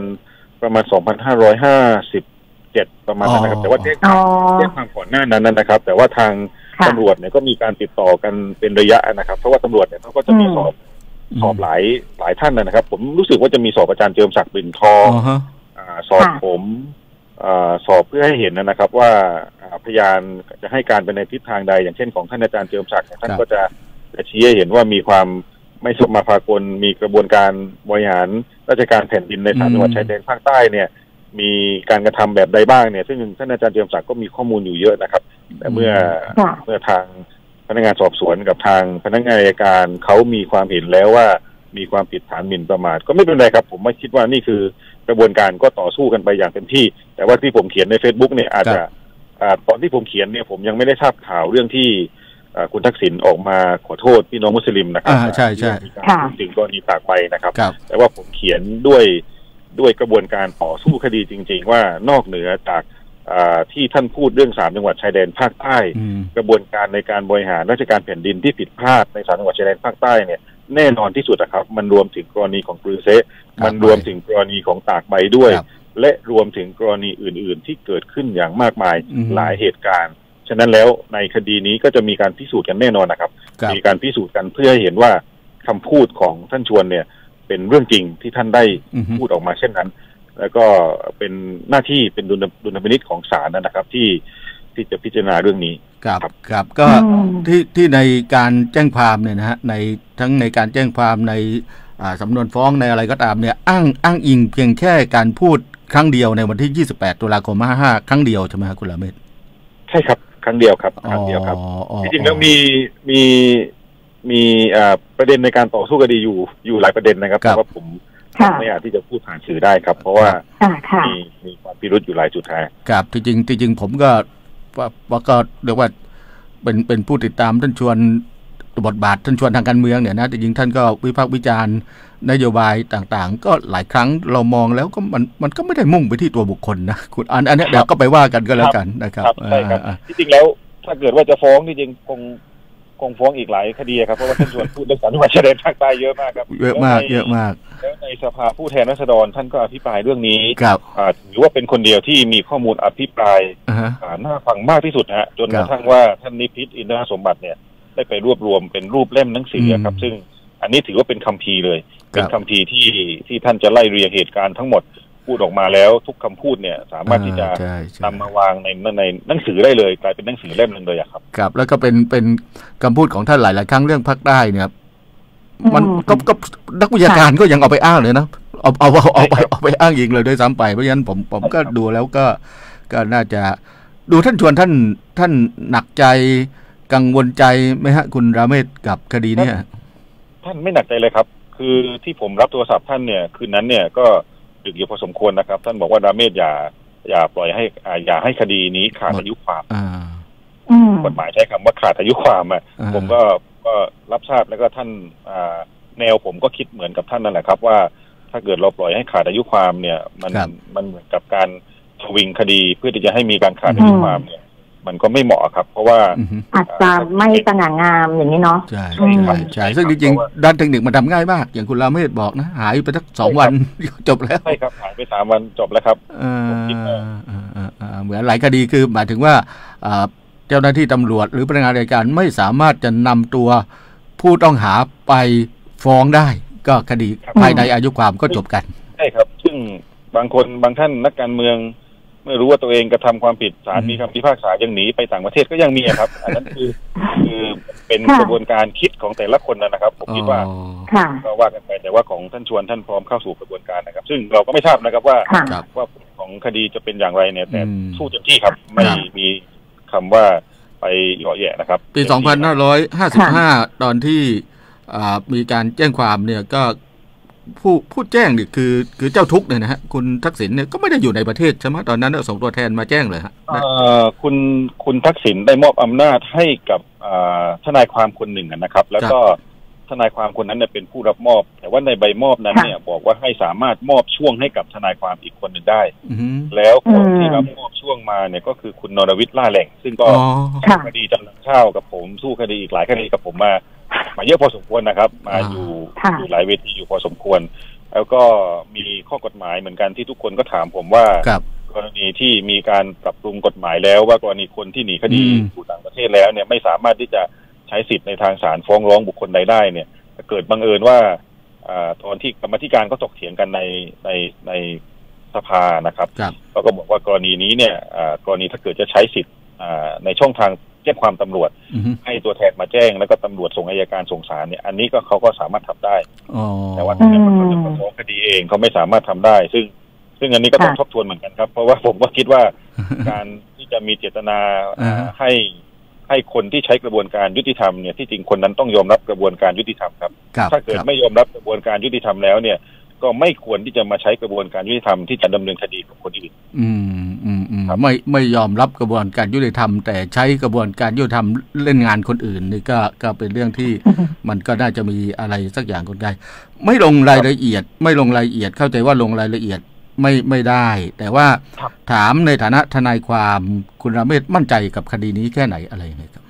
2557ประมาณนั้นนะครับแต่ว่าแจ้งความก่อนหน้านั้นนะครับแต่ว่าทางตำรวจเนี่ยก็มีการติดต่อกันเป็นระยะนะครับเพราะว่าตำรวจเนี่ยเขาก็จะมีสอบหลายท่านนะครับผมรู้สึกว่าจะมีสอบอาจารย์เจิมศักดิ์ปิ่นทองสอบผมสอบเพื่อให้เห็นนะครับว่าพยานจะให้การไปในทิศทางใดอย่างเช่นของท่านอาจารย์เจิมศักดิ์ท่านก็จะชี้ให้เห็นว่ามีความไม่สมมาพากลมีกระบวนการบริหารราชการแผ่นดินใน3 จังหวัดชายแดนภาคใต้เนี่ยมีการกระทำแบบใดบ้างเนี่ยซึ่งท่านอาจารย์เจิมศักดิ์ก็มีข้อมูลอยู่เยอะนะครับแต่เมื่อทางพนักงานสอบสวนกับทางพนักงานอัยการเขามีความเห็นแล้วว่ามีความผิดฐานหมิ่นประมาทก็ไม่เป็นไรครับผมไม่คิดว่านี่คือกระบวนการก็ต่อสู้กันไปอย่างเต็มที่แต่ว่าที่ผมเขียนใน Facebook เนี่ยอาจจะตอนที่ผมเขียนเนี่ยผมยังไม่ได้ทราบข่าวเรื่องที่คุณทักษิณออกมาขอโทษพี่น้องมุสลิมนะครับใช่ถึงกรณีตากใบนะครับแต่ว่าผมเขียนด้วยกระบวนการต่อสู้คดีจริงๆว่านอกเหนือจากที่ท่านพูดเรื่อง3 จังหวัดชายแดนภาคใต้กระบวนการในการบริหารราชการแผ่นดินที่ผิดพลาดใน3 จังหวัดชายแดนภาคใต้เนี่ยแน่นอนที่สุดนะครับมันรวมถึงกรณีของกรือเซะมันรวมถึงกรณีของตากใบด้วยและรวมถึงกรณีอื่นๆที่เกิดขึ้นอย่างมากมายหลายเหตุการณ์ฉะนั้นแล้วในคดีนี้ก็จะมีการพิสูจน์กันแน่นอนนะครับมีการพิสูจน์กันเพื่อให้เห็นว่าคำพูดของท่านชวนเนี่ยเป็นเรื่องจริงที่ท่านได้พูดออกมาเช่นนั้นแล้วก็เป็นหน้าที่เป็นดุลพินิจของศาลนะครับที่จะพิจารณาเรื่องนี้ครับก็ที่ในการแจ้งความเนี่ยนะฮะในทั้งในการแจ้งความในสำนวนฟ้องในอะไรก็ตามเนี่ยอ้างอิงเพียงแค่การพูดครั้งเดียวในวันที่28ตุลาคม55ครั้งเดียวใช่ไหมครับคุณละเมศใช่ครับครั้งเดียวครับครั้งเดียวครับจริงๆแล้วมีประเด็นในการต่อสู้คดีอยู่หลายประเด็นนะครับแต่ว่าผมไม่อาจที่จะพูดผ่านสื่อได้ครับเพราะว่ามีความพิรุธอยู่หลายจุดครับจริงผมก็เรียกว่าเป็นผู้ติดตามท่านชวนบทบาทท่านชวนทางการเมืองเนี่ยนะจริงท่านก็วิพากษ์วิจารณ์นโยบายต่างๆก็หลายครั้งเรามองแล้วก็มันก็ไม่ได้มุ่งไปที่ตัวบุคคลนะคุณอันนี้เดี๋ยวก็ไปว่ากันก็แล้วกันนะครับใช่ครับที่จริงแล้วถ้าเกิดว่าจะฟ้องที่จริงคงฟ้องอีกหลายคดีครับเพราะว่าท่านชวนพูดเรื่อง3จังหวัดชายแดนภาคใต้เยอะมากครับเยอะมากแล้วในสภาผู้แทนราษฎรท่านก็อภิปรายเรื่องนี้ถือว่าเป็นคนเดียวที่มีข้อมูลอภิปรายน่าฟังมากที่สุดฮะจนกระทั่งว่าท่านนิพิษอินทรสมบัติเนี่ยได้ไปรวบรวมเป็นรูปเล่มหนังสือครับซึ่งอันนี้ถือว่าเป็นคัมภีร์เลยเป็นคัมภีร์ที่ท่านจะไล่เรียงเหตุการณ์ทั้งหมดพูดออกมาแล้วทุกคำพูดเนี่ยสามารถที่จะนำมาวางในหนังสือได้เลยกลายเป็นหนังสือเล่มนึงเลยครับครับแล้วก็เป็นคำพูดของท่านหลายๆครั้งเรื่องภาคใต้เนี่ยมันก็นักวิชาการก็ยังเอาไปอ้างเลยนะเอาไปอ้างอีกเลยด้วยซ้ำไปเพราะฉะนั้นผมก็ดูแล้วก็น่าจะดูท่านชวนท่านหนักใจกังวลใจไหมฮะคุณราเมศกับคดีเนี่ยท่านไม่หนักใจเลยครับคือที่ผมรับโทรศัพท์ท่านเนี่ยคืนนั้นเนี่ยก็ดึกอยู่พอสมควรนะครับท่านบอกว่าราเมศอย่าปล่อยให้อย่าให้คดีนี้ขาดอายุความกฎหมายใช้คำว่าขาดอายุความผมก็รับทราบแล้วก็ท่านแนวผมก็คิดเหมือนกับท่านนั่นแหละครับว่าถ้าเกิดเราปล่อยให้ขาดอายุความเนี่ยมันเหมือนกับการสวิงคดีเพื่อที่จะให้มีการขาดอายุความเนี่ยมันก็ไม่เหมาะครับเพราะว่าอาจจะไม่สง่างามอย่างนี้เนาะใช่ซึ่งจริงๆด้านเทคนิคมันทำง่ายมากอย่างคุณราเมศบอกนะหายไปสัก2 วันจบแล้วใช่ครับหายไป3 วันจบแล้วครับเหมือนหลายคดีคือหมายถึงว่าเจ้าหน้าที่ตำรวจหรือพนักงานอัยการไม่สามารถจะนำตัวผู้ต้องหาไปฟ้องได้ก็คดีภายในอายุความก็จบกันใช่ครับซึ่งบางท่านนักการเมืองไม่รู้ว่าตัวเองกระทำความผิดศาลมีคำพิพากษายังหนีไปต่างประเทศก็ยังมีครับอันนั้นคือเป็นกระบวนการคิดของแต่ละคนนะครับผมคิดว่าก็ว่ากันไปแต่ว่าของท่านชวนท่านพร้อมเข้าสู่กระบวนการนะครับซึ่งเราก็ไม่ทราบนะครับว่าของคดีจะเป็นอย่างไรเนี่ยแต่สู้เต็มที่ครับไม่มีคำว่าไปเหยาะแยะนะครับปี2555ตอนที่มีการแจ้งความเนี่ยก็ผู้แจ้งนี่คือเจ้าทุกข์เนี่ยนะฮะคุณทักษิณเนี่ยก็ไม่ได้อยู่ในประเทศใช่ไหมตอนนั้นส่งตัวแทนมาแจ้งเลยฮะคุณทักษิณได้มอบอำนาจให้กับทนายความคนหนึ่งนะครับแล้วก็ทนายความคนนั้นเนี่ยเป็นผู้รับมอบแต่ว่าในใบมอบนั้นเนี่ยบอกว่าให้สามารถมอบช่วงให้กับทนายความอีกคนหนึ่งได้แล้วคนที่รับมอบช่วงมาเนี่ยก็คือคุณนรวิทย์ล่าแหล่งซึ่งก็สู้คดีจำนำข้าวกับผมสู้คดีอีกหลายคดีกับผมมาเยอะพอสมควรนะครับมาอยู่หลายเวทีอยู่พอสมควรแล้วก็มีข้อกฎหมายเหมือนกันที่ทุกคนก็ถามผมว่ากรณีที่มีการปรับปรุงกฎหมายแล้วว่ากรณีคนที่หนีคดีสู่ต่างประเทศแล้วเนี่ยไม่สามารถที่จะใช้สิทธิ์ในทางศาลฟ้องร้องบุคคลใดได้เนี่ยเกิดบังเอิญว่าตอนที่กรรมธิการก็ถกเถียงกันในสภานะครับเขาก็บอกว่ากรณีนี้เนี่ยกรณีถ้าเกิดจะใช้สิทธิ์ในช่องทางแจ้งความตำรวจให้ตัวแทนมาแจ้งแล้วก็ตำรวจส่งอัยการส่งศาลเนี่ยอันนี้ก็เขาก็สามารถทำได้แต่ว่าถ้าเขาจะฟ้องคดีเองเขาไม่สามารถทำได้ซึ่งอันนี้ก็ต้องทบทวนเหมือนกันครับเพราะว่าผมก็คิดว่าการที่จะมีเจตนาให้คนที่ใช้กระบวนการยุติธรรมเนี่ยที่จริงคนนั้นต้องยอมรับกระบวนการยุติธรรมครับถ้าเกิดไม่ยอมรับกระบวนการยุติธรรมแล้วเนี่ยก็ไม่ควรที่จะมาใช้กระบวนการยุติธรรมที่จะดำเนินคดีกับคนอื่นไม่ยอมรับกระบวนการยุติธรรมแต่ใช้กระบวนการยุติธรรมเล่นงานคนอื่นนี่ก็เป็นเรื่องที่ มันก็น่าจะมีอะไรสักอย่างคนใดไม่ลงรายละเอียดเข้าใจว่าลงรายละเอียดไม่ได้แต่ว่าถามในฐานะทนายความคุณราเมศมั่นใจกับคดีนี้แค่ไหนอะไรไงครับ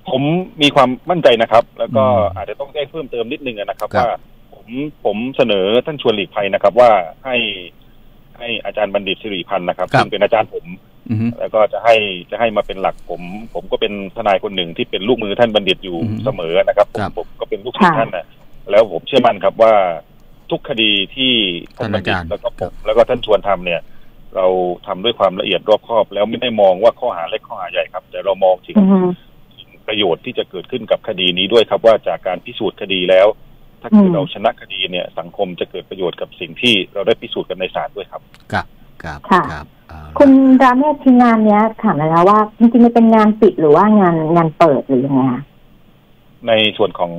ผมมีความมั่นใจนะครับแล้วก็อาจจะต้องแจ้งเพิ่มเติมนิดนึงนะครับว่าผมเสนอท่านชวนหลีกภัยนะครับว่าให้อาจารย์บัณฑิตสิริพันธ์นะครับซึ่งเป็นอาจารย์ผมแล้วก็จะให้มาเป็นหลักผมก็เป็นทนายคนหนึ่งที่เป็นลูกมือท่านบัณฑิตอยู่เสมอนะครับผมก็เป็นลูกศิษย์ท่านนะแล้วผมเชื่อมั่นครับว่าทุกคดีที่ท่านบัณฑิตแล้วก็ผมแล้วก็ท่านชวนทำเนี่ยเราทำด้วยความละเอียดรอบคอบแล้วไม่ได้มองว่าข้อหาเล็กข้อหาใหญ่ครับแต่เรามองถึงประโยชน์ที่จะเกิดขึ้นกับคดีนี้ด้วยครับว่าจากการพิสูจน์คดีแล้วถ้าเกิดเราชนะคดีเนี่ยสังคมจะเกิดประโยชน์กับสิ่งที่เราได้พิสูจน์กันในศาลด้วยครับครับคุณราเมศทีงานเนี้ยถามนะคะว่าจริงๆมันเป็นงานปิดหรือว่างานเปิดหรือยังไงคะในส่วนของ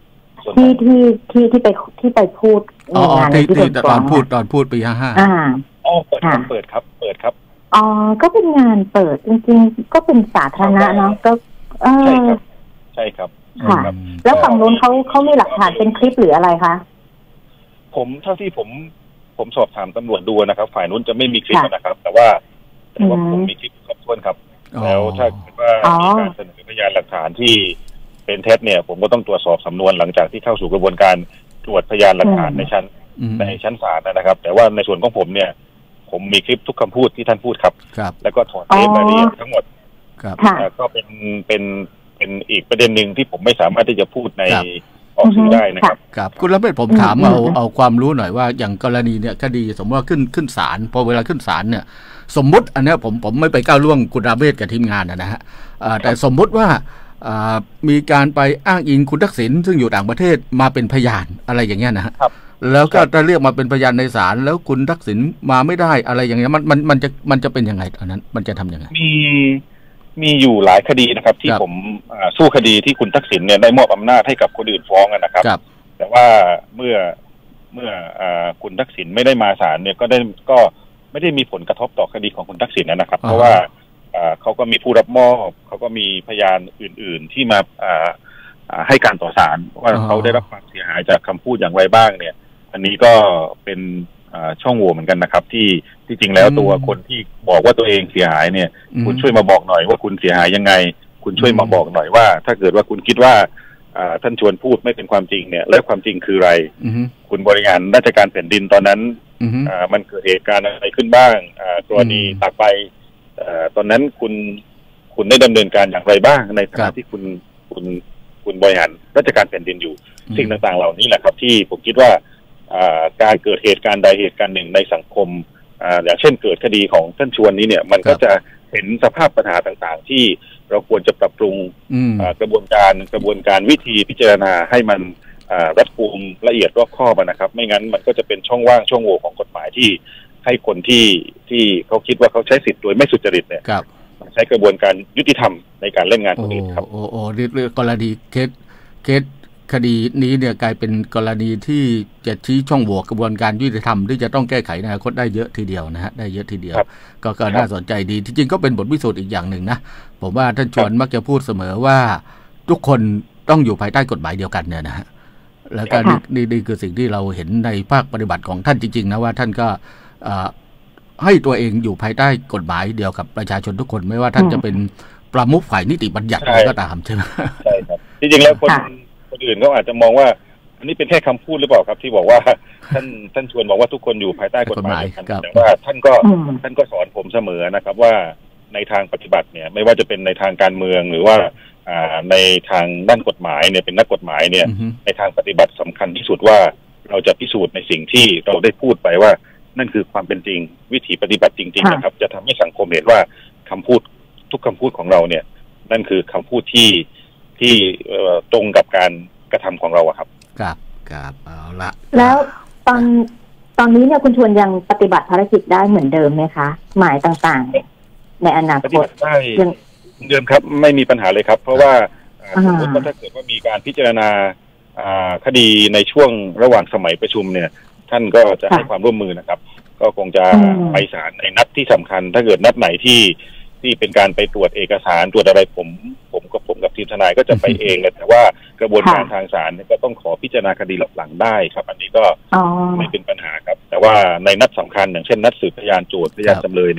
ที่ไปพูดในงานที่ตอนพูดปี55 เปิดครับก็เป็นงานเปิดจริงๆก็เป็นสาธารณะเนาะก็ใช่ครับค่ะแล้วฝั่งนู้นเขามีหลักฐานเป็นคลิปหรืออะไรคะผมเท่าที่ผมสอบถามตำรวจดูนะครับฝ่ายนู้นจะไม่มีคลิปนะครับแต่ว่าผมมีคลิปครบถ้วนครับแล้วถ้าเกิดว่ามีการเสนอพยานหลักฐานที่เป็นเท็จเนี่ยผมก็ต้องตรวจสอบสำนวนหลังจากที่เข้าสู่กระบวนการตรวจพยานหลักฐานในชั้นศาลนะครับแต่ว่าในส่วนของผมเนี่ยผมมีคลิปทุกคำพูดที่ท่านพูดครับแล้วก็ถอดเทปรายละเอียดทั้งหมดก็เป็นอีกประเด็นหนึ่งที่ผมไม่สามารถที่จะพูดในออกสื่อได้นะครับครับคุณละเมศผมถามเอาความรู้หน่อยว่าอย่างกรณีเนี่ยคดีสมมติว่าขึ้นศาลพอเวลาขึ้นศาลเนี่ยสมมุติอันนี้ผมไม่ไปก้าวล่วงคุณละเมศกับทีมงานนะฮะแต่สมมุติว่ามีการไปอ้างอิงคุณทักษิณซึ่งอยู่ต่างประเทศมาเป็นพยานอะไรอย่างเงี้ยนะฮะแล้วก็จะเรียกมาเป็นพยานในศาลแล้วคุณทักษิณมาไม่ได้อะไรอย่างเงี้ยมันจะเป็นยังไงอันนั้นมันจะทำยังไงมีอยู่หลายคดีนะครับที่ผมสู้คดีที่คุณทักษิณเนี่ยได้มอบอำนาจให้กับคนอื่นฟ้องนะครับแต่ว่าเมื่อคุณทักษิณไม่ได้มาศาลเนี่ยก็ไม่ได้มีผลกระทบต่อคดีของคุณทักษิณนะครับเพราะว่าเขาก็มีผู้รับมอบเขาก็มีพยานอื่นๆที่มาให้การต่อศาลว่าเขาได้รับความเสียหายจากคำพูดอย่างไรบ้างเนี่ยอันนี้ก็เป็นช่องโหว่เหมือนกันนะครับที่จริงแล้วตัวคนที่บอกว่าตัวเองเสียหายเนี่ยคุณช่วยมาบอกหน่อยว่าคุณเสียหายยังไงคุณช่วยมาบอกหน่อยว่าถ้าเกิดว่าคุณคิดว่าท่านชวนพูดไม่เป็นความจริงเนี่ยแล้วความจริงคืออะไรคุณบริหารราชการแผ่นดินตอนนั้นมันเกิดเหตุการณ์อะไรขึ้นบ้างกรณีตากใบตอนนั้นคุณได้ดำเนินการอย่างไรบ้างในฐานะที่คุณบริหารราชการแผ่นดินอยู่สิ่งต่างๆเหล่านี้แหละครับที่ผมคิดว่าการเกิดเหตุการณ์ใดเหตุการณ์หนึ่งในสังคมอย่างเช่นเกิดคดีของท่านชวนนี้เนี่ยมันก็จะเห็นสภาพปัญหาต่างๆที่เราควรจะปรับปรุงกระบวนการวิธีพิจารณาให้มันรัดกุมละเอียดรอบคอบนะครับไม่งั้นมันก็จะเป็นช่องว่างช่องโหว่ของกฎหมายที่ให้คนที่เขาคิดว่าเขาใช้สิทธิ์โดยไม่สุจริตเนี่ยใช้กระบวนการยุติธรรมในการเล่นงานคนอื่นครับเรื่องกรณีเคสคดีนี้เนี่ยกลายเป็นกรณีที่จะชี้ช่องโหว่กระบวนการยุติธรรมที่จะต้องแก้ไขในอนาคตได้เยอะทีเดียวนะฮะได้เยอะทีเดียวก็น่าสนใจดีที่จริงก็เป็นบทพิสูจน์อีกอย่างหนึ่งนะผมว่าท่านชวนมักจะพูดเสมอว่าทุกคนต้องอยู่ภายใต้กฎหมายเดียวกันเนี่ยนะฮะแล้วก็นี่คือสิ่งที่เราเห็นในภาคปฏิบัติของท่านจริงๆนะว่าท่านก็ให้ตัวเองอยู่ภายใต้กฎหมายเดียวกับประชาชนทุกคนไม่ว่าท่านจะเป็นประมุขฝ่ายนิติบัญญัติอะไรก็ตามใช่ไหมใช่ครับจริงๆแล้วคนอื่นก็อาจจะมองว่าอันนี้เป็นแค่คำพูดหรือเปล่าครับที่บอกว่าท่านชวนบอกว่าทุกคนอยู่ภายใต้กฎหมายแต่ว่าท่านก็สอนผมเสมอนะครับว่าในทางปฏิบัติเนี่ยไม่ว่าจะเป็นในทางการเมืองหรือว่าในทางด้านกฎหมายเนี่ยเป็นนักกฎหมายเนี่ยในทางปฏิบัติสำคัญที่สุดว่าเราจะพิสูจน์ในสิ่งที่เราได้พูดไปว่านั่นคือความเป็นจริงวิถีปฏิบัติจริงๆนะครับจะทำให้สังคมเห็นว่าคำพูดทุกคำพูดของเราเนี่ยนั่นคือคำพูดที่ตรงกับการกระทำของเราครับเอาละแล้วตอนนี้เนี่ยคุณชวนยังปฏิบัติภารกิจได้เหมือนเดิมไหมคะหมายต่างๆในอนาคตได้เดิมครับไม่มีปัญหาเลยครับเพราะว่าสมมติว่าถ้าเกิดว่ามีการพิจารณาคดีในช่วงระหว่างสมัยประชุมเนี่ยท่านก็จะให้ความร่วมมือนะครับก็คงจะไปศาลในนัดที่สำคัญถ้าเกิดนัดไหนที่เป็นการไปตรวจเอกสารตรวจอะไรผมกับทีมทนายก็จะไปเองแต่ว่ากระบวนการทางศาลก็ต้องขอพิจารณาคดีหลังได้ครับอันนี้ก็ไม่เป็นปัญหาครับแต่ว่าในนัดสำคัญอย่างเช่นนัดสืบพยานโจทก์พยานจำเลยเนี่ย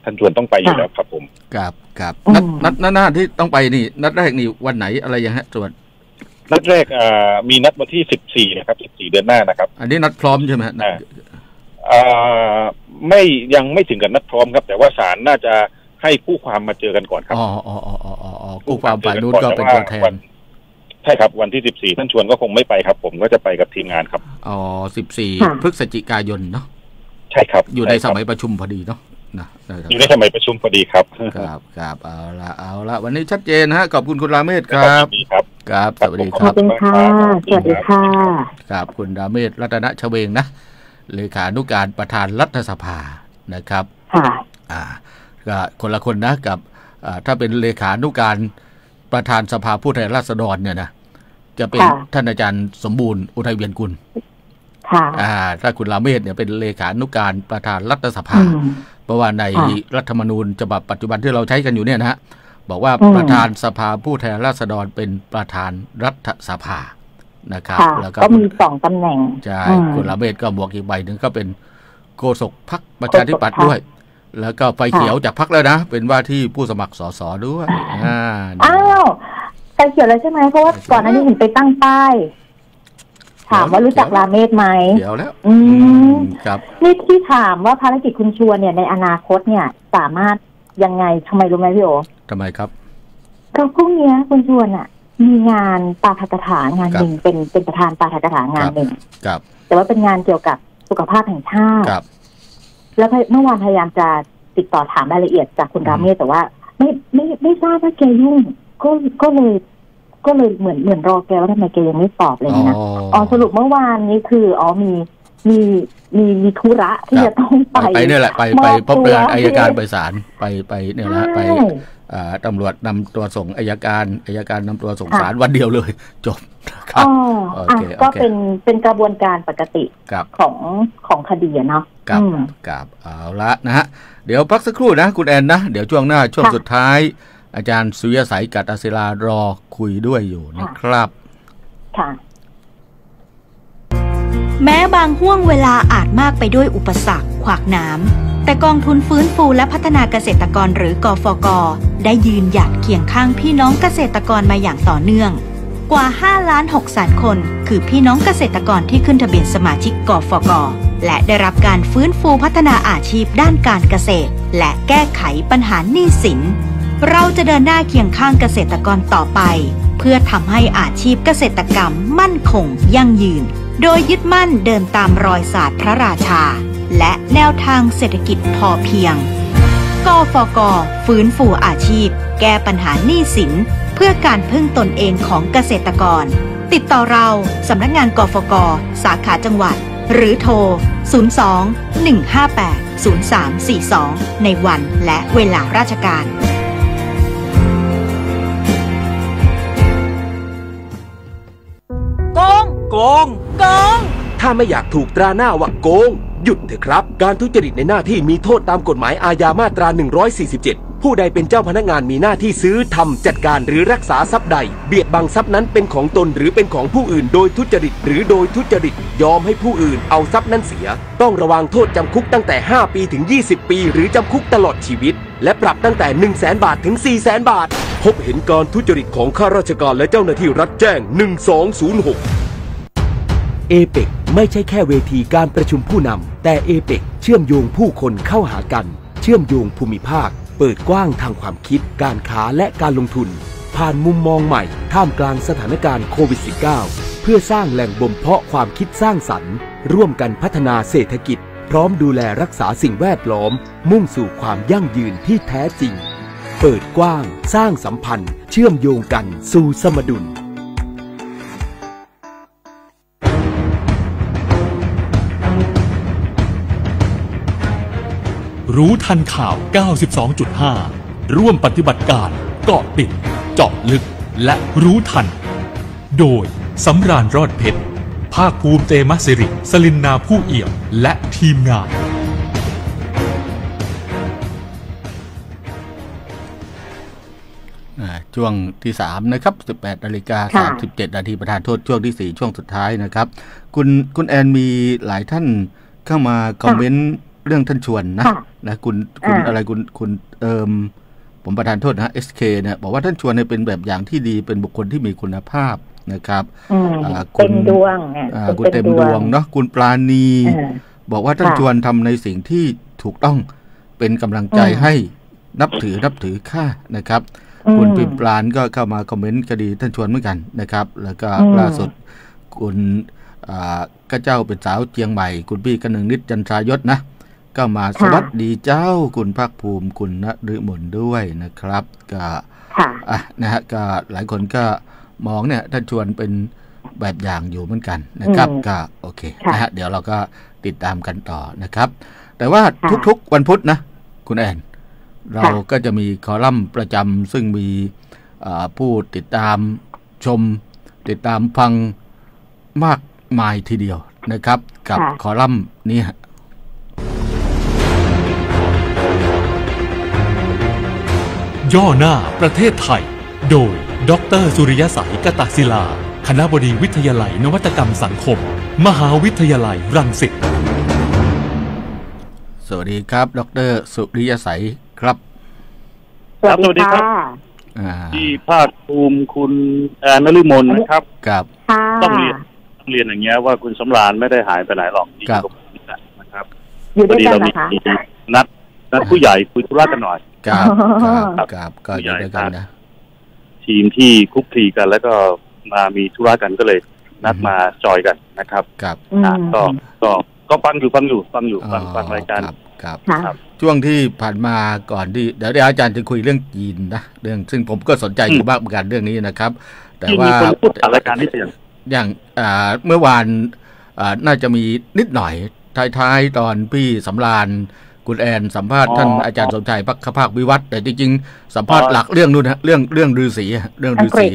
ท่านชวนต้องไปอยู่แล้วครับผมครับนัดหน้าที่ต้องไปนี่นัดแรกนี่วันไหนอะไรยังฮะตรวจนัดแรกมีนัดวันที่14นะครับ14เดือนหน้านะครับอันนี้นัดพร้อมใช่ไหมฮะไม่ยังไม่ถึงกับนัดพร้อมครับแต่ว่าศาลน่าจะให้คู่ความมาเจอกันก่อนครับคู่ความฝ่ายนู้นก็เป็นตัวแทนใช่ครับวันที่14ท่านชวนก็คงไม่ไปครับผมก็จะไปกับทีมงานครับ 14พฤศจิกายนเนาะใช่ครับอยู่ในสมัยประชุมพอดีเนาะอยู่ในสมัยประชุมพอดีครับครับเอาละวันนี้ชัดเจนฮะขอบคุณคุณราเมศครับครับสวัสดีครับขอบคุณค่ะสวัสดีค่ะครับคุณราเมศรัตนชเวงนะเลขานุการประธานรัฐสภานะครับก็คนละคนนะกับถ้าเป็นเลขานุการประธานสภาผู้แทนราษฎรเนี่ยนะจะเป็นท่านอาจารย์สมบูรณ์อุทัยเวียนกุลถ้าคุณราเมศเนี่ยเป็นเลขานุการประธานรัฐสภาเพราะว่าในรัฐธรรมนูญฉบับปัจจุบันที่เราใช้กันอยู่เนี่ยนะฮะบอกว่าประธานสภาผู้แทนราษฎรเป็นประธานรัฐสภานะครับแล้วก็มี2ตำแหน่งใช่คุณราเมศก็บวกอีกใบหนึ่งก็เป็นโฆษกพรรคประชาธิปัตย์ด้วยแล้วก็ไฟเขียวจากพรรคแล้วนะเป็นว่าที่ผู้สมัครสสด้วยไฟเขียวแล้วใช่ไหมเพราะว่าก่อนหน้านี้เห็นไปตั้งป้ายถามว่ารู้จักราเมศไหมเดี๋ยวแล้วครับนี่ที่ถามว่าภารกิจคุณชวนเนี่ยในอนาคตเนี่ยสามารถยังไงทำไมรู้ไหมพี่โอทำไมครับก็พรุ่งนี้คุณชวนอ่ะมีงานปาฐกถางานหนึ่งเป็นประธานปาฐกถางานหนึ่งแต่ว่าเป็นงานเกี่ยวกับสุขภาพแห่งชาติแล้วเมื่อวานพยายามจะติดต่อถามรายละเอียดจากคุณราเมศแต่ว่าไม่ทราบว่าแกยุ่งก็เลยเหมือนรอแกว่าทำไมแกยังไม่ตอบเลยนะสรุปเมื่อวานนี้คือมีธุระที่จะต้องไปเนี่ยแหละไปพบอัยการไปศาลไปเนี่ยแหละไปตำรวจนำตัวส่งอัยการนำตัวส่งศาลวันเดียวเลยจบครับก็เป็นกระบวนการปกติของคดีเนาะกับเอาละนะฮะเดี๋ยวพักสักครู่นะคุณแอนนะเดี๋ยวช่วงหน้าช่วงสุดท้ายอาจารย์สุริยสัยกัตศิลารอคุยด้วยอยู่นะครับค่ะแม้บางห่วงเวลาอาจมากไปด้วยอุปสรรคขวากหนามแต่กองทุนฟื้นฟูและพัฒนาเกษตรกรหรือกฟก.ได้ยืนหยัดเคียงข้างพี่น้องเกษตรกรมาอย่างต่อเนื่องกว่า 5,600,000 คนคือพี่น้องเกษตรกรที่ขึ้นทะเบียนสมาชิกกฟก.และได้รับการฟื้นฟูพัฒนาอาชีพด้านการเกษตรและแก้ไขปัญหาหนี้สินเราจะเดินหน้าเคียงข้างเกษตรกรต่อไปเพื่อทำให้อาชีพเกษตรกรรมมั่นคงยั่งยืนโดยยึดมั่นเดินตามรอยศาสตร์พระราชาและแนวทางเศรษฐกิจพอเพียงกฟก.ฟื้นฟูอาชีพแก้ปัญหาหนี้สินเพื่อการพึ่งตนเองของเกษตรกรติดต่อเราสำนักงานกฟก.สาขาจังหวัดหรือโทร 02-158-0342 ในวันและเวลาราชการโกงถ้าไม่อยากถูกตราหน้าว่าโกงหยุดเถอะครับการทุจริตในหน้าที่มีโทษตามกฎหมายอาญามาตรา147ผู้ใดเป็นเจ้าพนักงานมีหน้าที่ซื้อทำจัดการหรือรักษาทรัพย์ใดเบียดบังทรัพย์นั้นเป็นของตนหรือเป็นของผู้อื่นโดยทุจริตหรือโดยทุจริตยอมให้ผู้อื่นเอาทรัพย์นั้นเสียต้องระวังโทษจำคุกตั้งแต่5 ปีถึง20 ปีหรือจำคุกตลอดชีวิตและปรับตั้งแต่ 100,000 บาทถึง 400,000 บาทพบเห็นการทุจริตของข้าราชการและเจ้าหน้าที่รัฐแจ้ง1206เอเปกไม่ใช่แค่เวทีการประชุมผู้นำแต่เอเปกเชื่อมโยงผู้คนเข้าหากันเชื่อมโยงภูมิภาคเปิดกว้างทางความคิดการค้าและการลงทุนผ่านมุมมองใหม่ท่ามกลางสถานการณ์โควิด -19 เพื่อสร้างแหล่งบ่มเพาะความคิดสร้างสรรค์ร่วมกันพัฒนาเศรษฐกิจพร้อมดูแลรักษาสิ่งแวดล้อมมุ่งสู่ความยั่งยืนที่แท้จริงเปิดกว้างสร้างสัมพันธ์เชื่อมโยงกันสู่สมดุลรู้ทันข่าว 92.5 ร่วมปฏิบัติการเกาะติดเจาะลึกและรู้ทันโดยสำราญรอดเพชรภาคภูมิเตมะสิริสลินนาผู้เอี่ยมและทีมงานช่วงที่3นะครับ 18:37 นาทีประธานโทษช่วงที่4ช่วงสุดท้ายนะครับคุณแอนมีหลายท่านเข้ามาคอมเมนต์เรื่องท่านชวนนะคุณอะไรคุณผมประธานโทษนะ SK เนี่ยบอกว่าท่านชวนเนี่ยเป็นแบบอย่างที่ดีเป็นบุคคลที่มีคุณภาพนะครับเต็มดวงคุณเต็มดวงเนาะคุณปราณีบอกว่าท่านชวนทำในสิ่งที่ถูกต้องเป็นกำลังใจให้นับถือค่านะครับคุณพิมพ์ปราณก็เข้ามาคอมเมนต์คดีท่านชวนเหมือนกันนะครับแล้วก็ล่าสุดคุณก็เจ้าเป็นสาวเจียงใหม่คุณพี่กนึงนิดจันทรายศนะก็มาสวัสดีเจ้าคุณภาคภูมิคุณณฤมลด้วยนะครับก็นะฮะก็หลายคนก็มองเนี่ยท่านชวนเป็นแบบอย่างอยู่เหมือนกันนะครับก็โอเคนะฮะเดี๋ยวเราก็ติดตามกันต่อนะครับแต่ว่าทุกๆวันพุธนะคุณแอนเราก็จะมีคอลัมน์ประจำซึ่งมีผู้ติดตามชมติดตามฟังมากมายทีเดียวนะครับกับคอลัมน์นี้ย่อหน้าประเทศไทยโดยดร.สุริยสัยกตศิลาคณบดีวิทยาลัยนวัตกรรมสังคมมหาวิทยาลัยรังสิตสวัสดีครับดร.สุริยสัยครับสวัสดีครับที่ภาคภูมิคุณนฤมลนะครับครับต้องเรียนอย่างเงี้ยว่าคุณสำราญไม่ได้หายไปไหนหรอกที่กับผมนะครับอยู่ด้วยกันนะคะนัดผู้ใหญ่คุยธุระกันหน่อยครับก็อยู่ด้วยกันนะทีมที่คุกคีกันแล้วก็มามีธุระกันก็เลยนัดมาจอยกันนะครับก็ฟังอยู่ฟังรายการครับช่วงที่ผ่านมาก่อนที่เดี๋ยวอาจารย์จะคุยเรื่องจีนนะเรื่องซึ่งผมก็สนใจอยู่บ้างเหมือนกันเรื่องนี้นะครับแต่ว่ารายการนี้อย่างเมื่อวานน่าจะมีนิดหน่อยท้ายๆตอนพี่สำราญคุณแอนสัมภาษณ์ท่านอาจารย์สมชัยพักภาควิวัฒน์แต่จริงๆสัมภาษณ์หลักเรื่องนู้นนะเรื่องฤาษีเรื่องฤาษี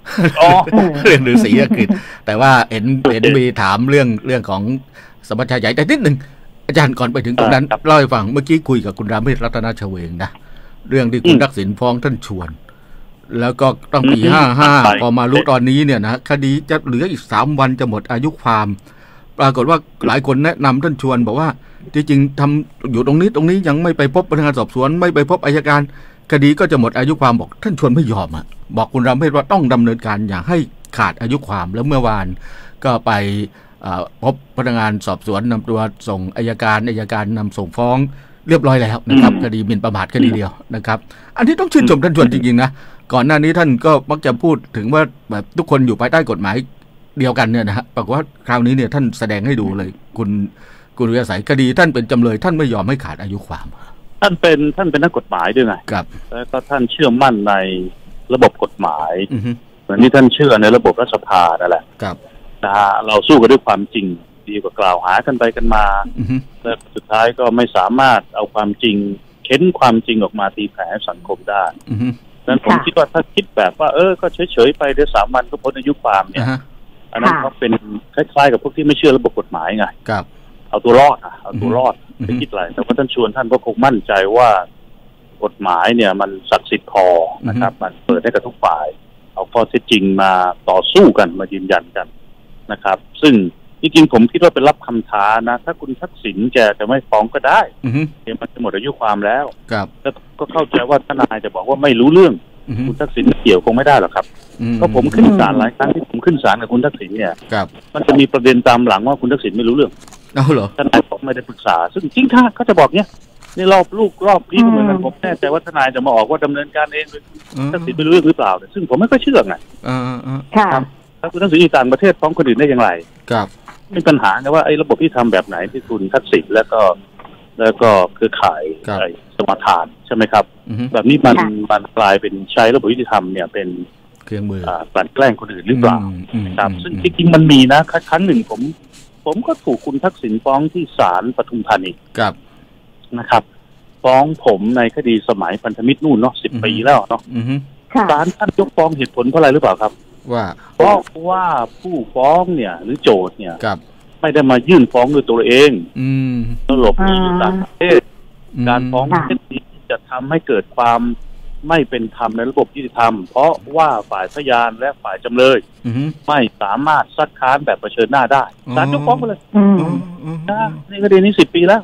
อังกฤษแต่ว่าเห็นมีถามเรื่องของสมัชชาใหญ่แต่นิดหนึ่งอาจารย์ก่อนไปถึงตรงนั้นเล่าให้ฟังเมื่อกี้คุยกับคุณรามเทพรัตนชเวงนะเรื่องที่คุณทักษิณฟ้องท่านชวนแล้วก็ตั้งปี55พอมารู้ตอนนี้เนี่ยนะคดีจะเหลืออีก3วันจะหมดอายุความปรากฏว่าหลายคนแนะนำท่านชวนบอกว่าจริงๆทำอยู่ตรงนี้ยังไม่ไปพบพนักงานสอบสวนไม่ไปพบอัยการคดีก็จะหมดอายุความบอกท่านชวนไม่ยอมบอกคุณรามเทพว่าต้องดำเนินการอย่าให้ขาดอายุความแล้วเมื่อวานก็ไปพบพนักงานสอบสวนนำตัวส่งอัยการนำส่งฟ้องเรียบร้อยแล้วนะครับคดีหมิ่นประมาทคดีเดียวนะครับอันนี้ต้องชื่นชมท่านชวนจริงๆนะก่อนหน้านี้ท่านก็มักจะพูดถึงว่าแบบทุกคนอยู่ภายใต้กฎหมายเดียวกันเนี่ยนะฮะปรากฏว่าคราวนี้เนี่ยท่านแสดงให้ดูเลยคุณวิทยาศัยคดีท่านเป็นจำเลยท่านไม่ยอมให้ขาดอายุความท่านเป็นนักกฎหมายด้วยไงครับแล้วก็ท่านเชื่อมั่นในระบบกฎหมายเหมือนที่ท่านเชื่อในระบบรัฐสภานั่นแหละครับนะฮะเราสู้กันด้วยความจริงดีกว่ากล่าวหากันไปกันมาและสุดท้ายก็ไม่สามารถเอาความจริงเค้นความจริงออกมาตีแผ่ให้สังคมได้ดังนั้นผมคิดว่าถ้าคิดแบบว่าก็เฉยๆไปเดี๋ยว3 วันก็พ้นอายุความเนี่ยอันนั้นเขาเป็นคล้ายๆกับพวกที่ไม่เชื่อระบบกฎหมายไงครับเอาตัวรอดไม่คิดอะไรแต่ว่าท่านชวนท่านก็คงมั่นใจว่ากฎหมายเนี่ยมันศักดิ์สิทธิ์พอนะครับมันเปิดให้กับทุกฝ่ายเอาข้อเท็จจริงมาต่อสู้กันมายืนยันกันนะครับซึ่งจริงๆผมคิดว่าเป็นรับคำท้านะถ้าคุณทักษิณแกจะไม่ฟ้องก็ได้เดี๋ยวมันจะหมดอายุความแล้วแล้วก็เข้าใจว่าทนายจะบอกว่าไม่รู้เรื่องคุณทักษิณเกี่ยวคงไม่ได้หรอกครับก็ผมขึ้นศาลหลายครั้งที่ผมขึ้นศาลกับคุณทักษิณเนี่ยมันจะมีประเด็นตามหลังว่าคุณทักษิณไม่รู้เรื่องทนายบอกไม่ได้ปรึกษาซึ่งจริงๆเขาจะบอกเนี่ยในรอบนี้ก็เหมือนกันผมแน่ใจว่าทนายจะมาออกว่าดำเนินการเองทักษิณไม่รู้เรื่องหรือเปล่าซึ่งผมไม่ค่อยเชื่อไงถ้าคุณทักษิณอยู่ต่างประเทศฟ้องคนอื่นได้อย่างไรไม่ปัญหานะว่าไอ้ระบบที่ทำแบบไหนที่คุณทักษิณแล้วก็เครือข่ายสมทานใช่ไหมครับแบบนี้มันกลายเป็นใช้ระบบยุติธรรมเนี่ยเป็นเครื่องมือกลั่นแกล้งคนอื่นหรือเปล่าครับซึ่งจริงๆมันมีนะครั้งหนึ่งผมก็ถูกคุณทักษิณฟ้องที่ศาลปทุมธานีนะครับฟ้องผมในคดีสมัยพันธมิตรนู่นเนาะ10 ปีแล้วเนาะศาลท่านยกฟ้องเหตุผลเพราะอะไรหรือเปล่าครับเพราะว่าผู้ฟ้องเนี่ยหรือโจทย์เนี่ยไม่ได้มายื่นฟ้องด้วยตัวเองหลบหนีอยู่ต่างประเทศการฟ้องเช่นนี้จะทำให้เกิดความไม่เป็นธรรมในระบบยุติธรรมเพราะว่าฝ่ายพยานและฝ่ายจำเลยไม่สามารถซักค้านแบบเผชิญหน้าได้ศาลยกฟ้องไปเลยในคดีนี้10 ปีแล้ว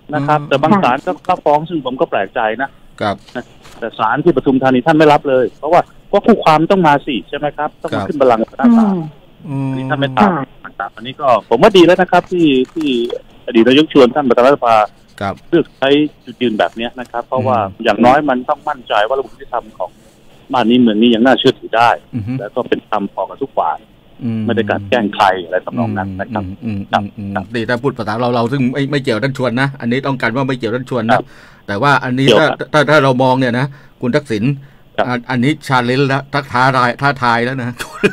นะครับแต่บางศาลก็รับฟ้องซึ่งผมก็แปลกใจนะครับแต่ศาลที่ปทุมธานีท่านไม่รับเลยเพราะว่าคู่ความต้องมาสิใช่ไหมครับต้องมาขึ้นบัลลังก์หน้าศาลนี่ท่านไม่ตามอันนี้ก็ผมว่าดีแล้วนะครับที่อดีตนายกชวนท่านประธานรัฐสภาเลือกใช้จุดยืนแบบนี้นะครับเพราะว่าอย่างน้อยมันต้องมั่นใจว่าระบบยุติธรรมของบ้านนี้เมืองนี้ยังน่าเชื่อถือได้แล้วก็เป็นธรรมพอกับทุกฝ่ายไม่ได้การแกล้งใครอะไรทำนองนั้นนะครับดีถ้าพูดภาษาเราซึ่งไม่เกี่ยวท่านชวนนะอันนี้ต้องการว่าไม่เกี่ยวท่านชวนนะแต่ว่าอันนี้ถ้าเรามองเนี่ยนะคุณทักษิณอันนี้ชาเลนจ์แล้วท้าทายแล้วนะ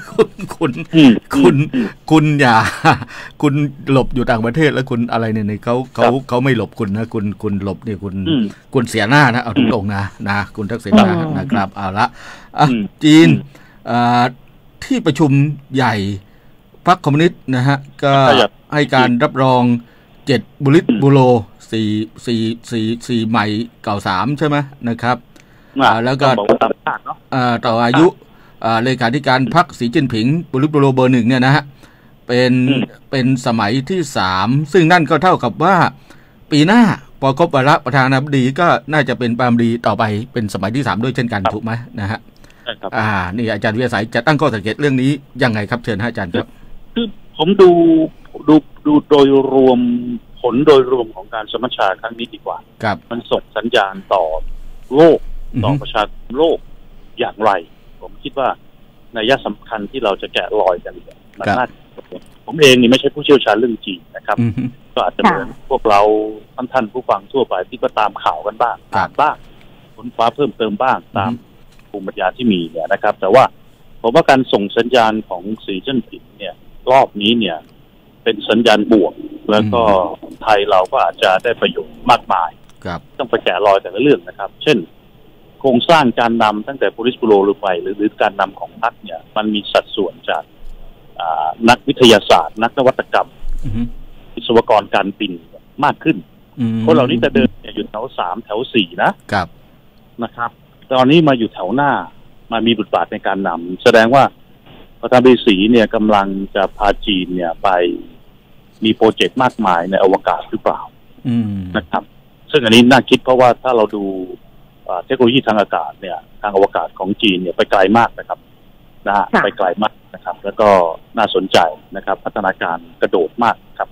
คุณอย่าคุณหลบอยู่ต่างประเทศแล้วคุณอะไรเนี่ยเขาไม่หลบคุณนะคุณหลบเนี่ยคุณเสียหน้านะเอาตรงๆนะคุณทักษิณนะครับเอาละจีนที่ประชุมใหญ่พรรคคอมมิวนิสต์นะฮะก็ให้การรับรอง7บูโร4ใหม่เก่า3ใช่ไหมนะครับแล้วก็ต่ออายุเลขาธิการพรรคสีจิ้นผิงบูโรเบอร์ 1เนี่ยนะฮะเป็นสมัยที่3ซึ่งนั่นก็เท่ากับว่าปีหน้าพอครบวาระประธานาธิบดีก็น่าจะเป็นประธานาธิบดีต่อไปเป็นสมัยที่3ด้วยเช่นกันถูกไหมนะฮะนี่อาจารย์วิทยาศัยจะตั้งข้อสังเกตเรื่องนี้ยังไงครับเชิญอาจารย์ครับคือผมดูโดยรวมผลโดยรวมของการสมัชชาครั้งนี้ดีกว่ามันส่งสัญญาณต่อโลกต่อประชาคมโลกอย่างไรผมคิดว่านัยสำคัญที่เราจะแกะรอยกันมันน่าผมเองนี่ไม่ใช่ผู้เชี่ยวชาญเรื่องจีนนะครับก็อาจจะเหมือนพวกเราท่านผู้ฟังทั่วไปที่ก็ตามข่าวกันบ้างค้นคว้าเพิ่มเติมบ้างตามภูมิปัญญาที่มีเนี่ยนะครับแต่ว่าผมว่าการส่งสัญญาณของสีจิ้นผิงเนี่ยรอบนี้เนี่ยเป็นสัญญาณบวกแล้วก็ไทยเราก็อาจจะได้ประโยชน์มากมายต้องไปแกะรอยแต่ละเรื่องนะครับเช่นโครงสร้างการนำตั้งแต่โพลิสบูโรลงไปหรือการนำของพรรคเนี่ยมันมีสัดส่วนจากนักวิทยาศาสตร์นักนวัตกรรมวิศวกรการบินมากขึ้นคนเหล่านี้แต่เดิมอยู่แถว3แถว4นะครับตอนนี้มาอยู่แถวหน้ามามีบทบาทในการนำแสดงว่าประธานาธิบดีเนี่ยกำลังจะพาจีนเนี่ยไปมีโปรเจกต์มากมายในอวกาศหรือเปล่านะครับซึ่งอันนี้น่าคิดเพราะว่าถ้าเราดูเทคโนโลยีทางอากาศเนี่ยทางอวกาศของจีนเนี่ยไปไกลมากนะครับไปไกลมากนะครับแล้วก็น่าสนใจนะครับพัฒนาการกระโดดมากครับ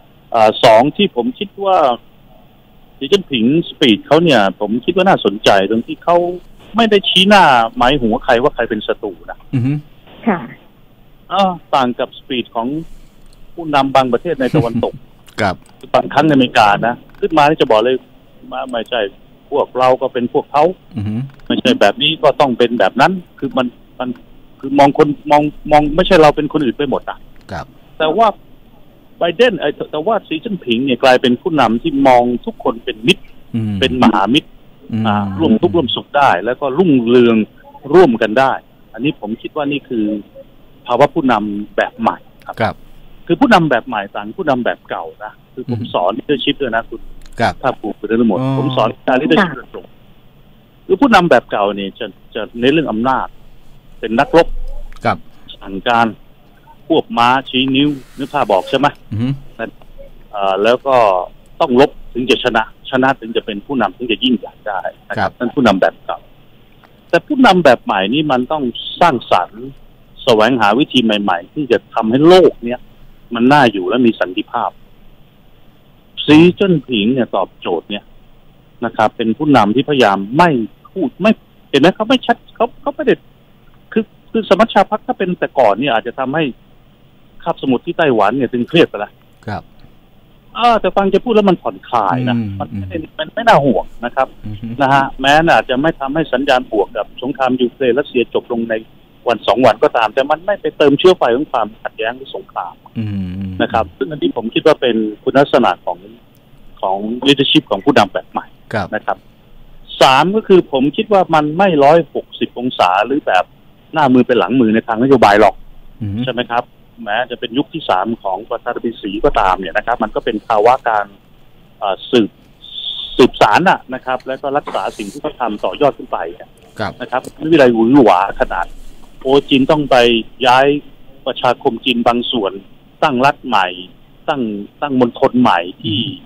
2ที่ผมคิดว่าสีจิ้นผิงสปีดเขาเนี่ยผมคิดว่าน่าสนใจตรงที่เขาไม่ได้ชี้หน้าหมายหัวใครว่าใครเป็นศัตรูนะค่ะต่างกับสปีดของผู้นำบางประเทศในตะวันตกบางครั้งในอเมริกานะขึ้นมาที่จะบอกเลยไม่ใช่พวกเราก็เป็นพวกเขาไม่ใช่แบบนี้ก็ต้องเป็นแบบนั้นคือมันคือมองคนมองไม่ใช่เราเป็นคนอื่นไปหมดแต่ว่าไบเดนแต่ว่าสีจิ้นผิงเนี่ยกลายเป็นผู้นำที่มองทุกคนเป็นมิตรเป็นมหามิตรร่วมทุกข์ร่วมสุขได้แล้วก็รุ่งเรืองร่วมกันได้อันนี้ผมคิดว่านี่คือภาวะผู้นำแบบใหม่ครับคือผู้นำแบบใหม่ต่างผู้นำแบบเก่านะคือผมสอนleadershipด้วยนะคุณภาคภูมิทั้งหมดผมสอนการleadershipโดยตรงคือผู้นำแบบเก่าเนี่ยจะในเรื่องอำนาจเป็นนักรบสั่งการควบม้าชี้นิ้วนึกภาพบอกใช่ไหมแล้วก็ต้องรบถึงจะชนะถึงจะเป็นผู้นำถึงจะยิ่งใหญ่ได้นะครับนั่นผู้นำแบบเก่าแต่ผู้นำแบบใหม่นี้มันต้องสร้างสรรค์แสวงหาวิธีใหม่ๆที่จะทำให้โลกเนี้ยมันน่าอยู่และมีสันติภาพสีจิ้นผิงเนี่ยตอบโจทย์เนี่ยนะครับเป็นผู้นำที่พยายามไม่พูดไม่เห็นไหมเขาไม่ชัดเขาไม่ได้คือสมัชชาพรรคถ้าเป็นแต่ก่อนเนี่ยอาจจะทำให้คาบสมุทรที่ไต้หวันเนี่ยตึงเครียดไปแล้วแต่ฟังจะพูดแล้วมันผ่อนคลายนะมันไม่น่าห่วงนะครับนะฮะแม้อาจจะไม่ทำให้สัญญาณบวกกับสงครามยูเครนรัสเซียจบลงในวัน2 วันก็ตามแต่มันไม่ไปเติมเชื้อไฟของความขัดแย้งหรือสงครามนะครับซึ่งอันนี้ผมคิดว่าเป็นคุณลักษณะของ leadership ของผู้นำแบบใหม่นะครับ3ก็คือผมคิดว่ามันไม่160 องศาหรือแบบหน้ามือเป็นหลังมือในทางนโยบายหรอกใช่ไหมครับแม้จะเป็นยุคที่3ของประธานาธิบดีก็ตามเนี่ยนะครับมันก็เป็นภาวะการสืบสารนะครับแล้วก็รักษาสิ่งที่เขาทำต่อยอดขึ้นไปนะครับไม่มีอะไรหวือหวาขนาดจีนต้องไปย้ายประชาคมจีนบางส่วนตั้งรัฐใหม่ตั้งมณฑลใหม่ที่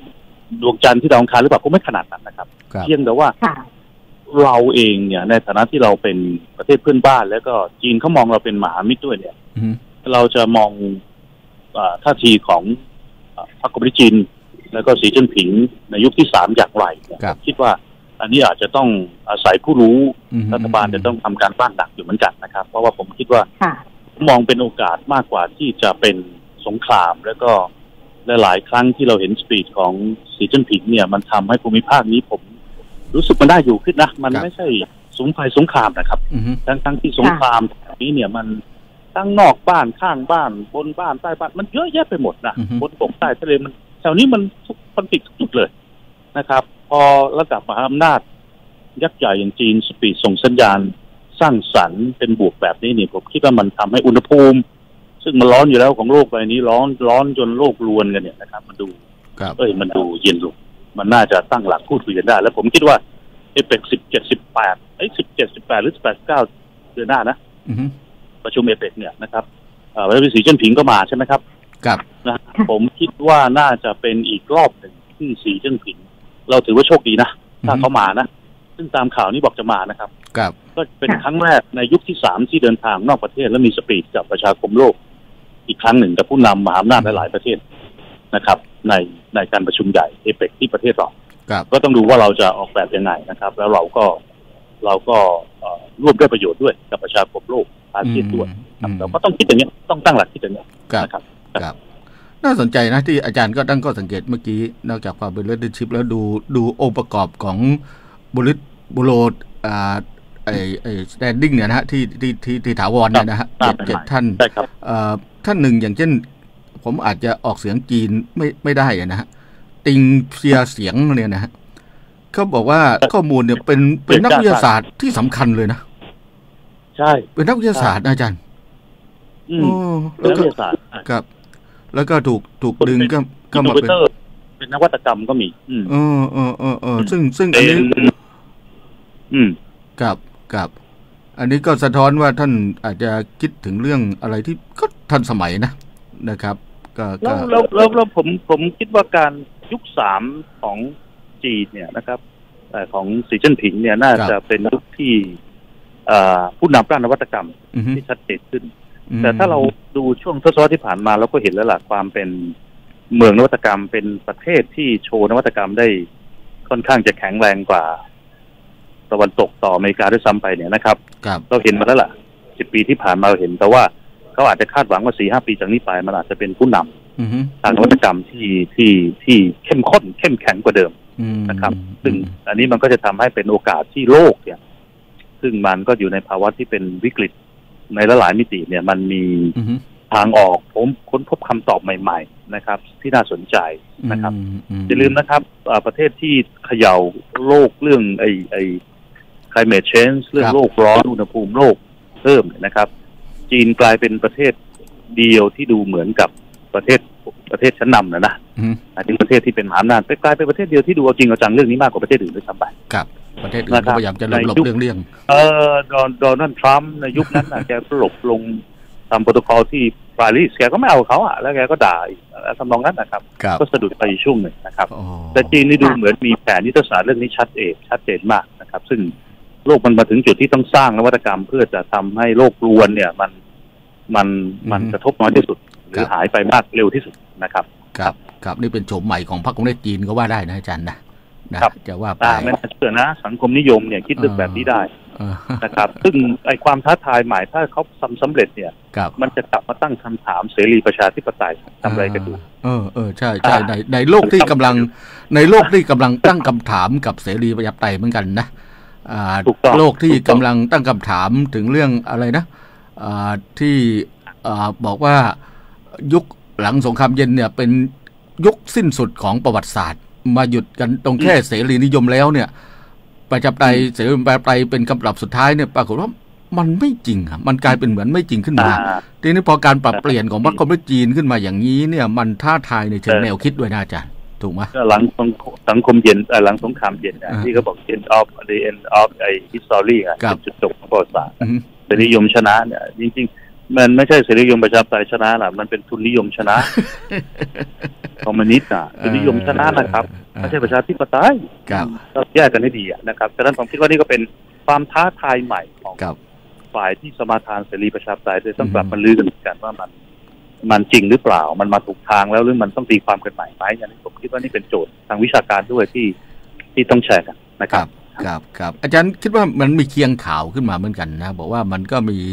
ดวงจันทร์ที่ดาวอังคารหรือเปล่าก็ไม่ขนาดนั้นนะครับเพียงแต่ว่าเราเองเนี่ยในฐานะที่เราเป็นประเทศเพื่อนบ้านแล้วก็จีนเขามองเราเป็นมหามิตรด้วยเนี่ยเราจะมองท่าทีของพรรคคอมมิวนิสต์จีนแล้วก็สีจิ้นผิงในยุคที่3อย่างไรคิดว่าอันนี้อาจจะต้องอาศัยผู้รู้รัฐบาลจะต้องทำการบ้านหนักอยู่เหมือนกันนะครับเพราะว่าผมคิดว่ามองเป็นโอกาสมากกว่าที่จะเป็นสงครามแล้วก็หลายครั้งที่เราเห็นสปีดของสีจิ้นผิงเนี่ยมันทำให้ภูมิภาคนี้ผมรู้สึกมันได้อยู่ขึ้นนะมันไม่ใช่สงครามนะครับทั้งที่สงครามนี้เนี่ยมันทั้งนอกบ้านข้างบ้านบนบ้านใต้บ้านมันเยอะแยะไปหมดนะบนบกใต้ทะเลมันแถวนี้มันทุกคอนฟลิกต์ทุกจุดเลยนะครับพอระดับมหาอำนาจยักษ์ใหญ่อย่างจีนสปีดส่งสัญญาณสร้างสรรค์เป็นบวกแบบนี้เนี่ยผมคิดว่ามันทำให้อุณหภูมิซึ่งมันร้อนอยู่แล้วของโลกใบนี้ร้อนจนโลกรวนกันเนี่ยนะครับมันดูมันดูเย็นลงมันน่าจะตั้งหลักพูดคุยกันได้แล้วผมคิดว่าเอเปก17-18 17-18หรือ18-19เดือนหน้านะประชุมเอเปกเนี่ยนะครับวันที่สีจิ้นผิงก็มาใช่ไหมครับครับนะผมคิดว่าน่าจะเป็นอีกรอบหนึ่งที่สีจิ้นผิงเราถือว่าโชคดีนะถ้าเขามานะซึ่งตามข่าวนี้บอกจะมานะครับก็เป็นครั้งแรกในยุคที่3ที่เดินทางนอกประเทศและมีสปีดกับประชาคมโลกอีกครั้งหนึ่งกับผู้นำมหาอำนาจหลายประเทศนะครับในการประชุมใหญ่เอเปกที่ประเทศเราก็ต้องดูว่าเราจะออกแบบยังไงนะครับแล้วเราก็ร่วมด้วยประโยชน์ด้วยกับประชาคมโลกอาเซียนด้วยเราก็ต้องคิดอย่างนี้ต้องตั้งหลักคิดอย่างนี้นะครับน่าสนใจนะที่อาจารย์ก็ตั้งข้อสังเกตเมื่อกี้นอกจากความเป็น leadership แล้วดูองค์ประกอบของบุโรstanding เนี่ยนะฮะที่ถาวรเนี่ยนะฮะ7ท่านท่านหนึ่งอย่างเช่นผมอาจจะออกเสียงจีนไม่ได้นะฮะติงเซียเสียงเนี่ยนะฮะเขาบอกว่าข้อมูลเนี่ยเป็นนักวิทยาศาสตร์ที่สำคัญเลยนะใช่เป็นนักวิทยาศาสตร์นะอาจารย์แล้วก็ครับแล้วก็ถูกดึงก็มาเป็นนวัตกรรมก็มีซึ่งอันนี้กับอันนี้ก็สะท้อนว่าท่านอาจจะคิดถึงเรื่องอะไรที่ก็ทันสมัยนะครับแล้วผมคิดว่าการยุค3ของจีนเนี่ยนะครับของสีจิ้นผิงเนี่ยน่าจะเป็นยุคที่ผู้นำด้านนวัตกรรมที่ชัดเจนขึ้นแต่ถ้าเราดูช่วงทศวรรษที่ผ่านมาเราก็เห็นแล้วล่ะความเป็นเมืองนวัตกรรมเป็นประเทศที่โชว์นวัตกรรมได้ค่อนข้างจะแข็งแรงกว่าตะวันตกต่ออเมริกาด้วยซ้ำไปเนี่ยนะครับเราเห็นมาแล้วล่ะ10 ปีที่ผ่านมาเราเห็นแต่ว่าเขาอาจจะคาดหวังว่า 4-5 ปีจากนี้ไปมันอาจจะเป็นผู้นำทางนวัตกรรมที่เข้มข้นเข้มแข็งกว่าเดิมนะครับซึ่งอันนี้มันก็จะทำให้เป็นโอกาสที่โลกเนี่ยซึ่งมันก็อยู่ในภาวะที่เป็นวิกฤตในหลายมิติเนี่ยมันมีทางออกผมค้นพบคำตอบใหม่ๆนะครับที่น่าสนใจนะครับอย่าลืมนะครับประเทศที่เขย่าโลกเรื่องไอ้ climate change เรื่องโลกร้อนอุณหภูมิโลกเพิ่มนะครับจีนกลายเป็นประเทศเดียวที่ดูเหมือนกับประเทศชั้นนำนะถึงประเทศที่เป็นมหาอำนาจกลายเป็นประเทศเดียวที่ดูเอาจริงเอาจังเรื่องนี้มากกว่าประเทศอื่นด้วยซ้ำไปครับประเทศอื่นก็พยายามจะหลบเรื่องโดนัลด์ทรัมป์ในยุคนั้นแกหลบลงทำโปรโตคอลที่ปารีสแกก็ไม่เอาเขาแล้วแกก็ด่าทำนองนั้นนะครับก็สะดุดไปช่วงหนึ่งนะครับแต่จีนนี่ดูเหมือนมีแผนยุทธศาสตร์เรื่องนี้ชัดเจนมากนะครับซึ่งโลกมันมาถึงจุดที่ต้องสร้างนวัตกรรมเพื่อจะทำให้โลกรวนเนี่ยมันกระทบน้อยที่สุดหรือหายไปมากเร็วที่สุดนะครับครับนี่เป็นโฉมใหม่ของพรรคคอมมิวนิสต์จีนก็ว่าได้นะอาจารย์นะจะว่าไปไม่น่าเชื่อนะสังคมนิยมเนี่ยคิดเรื่องแบบนี้ได้นะครับซึ่งไอ้ความท้าทายใหม่ถ้าเขาสำเร็จเนี่ยมันจะกลับมาตั้งคำถามเสรีประชาธิปไตยทำอะไรกันดูใช่ในโลกที่กำลังตั้งคำถามกับเสรีประชาธิปไตยเหมือนกันนะโลกที่กำลังตั้งคำถามถึงเรื่องอะไรนะที่บอกว่ายุคหลังสงครามเย็นเนี่ยเป็นยุคสิ้นสุดของประวัติศาสตร์มาหยุดกันตรงแค่เสรีนิยมแล้วเนี่ยประชาธิปไตยเสรีประชาธิปไตยเป็นคำตอบสุดท้ายเนี่ยปรากฏว่ามันไม่จริงมันกลายเป็นเหมือนไม่จริงขึ้นมาทีนี้พอการปรับเปลี่ยนของพรรคคอมมิวนิสต์จีนขึ้นมาอย่างนี้เนี่ยมันท้าทายในเชิงแนวคิดด้วยนะอาจารย์ถูกไหมหลังสังคมเย็นหลังสงครามเย็นที่เขาบอก end of the end of history จุดจบของประวัติศาสตร์เสรีนิยมชนะเนี่ยจริงๆมันไม่ใช่เสรีนิยมประชาธิปไตยชนะหรอกมันเป็นทุนนิยมชนะคอมมิวนิสต์จะนิยมชนะนะครับไม่ใช่ประชาธิปไตยก็แยกกันให้ดีนะครับฉะนั้นผมคิดว่านี่ก็เป็นความท้าทายใหม่ของฝ่ายที่สมาทานเสรีประชาธิปไตยเลยต้องกลับมาลื้อกันว่ามันจริงหรือเปล่ามันมาถูกทางแล้วหรือมันต้องตีความกันใหม่ไหมอย่างนี้ผมคิดว่านี่เป็นโจทย์ทางวิชาการด้วยที่ต้องแชร์กันนะครับครับอาจารย์คิดว่ามันมีเคียงข่าวขึ้นมาเหมือนกันนะบอกว่ามันก็มี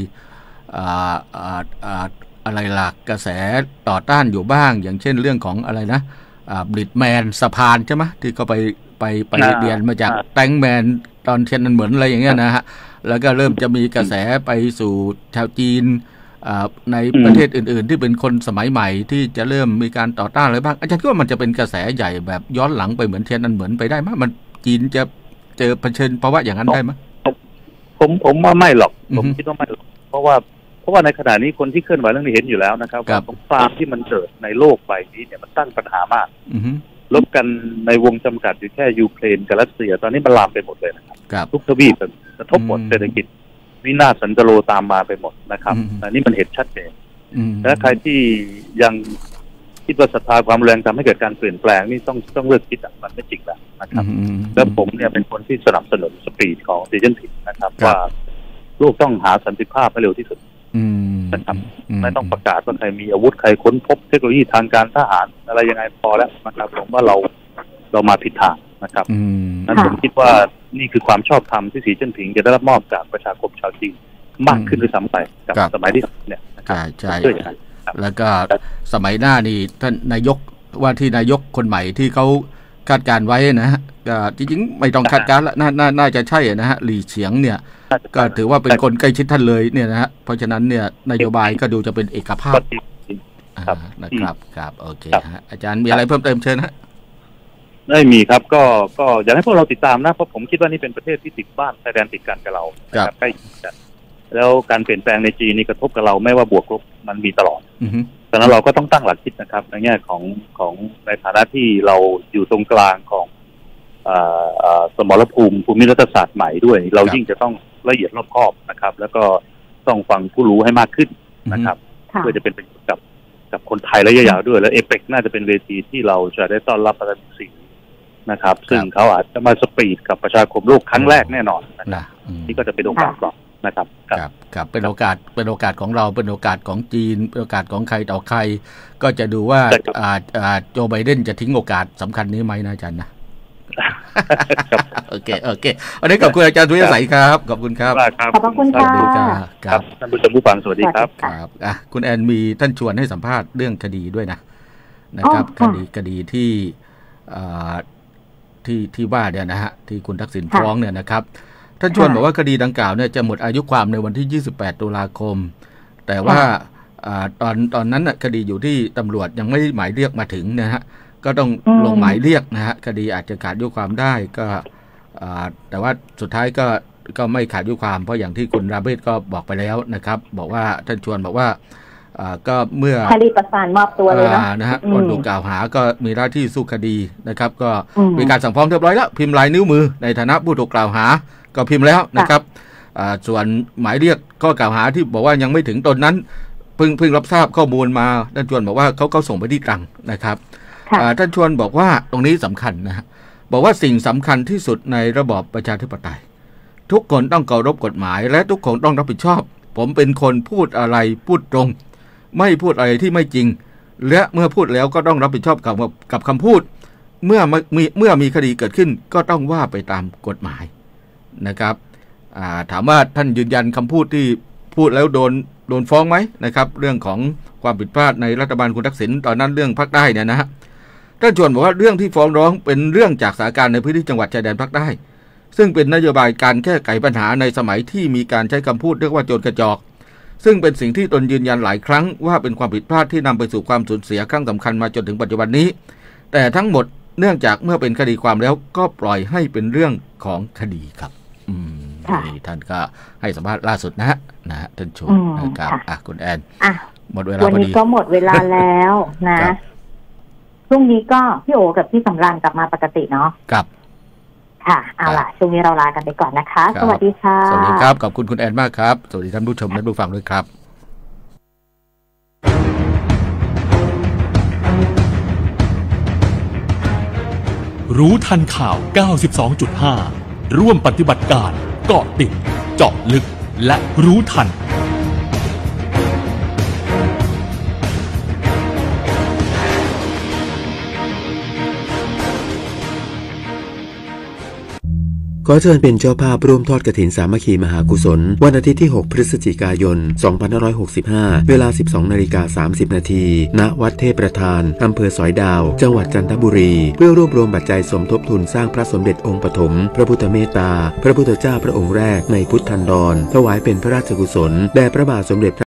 อะไรหลักกระแสต่อต้านอยู่บ้างอย่างเช่นเรื่องของอะไรนะบลิดแมนสะพานใช่ไหมที่เขาไปเรียนมาจากแตงแมนตอนเทียนนันเหมือนอะไรอย่างเงี้ยนะฮะแล้วก็เริ่มจะมีกระแสไปสู่ชาวจีนในประเทศอื่นๆที่เป็นคนสมัยใหม่ที่จะเริ่มมีการต่อต้านอะไรบ้างอาจารย์คิดว่ามันจะเป็นกระแสใหญ่แบบย้อนหลังไปเหมือนเทียนนันเหมือนไปได้ไหมมันจีนจะเจอเผชิญภาวะอย่างนั้นได้ไหมผมว่าไม่หรอกผมคิดว่าไม่หรอกเพราะว่าในขณะนี้คนที่เคลื่อนไหวเรื่องนี้เห็นอยู่แล้วนะครับว่าสงครามที่มันเกิดในโลกใบนี้เนี่ยมันตั้งปัญหามากลบกันในวงจำกัดอยู่แค่ยูเครนกับรัสเซียตอนนี้มันลามไปหมดเลยนะครับทุกทวีปกระทบหมดเศรษฐกิจวินาศสันตโลตามมาไปหมดนะครับอันนี้มันเห็นชัดเจนและใครที่ยังคิดว่าศรัทธาความแรงทำให้เกิดการเปลี่ยนแปลงนี่ต้องเลิกคิดมันไม่จริงแล้วนะครับแล้วผมเนี่ยเป็นคนที่สนับสนุนสปีดของซีเจนผิดนะครับว่าโลกต้องหาสันติภาพให้เร็วที่สุดนะครับไม่ต้องประกาศว่าใครมีอาวุธใครค้นพบเทคโนโลยีทางการทหารอะไรยังไงพอแล้วนะครับผมว่าเรามาผิดทางนะครับนั้นผมคิดว่านี่คือความชอบธรรมที่สีจิ้นผิงจะได้รับมอบจากประชาคมชาวจีนมากขึ้นด้วยซ้ำไปกับสมัยที่เนี่ยใช่แล้วก็สมัยหน้านี่ท่านนายกว่าที่นายกคนใหม่ที่เขาคาดการไว้นะฮะก็จริงๆไม่ต้องคาดการละน่าจะใช่นะฮะหลี่เฉียงเนี่ยก็ถือว่าเป็นคนใกล้ชิดท่านเลยเนี่ยนะฮะเพราะฉะนั้นเนี่ยนโยบายก็ดูจะเป็นเอกภาพนะครับโอเคฮะอาจารย์มีอะไรเพิ่มเติมเชิญฮะไม่มีครับก็อยากให้พวกเราติดตามนะเพราะผมคิดว่านี่เป็นประเทศที่ติดบ้านชายแดนติดกันกับเราใกล้กันแล้วการเปลี่ยนแปลงในจีนนี่กระทบกับเราไม่ว่าบวกลบมันมีตลอดดังนั้นเราก็ต้องตั้งหลักคิดนะครับในแง่ของในฐานะที่เราอยู่ตรงกลางของสมรภูมิรัฐศาสตร์ใหม่ด้วยเรายิ่งจะต้องละเอียดรอบคอบนะครับแล้วก็ต้องฟังผู้รู้ให้มากขึ้นนะครับเพื่อจะเป็นประโยชน์กับคนไทยระยะยาวด้วยแล้วเอเปกน่าจะเป็นเวทีที่เราจะได้ต้อนรับประธานาธิบดีนะครับซึ่งเขาอาจจะมาสปีดกับประชาคมโลกครั้งแรกแน่นอนนะนี่ก็จะเป็นโอกาสต่อนะครับเป็นโอกาสของเราเป็นโอกาสของจีนเป็นโอกาสของใครต่อใครก็จะดูว่าโจไบเดนจะทิ้งโอกาสสำคัญนี้ไหมนะอาจารย์นะโอเควันนี้ขอบคุณอาจารย์สุริยสัยครับขอบคุณครับขอบคุณค่ะครับท่านผู้ชมผู้ฟังสวัสดีครับคุณแอนมีท่านชวนให้สัมภาษณ์เรื่องคดีด้วยนะครับคดีที่ว่าเนี่ยนะฮะที่คุณทักษิณฟ้องเนี่ยนะครับท่านชวนบอกว่าคดีดังกล่าวเนี่ยจะหมดอายุความในวันที่28ตุลาคมแต่ว่าตอนนั้นน่ะคดีอยู่ที่ตำรวจยังไม่หมายเรียกมาถึงนะฮะก็ต้องลงหมายเรียกนะฮะคดีอาจจะขาดอายุความได้ก็แต่ว่าสุดท้ายก็ไม่ขาดอายุความเพราะอย่างที่คุณราเบศก็บอกไปแล้วนะครับบอกว่าท่านชวนบอกว่าก็เมื่อคดีประสานมอบตัวเลยนะฮะคนถูกกล่าวหาก็มีหน้าที่สู้คดีนะครับก็มีการสั่งฟ้องเรียบร้อยแล้วพิมพ์ลายนิ้วมือในฐานะผู้ถูกกล่าวหาก็พิมพ์แล้วนะครับส่วนหมายเรียกข้อกล่าวหาที่บอกว่ายังไม่ถึงตนนั้นเพิ่งรับทราบข้อมูลมาท่านชวนบอกว่าเขาส่งไปที่ตรังนะครับท่านชวนบอกว่าตรงนี้สำคัญนะฮะบอกว่าสิ่งสำคัญที่สุดในระบอบประชาธิปไตยทุกคนต้องเคารพกฎหมายและทุกคนต้องรับผิดชอบผมเป็นคนพูดอะไรพูดตรงไม่พูดอะไรที่ไม่จริงและเมื่อพูดแล้วก็ต้องรับผิดชอบกับคำพูดเมื่อมีคดีเกิดขึ้นก็ต้องว่าไปตามกฎหมายนะครับถามว่าท่านยืนยันคำพูดที่พูดแล้วโดนฟ้องไหมนะครับเรื่องของความผิดพลาดในรัฐบาลคุณทักษิณตอนนั้นเรื่องภาคใต้เนี่ยนะฮะท่านชวนบอกว่าเรื่องที่ฟ้องร้องเป็นเรื่องจากสถานการณ์ในพื้นที่จังหวัดชายแดนภาคใต้ซึ่งเป็นนโยบายการแก้ไขปัญหาในสมัยที่มีการใช้คำพูดเรียกว่าโจรกระจอกซึ่งเป็นสิ่งที่ตนยืนยันหลายครั้งว่าเป็นความผิดพลาดที่นำไปสู่ความสูญเสียครั้งสำคัญมาจนถึงปัจจุบันนี้แต่ทั้งหมดเนื่องจากเมื่อเป็นคดีความแล้วก็ปล่อยให้เป็นเรื่องของคดีครับท่านก็ให้สัมภาษณ์ล่าสุดนะฮะท่านชวนนะครับคุณแอนหมดเวลาพอดีวันนี้ก็หมดเวลาแล้วนะพรุ่งนี้ก็พี่โอกับพี่สำราญกลับมาปกติเนาะครับค่ะเอาล่ะช่วงนี้เราลากันไปก่อนนะคะสวัสดีค่ะสวัสดีครับขอบคุณคุณแอนมากครับสวัสดีท่านผู้ชมและผู้ฟังด้วยครับรู้ทันข่าว 92.5 ร่วมปฏิบัติการเกาะติดเจาะลึกและรู้ทันขอเชิญเป็นเจ้าภาพร่วมทอดกฐินสามัคคีมหากุศลวันอาทิตย์ที่ 6 พฤศจิกายน 2565 เวลา 12:30 นาทีณ วัดเทพประธาน อำเภอสอยดาว จังหวัดจันทบุรี เพื่อรวบรวมปัจจัยสมทบทุนสร้างพระสมเด็จองค์ปฐมพระพุทธเมตตา พระพุทธเจ้าพระองค์แรกในพุทธันดรถวายเป็นพระราชกุศลแด่พระบาทสมเด็จ